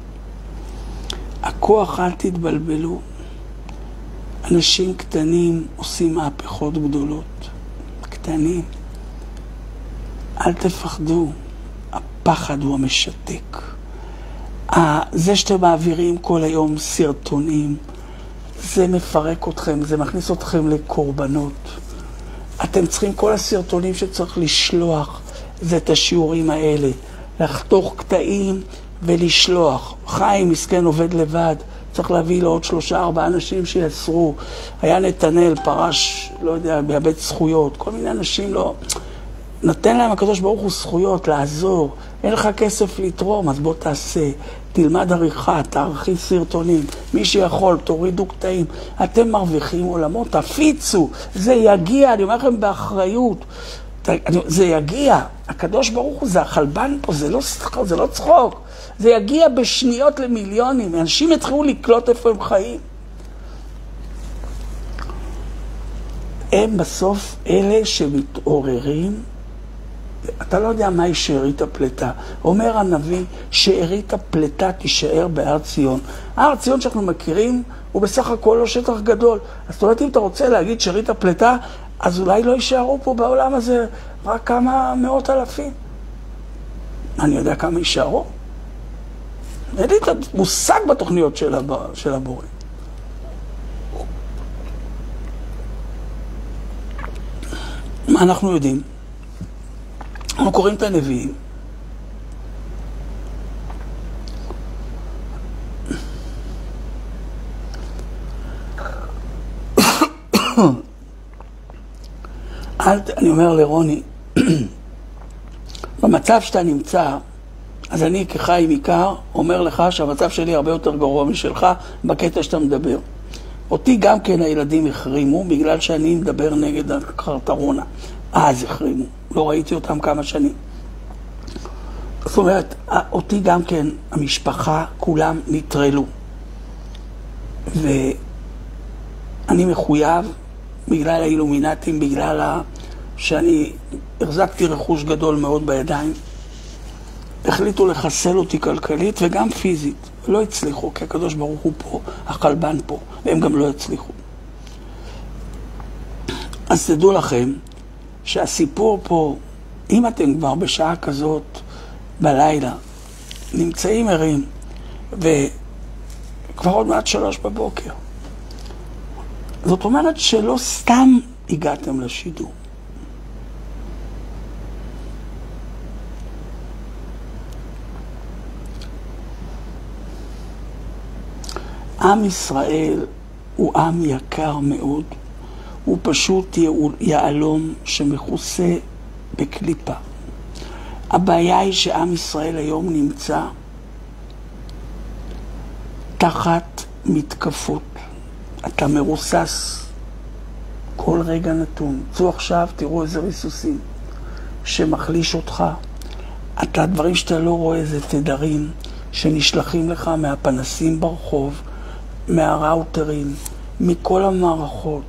הכוח, אל תתבלבלו. אנשים קטנים עושים מהפכות גדולות. קטנים. אל תפחדו. הפחד הוא המשתק. זה שאתם מעבירים כל היום סרטונים, זה מפרק אתכם, זה מכניס אתכם לקורבנות. אתם צריכים, כל הסרטונים שצריך לשלוח, זה את השיעורים האלה. לחתוך קטעים ולשלוח. חיים מסכן עובד לבד, צריך להביא לו עוד שלושה ארבעה אנשים שיעשרו. היה נתנאל פרש, לא יודע, מאבד זכויות, כל מיני אנשים לא... נתן להם הקדוש ברוך הוא זכויות, לעזור. אין לך כסף לתרום, אז בוא תעשה. תלמד עריכה, תערכי סרטונים. מי שיכול, תורידו קטעים. אתם מרוויחים עולמות, תפיצו. זה יגיע, אני אומר לכם באחריות. זה יגיע. הקדוש ברוך הוא זה החלבן פה, זה לא, זה לא צחוק. זה יגיע בשניות למיליונים. אנשים יתחילו לקלוט איפה הם חיים. הם בסוף אלה שמתעוררים. אתה לא יודע מהי שארית הפלטה. אומר הנביא, שארית הפלטה תישאר בהר ציון. הר ציון שאנחנו מכירים הוא בסך הכל לא שטח גדול. אז זאת אומרת, אם אתה רוצה להגיד שארית הפלטה, אז אולי לא יישארו פה בעולם הזה רק כמה מאות אלפים. אני יודע כמה יישארו. אין לי את המושג בתוכניות של, הב... של הבורא. מה אנחנו יודעים? אנחנו קוראים את הנביאים. אני אומר לרוני, במצב שאתה נמצא, אז אני כחיים עיקר אומר לך שהמצב שלי הרבה יותר גרוע משלך בקטע שאתה מדבר. אותי גם כן הילדים החרימו בגלל שאני מדבר נגד הקרטרונה. אז החרימו, לא ראיתי אותם כמה שנים. זאת אומרת, אותי גם כן המשפחה כולם נטרלו. ואני מחויב בגלל האילומינטים, בגלל ה... שאני החזקתי רכוש גדול מאוד בידיים. החליטו לחסל אותי כלכלית וגם פיזית. לא הצליחו, כי הקדוש ברוך הוא פה, החלבן פה, והם גם לא הצליחו. אז תדעו לכם שהסיפור פה, אם אתם כבר בשעה כזאת בלילה, נמצאים ערים, וכבר עוד מעט שלוש בבוקר. זאת אומרת שלא סתם הגעתם לשידור. עם ישראל הוא עם יקר מאוד. הוא פשוט יעלום שמכוסה בקליפה. הבעיה היא שעם ישראל היום נמצא תחת מתקפות. אתה מרוסס כל רגע נתון. צאו עכשיו, תראו איזה ריסוסים שמחליש אותך. אתה, דברים שאתה לא רואה, זה תדרים שנשלחים לך מהפנסים ברחוב, מהראוטרים, מכל המערכות.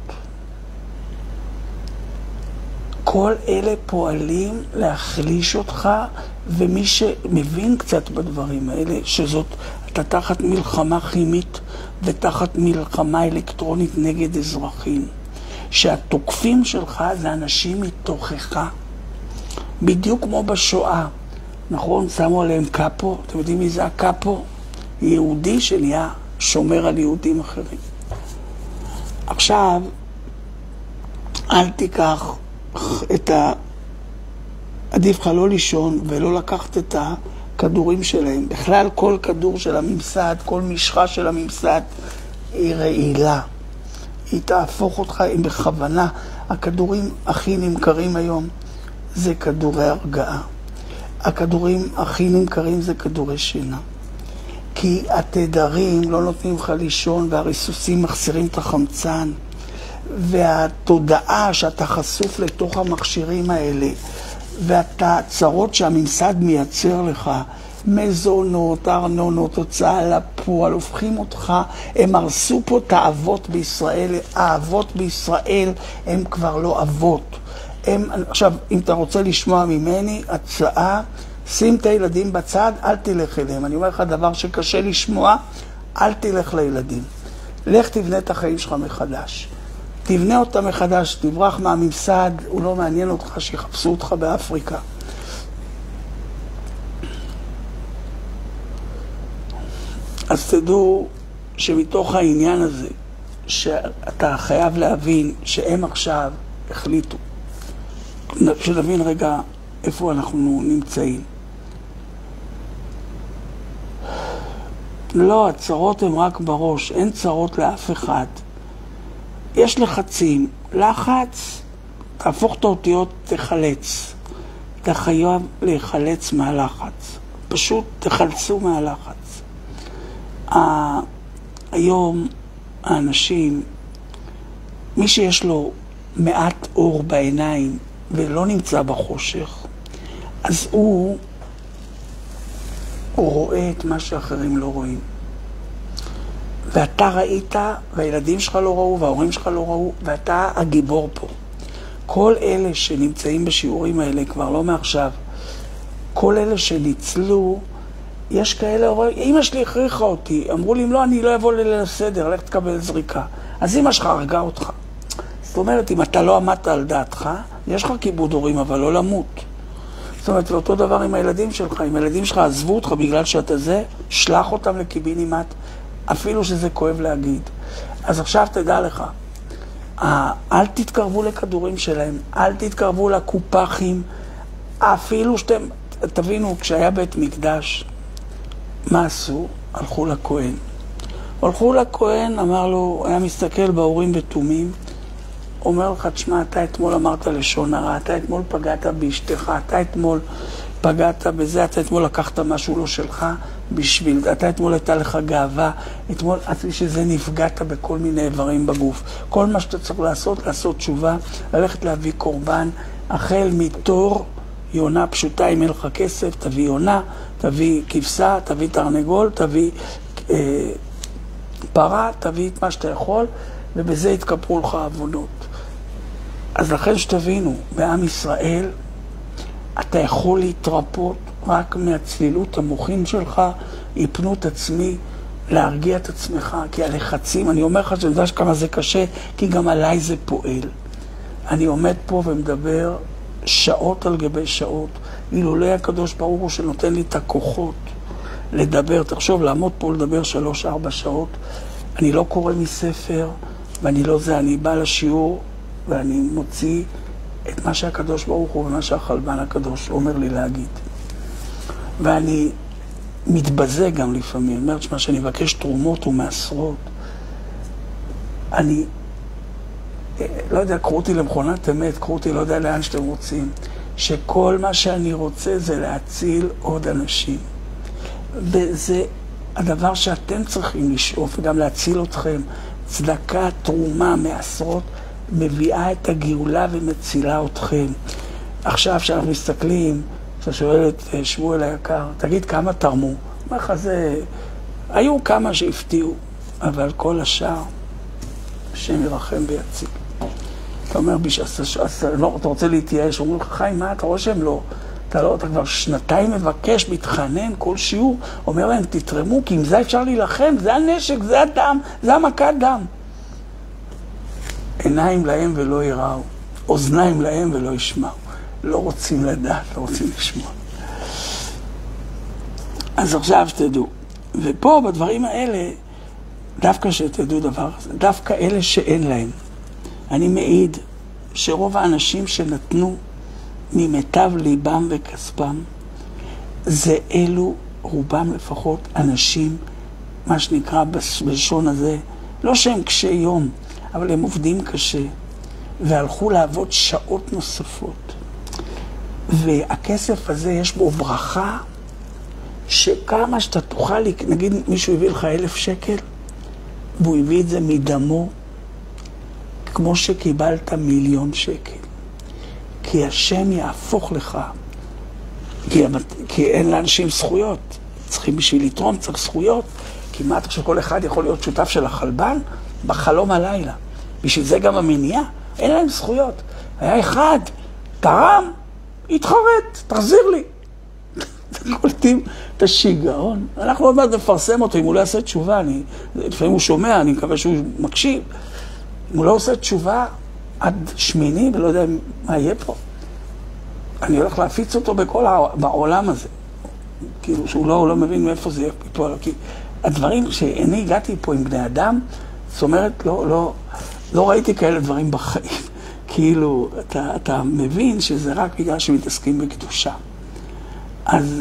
כל אלה פועלים להחליש אותך, ומי שמבין קצת בדברים האלה, שזאת, אתה תחת מלחמה כימית ותחת מלחמה אלקטרונית נגד אזרחים. שהתוקפים שלך זה אנשים מתוכך. בדיוק כמו בשואה. נכון? שמו עליהם קאפו. אתם יודעים מי זה הקאפו? יהודי שנהיה שומר על יהודים אחרים. עכשיו, אל תיקח את ה... עדיף לך לא לישון ולא לקחת את הכדורים שלהם. בכלל כל כדור של הממסד, כל משחה של הממסד היא רעילה. היא תהפוך אותך, אם בכוונה, הכדורים הכי נמכרים היום זה כדורי הרגעה. הכדורים הכי נמכרים זה כדורי שינה. כי התדרים לא נותנים לך לישון, והריסוסים מחסירים את החמצן, והתודעה שאתה חשוף לתוך המכשירים האלה, והצרות שהממסד מייצר לך, מזונות, ארנונות, הוצאה לפועל, הופכים אותך, הם הרסו פה את האבות בישראל, האבות בישראל הם כבר לא אבות. הם, עכשיו, אם אתה רוצה לשמוע ממני, הצעה, שים את הילדים בצד, אל תלך אליהם. אני אומר לך דבר שקשה לשמוע, אל תלך לילדים. לך תבנה את החיים שלך מחדש. תבנה אותה מחדש, תברח מהממסד, הוא לא מעניין אותך שיחפשו אותך באפריקה. אז תדעו שמתוך העניין הזה, שאתה חייב להבין שהם עכשיו החליטו, שנבין רגע איפה אנחנו נמצאים. לא, הצרות הן רק בראש, אין צרות לאף אחד. יש לחצים, לחץ, תהפוך את האותיות, תחלץ. אתה חייב להיחלץ מהלחץ. פשוט תחלצו מהלחץ. היום האנשים, מי שיש לו מעט אור בעיניים ולא נמצא בחושך, אז הוא, הוא רואה את מה שאחרים לא רואים. ואתה ראית, והילדים שלך לא ראו, וההורים שלך לא ראו, ואתה הגיבור פה. כל אלה שנמצאים בשיעורים האלה, כבר לא מעכשיו, כל אלה שניצלו, יש כאלה, אמא שלי הכריחה אותי, אמרו לי, אם לא, אני לא אבוא ליל הסדר, לך תקבל זריקה. אז אמא שלך הרגה אותך. זאת אומרת, אם אתה לא עמדת על דעתך, יש לך כיבוד הורים, אבל לא למות. זאת אומרת, ואותו דבר עם הילדים שלך, אם הילדים שלך עזבו אותך בגלל שאתה זה, שלח אותם לקיבינימט, אפילו שזה כואב להגיד. אז עכשיו תדע לך, אל תתקרבו לכדורים שלהם, אל תתקרבו לקופחים, אפילו שאתם, תבינו, כשהיה בית מקדש, מה עשו? הלכו לכהן. הלכו לכהן, אמר לו, היה מסתכל בהורים בתומים, אומר לך, תשמע, אתה אתמול אמרת לשון הרע, אתה אתמול פגעת באשתך, אתה אתמול פגעת בזה, אתה אתמול לקחת משהו לא שלך בשביל, אתה אתמול הייתה לך גאווה, אתמול, שזה נפגעת בכל מיני איברים בגוף. כל מה שאתה צריך לעשות, לעשות תשובה, ללכת להביא קורבן, החל מתור, יונה פשוטה, אם אין לך כסף, תביא יונה, תביא כבשה, תביא תרנגול, תביא אה, פרה, תביא את מה שאתה יכול, ובזה יתכפרו לך עוונות. אז לכן שתבינו, בעם ישראל, אתה יכול להתרפות רק מהצלילות המוחין שלך, יפנות עצמי, להרגיע את עצמך, כי הלחצים, אני אומר לך שאני יודע כמה זה קשה, כי גם עליי זה פועל. אני עומד פה ומדבר שעות על גבי שעות, אילולא הקדוש ברוך הוא שנותן לי את הכוחות לדבר, תחשוב, לעמוד פה לדבר שלוש, ארבע שעות, אני לא קורא מספר, ואני לא זה, אני בא לשיעור, ואני מוציא את מה שהקדוש ברוך הוא ומה שהחלבן הקדוש אומר לי להגיד. ואני מתבזה גם לפעמים, אני אומרת שמה שאני מבקש תרומות ומעשרות, אני לא יודע, קראו אותי למכונת אמת, קראו אותי לא יודע לאן שאתם רוצים, שכל מה שאני רוצה זה להציל עוד אנשים. וזה הדבר שאתם צריכים לשאוף, וגם להציל אתכם. צדקה, תרומה, מעשרות, מביאה את הגאולה ומצילה אתכם. עכשיו שאנחנו מסתכלים, אתה שואל את שמואל היקר, תגיד כמה תרמו? מה לך זה? היו כמה שהפתיעו, אבל כל השאר, השם ירחם ויציל. אתה אומר, לא, אתה רוצה להתייאש, אומרים לך, חיים, מה, אתה רואה שהם לא? אתה לא, אתה כבר שנתיים מבקש, מתחנן, כל שיעור, אומר להם, תתרמו, כי עם זה אפשר להילחם, זה הנשק, זה הדם, זה המכת דם. עיניים להם ולא יראו, אוזניים להם ולא ישמעו. לא רוצים לדעת, לא רוצים לשמוע. אז עכשיו שתדעו. ופה, בדברים האלה, דווקא שתדעו דבר הזה, דווקא אלה שאין להם. אני מעיד שרוב האנשים שנתנו ממיטב ליבם וכספם, זה אלו, רובם לפחות, אנשים, מה שנקרא בלשון הזה, לא שהם קשי יום, אבל הם עובדים קשה, והלכו לעבוד שעות נוספות. והכסף הזה יש בו ברכה, שכמה שאתה תוכל, נגיד מישהו הביא לך אלף שקל, והוא הביא את זה מדמו, כמו שקיבלת מיליון שקל. כי השם יהפוך לך, כי, כי אין לאנשים זכויות. צריכים בשביל לתרום, צריך זכויות. כמעט כשכל אחד יכול להיות שותף של החלבן, בחלום הלילה. בשביל זה גם המניעה, אין להם זכויות. היה אחד, תרם, התחרט, תחזיר לי. קולטים את השיגעון. אנחנו עוד מעט נפרסם אותו, אם הוא לא יעשה תשובה, אני, לפעמים הוא שומע, אני מקווה שהוא מקשיב. אם הוא לא עושה תשובה עד שמיני, ולא יודע מה יהיה פה, אני הולך להפיץ אותו בכל העולם הזה. כאילו שהוא לא, לא מבין מאיפה זה יהיה פה. כי הדברים שאני הגעתי פה עם בני אדם, זאת אומרת, לא, לא, לא ראיתי כאלה דברים בחיים. כאילו, אתה, אתה מבין שזה רק בגלל שמתעסקים בקדושה. אז...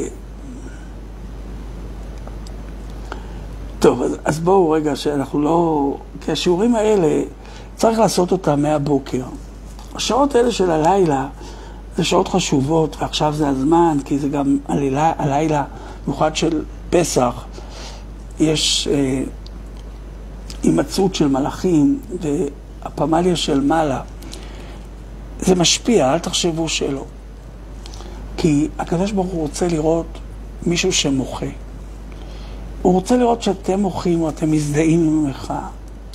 טוב, אז, אז בואו רגע שאנחנו לא... כי השיעורים האלה צריך לעשות אותם מהבוקר. השעות האלה של הלילה זה שעות חשובות, ועכשיו זה הזמן, כי זה גם הלילה, הלילה במיוחד של פסח, יש אה, הימצאות של מלאכים והפמליה של מעלה. זה משפיע, אל תחשבו שלא. כי הקדוש ברוך הוא רוצה לראות מישהו שמוחה. הוא רוצה לראות שאתם מוחים או אתם מזדהים עם המחאה.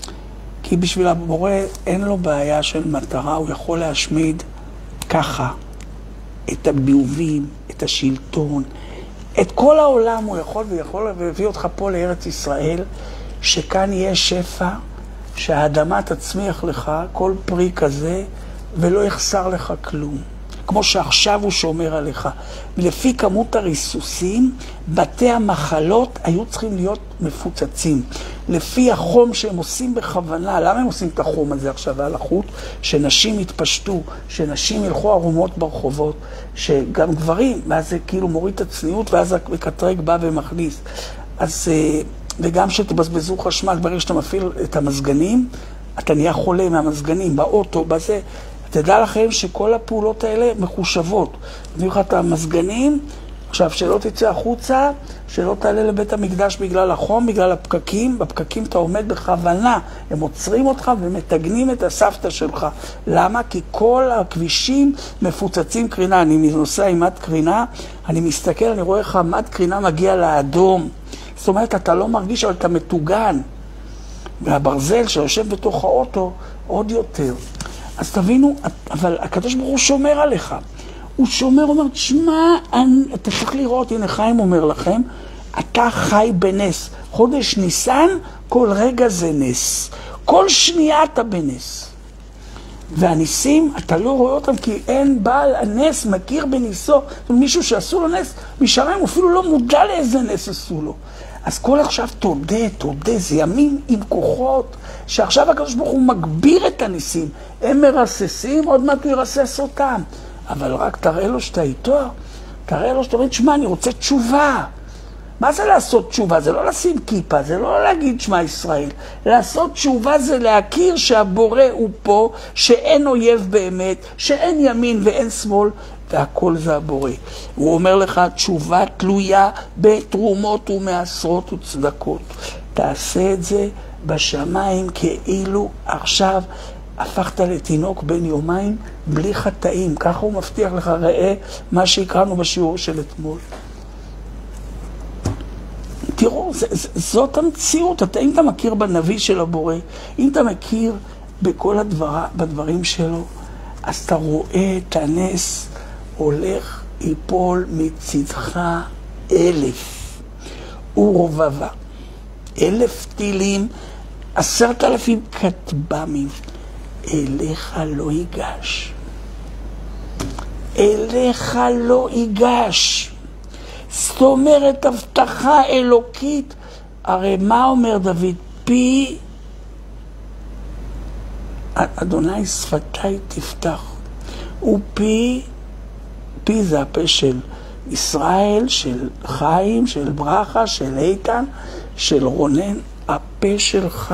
כי בשביל הבורא אין לו בעיה של מטרה, הוא יכול להשמיד ככה את הביובים, את השלטון, את כל העולם הוא יכול ויכול להביא אותך פה לארץ ישראל, שכאן יהיה שפע, שהאדמה תצמיח לך כל פרי כזה ולא יחסר לך כלום. כמו שעכשיו הוא שומר עליך. לפי כמות הריסוסים, בתי המחלות היו צריכים להיות מפוצצים. לפי החום שהם עושים בכוונה, למה הם עושים את החום הזה עכשיו על החוט? שנשים יתפשטו, שנשים ילכו ערומות ברחובות, שגם גברים, ואז זה כאילו מוריד את הצניעות, ואז הקטרק בא ומכניס. אז, וגם שתבזבזו חשמל, ברגע שאתה מפעיל את המזגנים, אתה נהיה חולה מהמזגנים, באוטו, בזה. תדע לכם שכל הפעולות האלה מחושבות. נראה לך את המזגנים, עכשיו שלא תצא החוצה, שלא תעלה לבית המקדש בגלל החום, בגלל הפקקים, בפקקים אתה עומד בכוונה, הם עוצרים אותך ומתגנים את הסבתא שלך. למה? כי כל הכבישים מפוצצים קרינה. אני נוסע עם מד קרינה, אני מסתכל, אני רואה איך המד קרינה מגיע לאדום. זאת אומרת, אתה לא מרגיש, אבל אתה מתוגן. והברזל שיושב בתוך האוטו עוד יותר. אז תבינו, אבל הקדוש ברוך הוא שומר עליך. הוא שומר, אומר, תשמע, אתה צריך לראות, הנה חיים אומר לכם, אתה חי בנס. חודש ניסן, כל רגע זה נס. כל שנייה אתה בנס. והניסים, אתה לא רואה אותם, כי אין בעל הנס, מכיר בניסו. מישהו שעשו לו נס, משרם, אפילו לא מודע לאיזה נס עשו לו. אז כל עכשיו תודה, תודה, זה ימים עם כוחות, שעכשיו הקדוש ברוך הוא מגביר את הניסים. הם מרססים, עוד מעט הוא ירסס אותם. אבל רק תראה לו שאתה איתו, תראה לו שאתה אומר, שמע, אני רוצה תשובה. מה זה לעשות תשובה? זה לא לשים כיפה, זה לא להגיד שמע ישראל. לעשות תשובה זה להכיר שהבורא הוא פה, שאין אויב באמת, שאין ימין ואין שמאל, והכל זה הבורא. הוא אומר לך, תשובה תלויה בתרומות ומעשרות וצדקות. תעשה את זה בשמיים כאילו עכשיו הפכת לתינוק בן יומיים בלי חטאים. ככה הוא מבטיח לך, ראה מה שהקראנו בשיעור של אתמול. תראו, זה, זה, זאת המציאות. אתה, אם אתה מכיר בנביא של הבורא, אם אתה מכיר בכל הדבר, בדברים שלו, אז אתה רואה את הנס הולך ייפול מצדך אלף ורובבה, אלף טילים, עשרת אלפים כטב"מים, אליך לא ייגש. אליך לא ייגש. זאת אומרת, הבטחה אלוקית. הרי מה אומר דוד? פי אדוני שפתיי תפתח. ופי, פי זה הפה של ישראל, של חיים, של ברכה, של איתן, של רונן. הפה שלך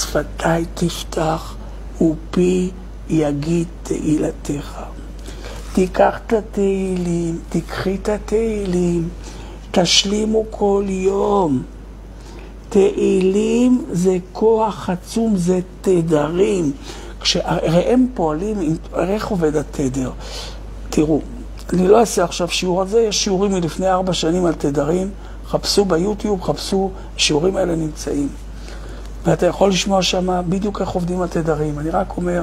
שפתיי תפתח ופי יגיד תהילתך. תיקח את התהילים, תיקחי את התהילים, תשלימו כל יום. תהילים זה כוח עצום, זה תדרים. כשהרי הם פועלים, איך עובד התדר? תראו, אני לא אעשה עכשיו שיעור על זה, יש שיעורים מלפני ארבע שנים על תדרים, חפשו ביוטיוב, חפשו, השיעורים האלה נמצאים. ואתה יכול לשמוע שם בדיוק איך עובדים התדרים. אני רק אומר,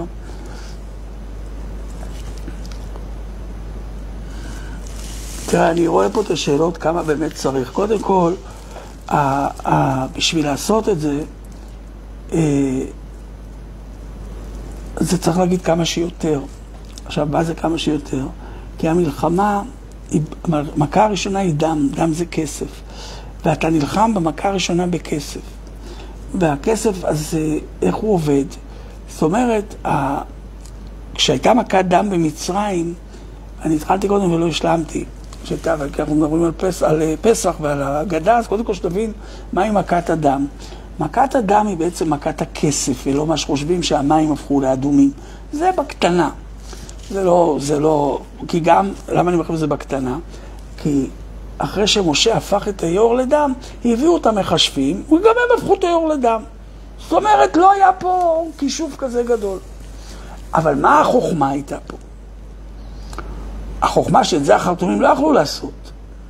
תראה, אני רואה פה את השאלות כמה באמת צריך. קודם כל, בשביל לעשות את זה, זה צריך להגיד כמה שיותר. עכשיו, מה זה כמה שיותר? כי המלחמה, המכה הראשונה היא דם, דם זה כסף. ואתה נלחם במכה הראשונה בכסף. והכסף הזה, איך הוא עובד? זאת אומרת, כשהייתה מכת דם במצרים, אני התחלתי קודם ולא השלמתי. כשהייתה, כי אנחנו מדברים על, פס, על פסח ועל הגדה, אז קודם כל שתבין מהי מכת הדם. מכת הדם היא בעצם מכת הכסף, ולא מה שחושבים שהמים הפכו לאדומים. זה בקטנה. זה לא, זה לא, כי גם, למה אני מחשב זה בקטנה? כי אחרי שמשה הפך את היור לדם, הביאו אותם מחשבים, וגם הם הפכו את היור לדם. זאת אומרת, לא היה פה כישוף כזה גדול. אבל מה החוכמה הייתה פה? החוכמה שאת זה החרטומים לא יכלו לעשות.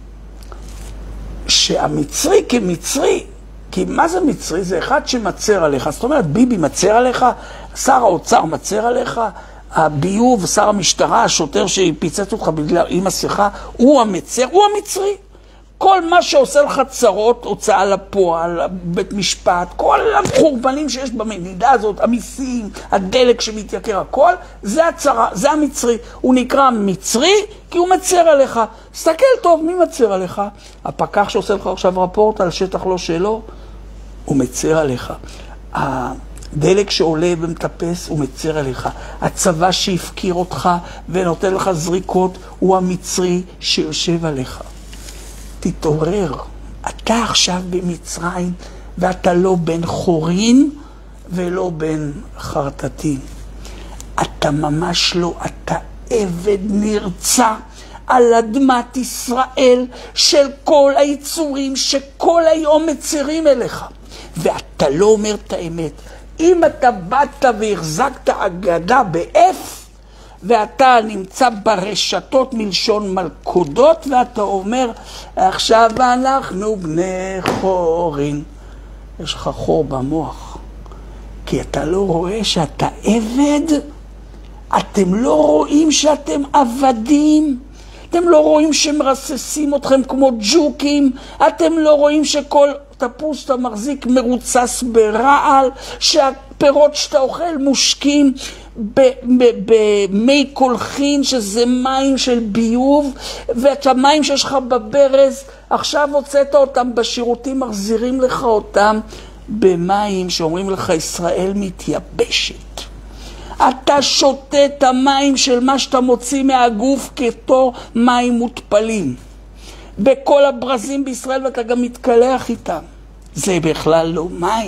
שהמצרי כמצרי, כי מה זה מצרי? זה אחד שמצר עליך. זאת אומרת, ביבי מצר עליך, שר האוצר מצר עליך, הביוב, שר המשטרה, השוטר שפיצץ אותך בגלל עם השיחה, הוא המצר, הוא המצרי. כל מה שעושה לך צרות, הוצאה לפועל, בית משפט, כל החורבנים שיש במדידה הזאת, המיסים, הדלק שמתייקר, הכל, זה הצרה, זה המצרי. הוא נקרא מצרי כי הוא מצר עליך. סתכל טוב, מי מצר עליך? הפקח שעושה לך עכשיו רפורט על שטח לא שלו, הוא מצר עליך. הדלק שעולה ומטפס, הוא מצר עליך. הצבא שהפקיר אותך ונותן לך זריקות, הוא המצרי שיושב עליך. תתעורר. אתה עכשיו במצרים, ואתה לא בן חורין ולא בן חרטטים. אתה ממש לא, אתה עבד נרצע על אדמת ישראל של כל היצורים שכל היום מצרים אליך. ואתה לא אומר את האמת. אם אתה באת והחזקת אגדה באף, ואתה נמצא ברשתות מלשון מלכודות, ואתה אומר, עכשיו אנחנו בני חורין. יש לך חור במוח. כי אתה לא רואה שאתה עבד, אתם לא רואים שאתם עבדים, אתם לא רואים שמרססים אתכם כמו ג'וקים, אתם לא רואים שכל תפוס שאתה מחזיק מרוצס ברעל, שהפירות שאתה אוכל מושקים במי קולחין, שזה מים של ביוב, ואת המים שיש לך בברז, עכשיו הוצאת אותם בשירותים, מחזירים לך אותם במים שאומרים לך ישראל מתייבשת. אתה שותה את המים של מה שאתה מוציא מהגוף כתור מים מותפלים. בכל הברזים בישראל ואתה גם מתקלח איתם. זה בכלל לא מים.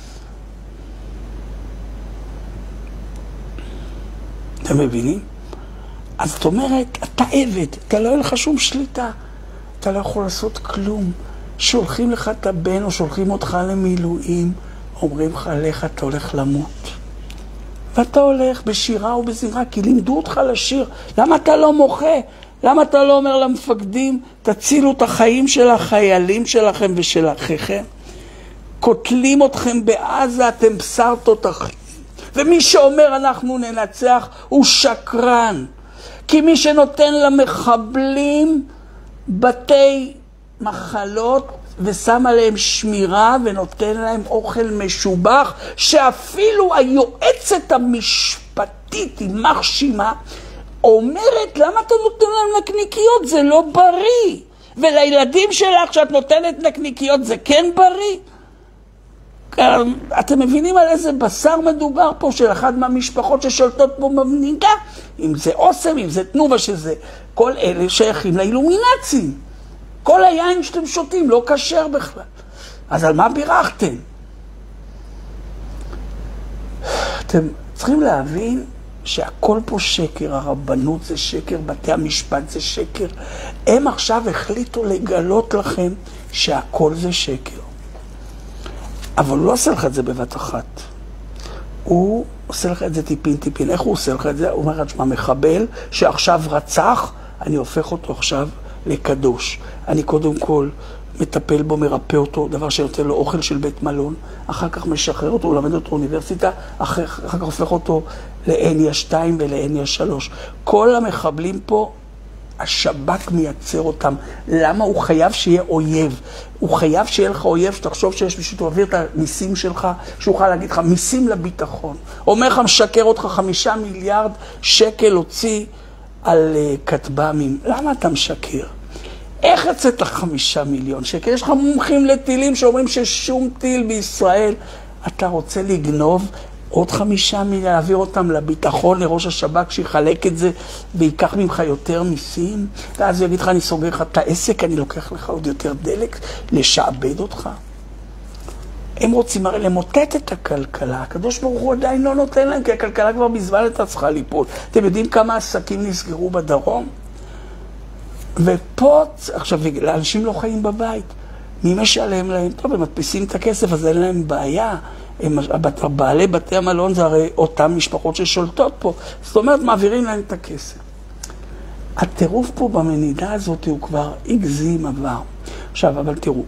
אתם מבינים? אז זאת אומרת, אתה עבד, אתה לא אין לך שום שליטה. אתה לא יכול לעשות כלום. שולחים לך את הבן או שולחים אותך למילואים, אומרים לך, לך, אתה הולך למות. ואתה הולך בשירה ובזמרה, כי לימדו אותך לשיר. למה אתה לא מוחה? למה אתה לא אומר למפקדים, תצילו את החיים של החיילים שלכם ושל אחיכם? קוטלים אתכם בעזה, אתם בשר תותחים. ומי שאומר אנחנו ננצח הוא שקרן. כי מי שנותן למחבלים בתי מחלות ושם עליהם שמירה ונותן להם אוכל משובח, שאפילו היועצת המשפטית היא מחשימה, אומרת, למה אתה נותן להם נקניקיות? זה לא בריא. ולילדים שלך שאת נותנת נקניקיות זה כן בריא? אתם מבינים על איזה בשר מדובר פה של אחד מהמשפחות ששולטות פה במדינה? אם זה אוסם, אם זה תנובה, שזה כל אלה שייכים לאילומינצים. כל היין שאתם שותים לא כשר בכלל. אז על מה בירכתם? אתם צריכים להבין שהכל פה שקר, הרבנות זה שקר, בתי המשפט זה שקר. הם עכשיו החליטו לגלות לכם שהכל זה שקר. אבל הוא לא עושה לך את זה בבת אחת. הוא עושה לך את זה טיפין טיפין. איך הוא עושה לך את זה? הוא אומר, תשמע, מחבל שעכשיו רצח, אני הופך אותו עכשיו לקדוש. אני קודם כל מטפל בו, מרפא אותו, דבר שנותן לו אוכל של בית מלון, אחר כך משחרר אותו, הוא למד אותו אוניברסיטה, אחר, אחר כך הופך אותו לאניה שתיים ולאניה שלוש. כל המחבלים פה, השב"כ מייצר אותם. למה? הוא חייב שיהיה אויב. הוא חייב שיהיה לך אויב, שתחשוב שיש מישהו תעביר את המיסים שלך, שהוא יוכל להגיד לך, מיסים לביטחון. אומר לך, משקר אותך חמישה מיליארד שקל הוציא על uh, כטב"מים. למה אתה משקר? איך יצאת לך חמישה מיליון שקל? יש לך מומחים לטילים שאומרים ששום טיל בישראל. אתה רוצה לגנוב עוד חמישה מיליון, להעביר אותם לביטחון, לראש השב"כ, שיחלק את זה ויקח ממך יותר מיסים? ואז הוא יגיד לך, אני סוגר לך את העסק, אני לוקח לך עוד יותר דלק, לשעבד אותך. הם רוצים הרי למוטט את הכלכלה. הקדוש ברוך הוא עדיין לא נותן להם, כי הכלכלה כבר בזמן הייתה צריכה ליפול. אתם יודעים כמה עסקים נסגרו בדרום? ופה, עכשיו, אנשים לא חיים בבית. מי משלם להם? טוב, הם מדפיסים את הכסף, אז אין להם בעיה. הם, בעלי בתי המלון זה הרי אותם משפחות ששולטות פה. זאת אומרת, מעבירים להם את הכסף. הטירוף פה במנידה הזאת הוא כבר הגזים עבר. עכשיו, אבל תראו.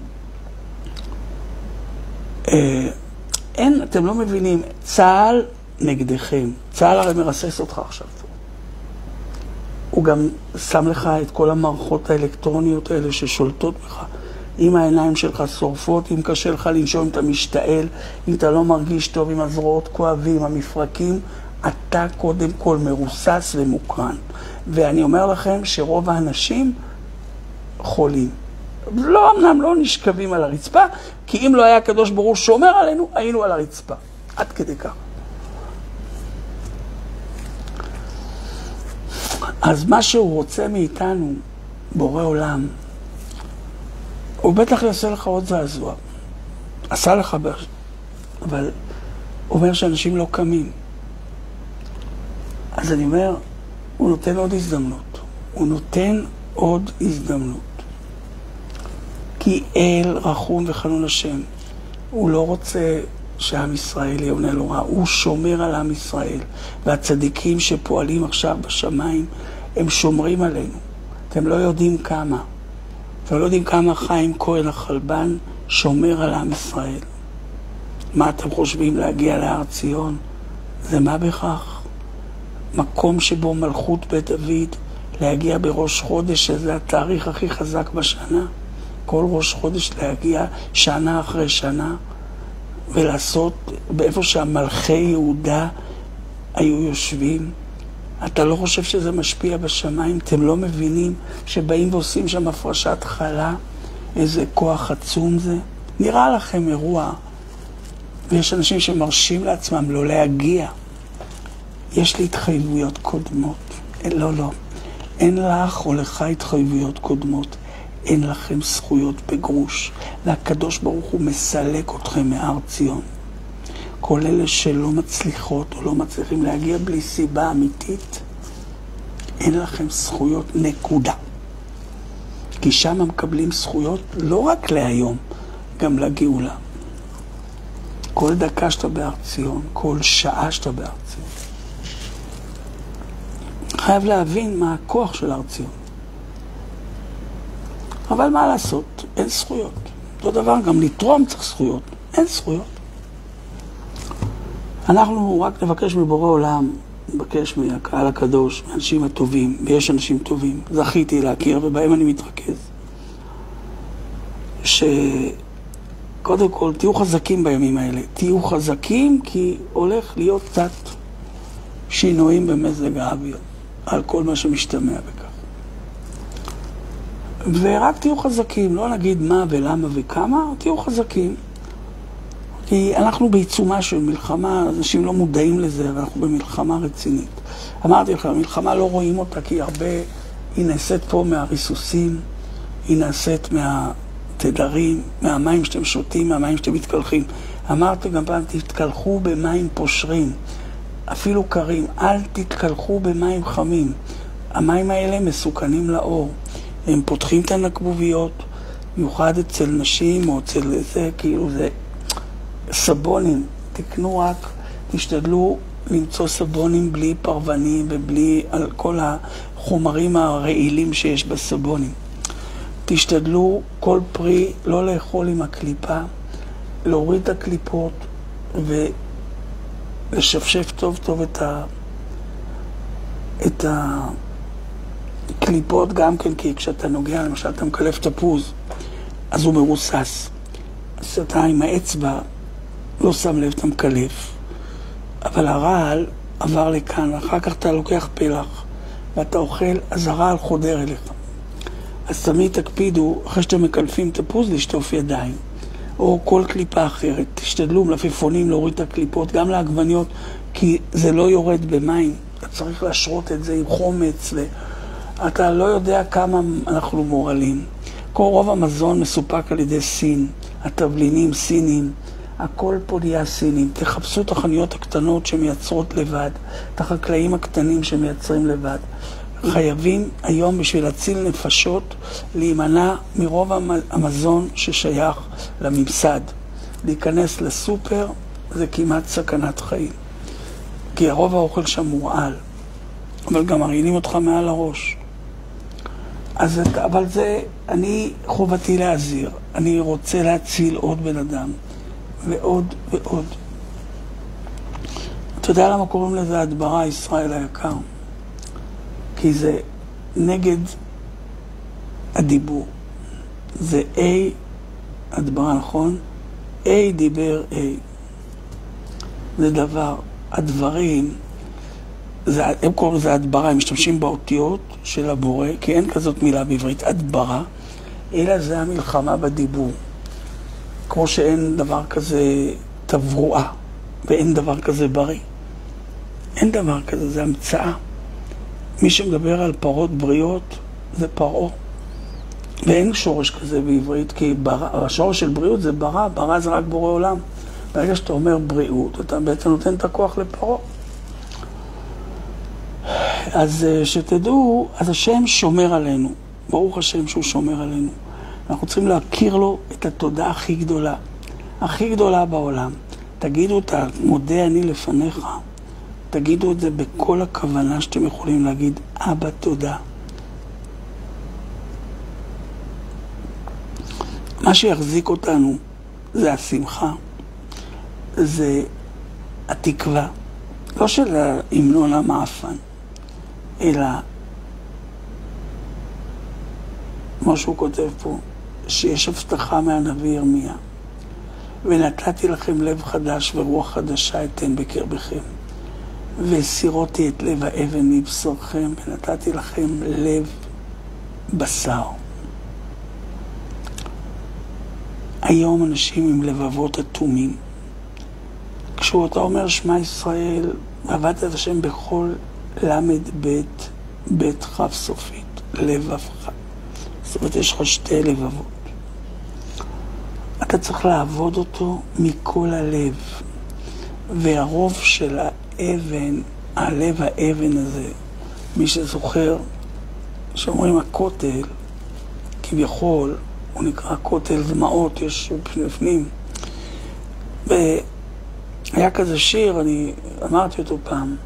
אה, אין, אתם לא מבינים, צה"ל נגדכם. צה"ל הרי מרסס אותך עכשיו. הוא גם שם לך את כל המערכות האלקטרוניות האלה ששולטות בך. אם העיניים שלך שורפות, אם קשה לך לנשום, אם אתה משתעל, אם אתה לא מרגיש טוב, אם הזרועות כואבים, המפרקים, אתה קודם כל מרוסס ומוקרן. ואני אומר לכם שרוב האנשים חולים. לא, אמנם לא נשכבים על הרצפה, כי אם לא היה הקדוש ברוך הוא שומר עלינו, היינו על הרצפה. עד כדי כך. אז מה שהוא רוצה מאיתנו, בורא עולם, הוא בטח יעשה לך עוד זעזוע. עשה לך, אבל הוא אומר שאנשים לא קמים. אז אני אומר, הוא נותן עוד הזדמנות. הוא נותן עוד הזדמנות. כי אל רחום וחנון השם. הוא לא רוצה שעם ישראל יעונה לו רע. הוא שומר על עם ישראל. והצדיקים שפועלים עכשיו בשמיים, הם שומרים עלינו. אתם לא יודעים כמה. אתם לא יודעים כמה חיים כהן החלבן שומר על עם ישראל. מה אתם חושבים להגיע להר ציון? זה מה בכך? מקום שבו מלכות בית דוד, להגיע בראש חודש, שזה התאריך הכי חזק בשנה. כל ראש חודש להגיע שנה אחרי שנה, ולעשות באיפה שהמלכי יהודה היו יושבים. אתה לא חושב שזה משפיע בשמיים? אתם לא מבינים שבאים ועושים שם הפרשת חלה? איזה כוח עצום זה? נראה לכם אירוע. ויש אנשים שמרשים לעצמם לא להגיע. יש לי התחייבויות קודמות. לא, לא. אין לך או לך התחייבויות קודמות. אין לכם זכויות בגרוש. והקדוש ברוך הוא מסלק אתכם מהר ציון. כל אלה שלא מצליחות או לא מצליחים להגיע בלי סיבה אמיתית, אין לכם זכויות, נקודה. כי שם מקבלים זכויות לא רק להיום, גם לגאולה. כל דקה שאתה בהר ציון, כל שעה שאתה בהר ציון. חייב להבין מה הכוח של הר ציון. אבל מה לעשות? אין זכויות. אותו דבר, גם לתרום צריך זכויות. אין זכויות. אנחנו רק נבקש מבורא עולם, נבקש מהקהל הקדוש, מהאנשים הטובים, ויש אנשים טובים, זכיתי להכיר, ובהם אני מתרכז. שקודם כל, תהיו חזקים בימים האלה. תהיו חזקים כי הולך להיות קצת שינויים במזג האוויר, על כל מה שמשתמע בכך. ורק תהיו חזקים, לא נגיד מה ולמה וכמה, תהיו חזקים. כי אנחנו בעיצומה של מלחמה, אנשים לא מודעים לזה, אבל אנחנו במלחמה רצינית. אמרתי לך, המלחמה לא רואים אותה, כי הרבה, היא נעשית פה מהריסוסים, היא נעשית מהתדרים, מהמים שאתם שותים, מהמים שאתם מתקלחים. אמרתי גם פעם, תתקלחו במים פושרים. אפילו קרים, אל תתקלחו במים חמים. המים האלה מסוכנים לאור. הם פותחים את הנקבוביות, מיוחד אצל נשים או אצל זה, כאילו זה סבונים. תקנו רק, תשתדלו למצוא סבונים בלי פרבנים ובלי על כל החומרים הרעילים שיש בסבונים. תשתדלו כל פרי לא לאכול עם הקליפה, להוריד את הקליפות ולשפשף טוב טוב את ה... את הקליפות גם כן, כי כשאתה נוגע, למשל אתה מקלף תפוז, אז הוא מרוסס. אז אתה עם האצבע לא שם לב, אתה מקלף. אבל הרעל עבר לכאן, ואחר כך אתה לוקח פלח, ואתה אוכל, אז הרעל חודר אליך. אז תמיד תקפידו, אחרי שאתם מקלפים תפוז, לשטוף ידיים. או כל קליפה אחרת. תשתדלו מלפפונים להוריד את הקליפות, גם לעגבניות, כי זה לא יורד במים. אתה צריך להשרות את זה עם חומץ, ואתה לא יודע כמה אנחנו מורלים. כל רוב המזון מסופק על ידי סין, התבלינים סינים, הכל פה נהיה סינים. תחפשו את החנויות הקטנות שמייצרות לבד, את החקלאים הקטנים שמייצרים לבד. חייבים היום בשביל להציל נפשות להימנע מרוב המזון ששייך לממסד. להיכנס לסופר זה כמעט סכנת חיים. כי הרוב האוכל שם מורעל, אבל גם מרעילים אותך מעל הראש. אז, אבל זה, אני חובתי להזהיר. אני רוצה להציל עוד בן אדם, ועוד ועוד. אתה יודע למה קוראים לזה הדברה, ישראל היקר? כי זה נגד הדיבור. זה A, הדברה, נכון? A דיבר A. זה דבר, הדברים, זה, הם קוראים לזה הדברה, הם משתמשים באותיות של הבורא, כי אין כזאת מילה בעברית, הדברה, אלא זה המלחמה בדיבור. כמו שאין דבר כזה תברואה, ואין דבר כזה בריא. אין דבר כזה, זה המצאה. מי שמדבר על פרות בריאות זה פרעה. ואין שורש כזה בעברית, כי בר... השורש של בריאות זה ברא, ברא זה רק בורא עולם. ברגע שאתה אומר בריאות, אתה בעצם נותן את הכוח לפרעה. אז שתדעו, אז השם שומר עלינו. ברוך השם שהוא שומר עלינו. אנחנו צריכים להכיר לו את התודה הכי גדולה. הכי גדולה בעולם. תגידו אותה, מודה אני לפניך. תגידו את זה בכל הכוונה שאתם יכולים להגיד, אבא תודה. מה שיחזיק אותנו זה השמחה, זה התקווה, לא של ההמנון המאפן, אלא, כמו שהוא כותב פה, שיש הבטחה מהנביא ירמיה, ונתתי לכם לב חדש ורוח חדשה אתן בקרבכם. וסירותי את לב האבן מבשרכם, ונתתי לכם לב בשר. היום אנשים עם לבבות אטומים. כשאתה אומר שמע ישראל, עבדת את השם בכל למד בית, בית חף סופית, לבבך. זאת אומרת, יש לך שתי לבבות. אתה צריך לעבוד אותו מכל הלב. והרוב של האבן, הלב האבן הזה, מי שזוכר, שאומרים הכותל, כביכול, הוא נקרא כותל דמעות, יש בפנים. והיה כזה שיר, אני אמרתי אותו פעם.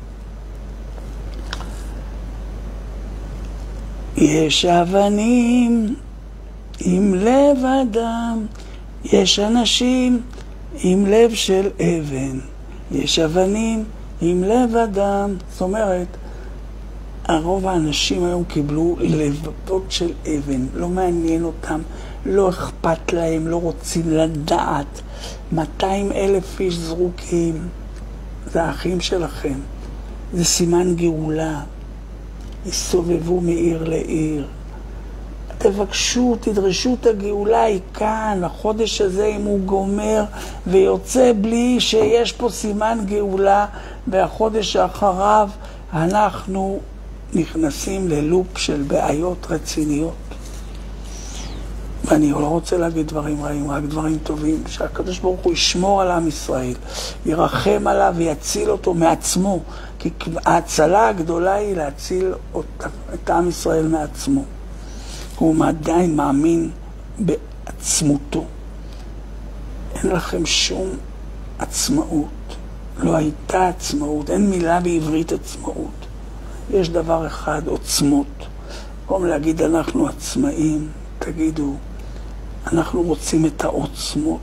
יש אבנים עם לב אדם, יש אנשים עם לב של אבן, יש אבנים עם לב אדם. זאת אומרת, הרוב האנשים היום קיבלו לבבות של אבן, לא מעניין אותם, לא אכפת להם, לא רוצים לדעת. מאתיים אלף איש זרוקים, זה האחים שלכם, זה סימן גאולה. יסובבו מעיר לעיר. תבקשו, תדרשו את הגאולה, היא כאן. החודש הזה, אם הוא גומר ויוצא בלי שיש פה סימן גאולה, והחודש האחריו אנחנו נכנסים ללופ של בעיות רציניות. ואני לא רוצה להגיד דברים רעים, רק דברים טובים, שהקדוש ברוך הוא ישמור על עם ישראל, ירחם עליו ויציל אותו מעצמו, כי ההצלה הגדולה היא להציל את עם ישראל מעצמו. הוא עדיין מאמין בעצמותו. אין לכם שום עצמאות, לא הייתה עצמאות, אין מילה בעברית עצמאות. יש דבר אחד, עוצמות. במקום להגיד אנחנו עצמאים, תגידו, אנחנו רוצים את העוצמות.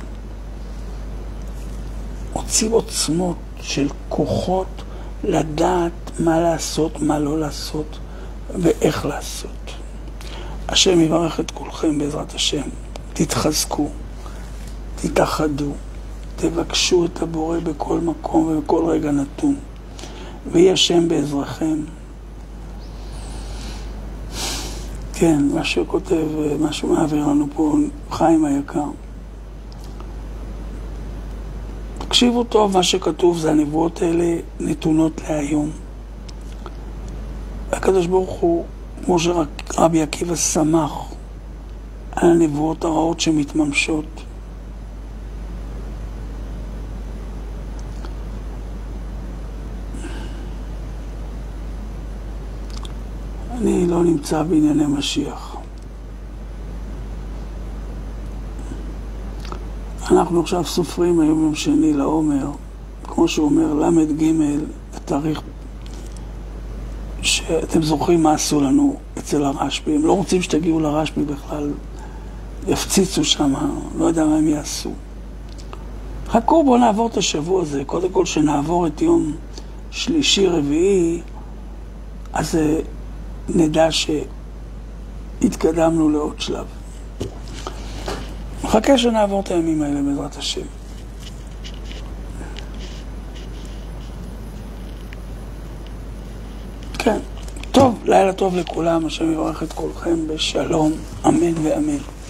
רוצים עוצמות של כוחות לדעת מה לעשות, מה לא לעשות ואיך לעשות. השם יברך את כולכם בעזרת השם. תתחזקו, תתאחדו, תבקשו את הבורא בכל מקום ובכל רגע נתון. ויהי השם בעזרכם. כן, מה שכותב, מה שמעביר לנו פה חיים היקר. תקשיבו טוב, מה שכתוב זה הנבואות האלה נתונות להיום. הקדוש ברוך הוא, כמו שרבי עקיבא שמח על הנבואות הרעות שמתממשות. אני לא נמצא בענייני משיח. אנחנו עכשיו סופרים היום יום שני לעומר, כמו שהוא אומר, למד ג' התאריך שאתם זוכרים מה עשו לנו אצל הרשב"י. הם לא רוצים שתגיעו לרשב"י בכלל, יפציצו שם, לא יודע מה הם יעשו. חכו, בואו נעבור את השבוע הזה. קודם כל שנעבור את יום שלישי רביעי, אז נדע שהתקדמנו לעוד שלב. מחכה שנעבור את הימים האלה בעזרת השם. כן, טוב, לילה טוב לכולם, השם יברך את כולכם בשלום, אמן ואמן.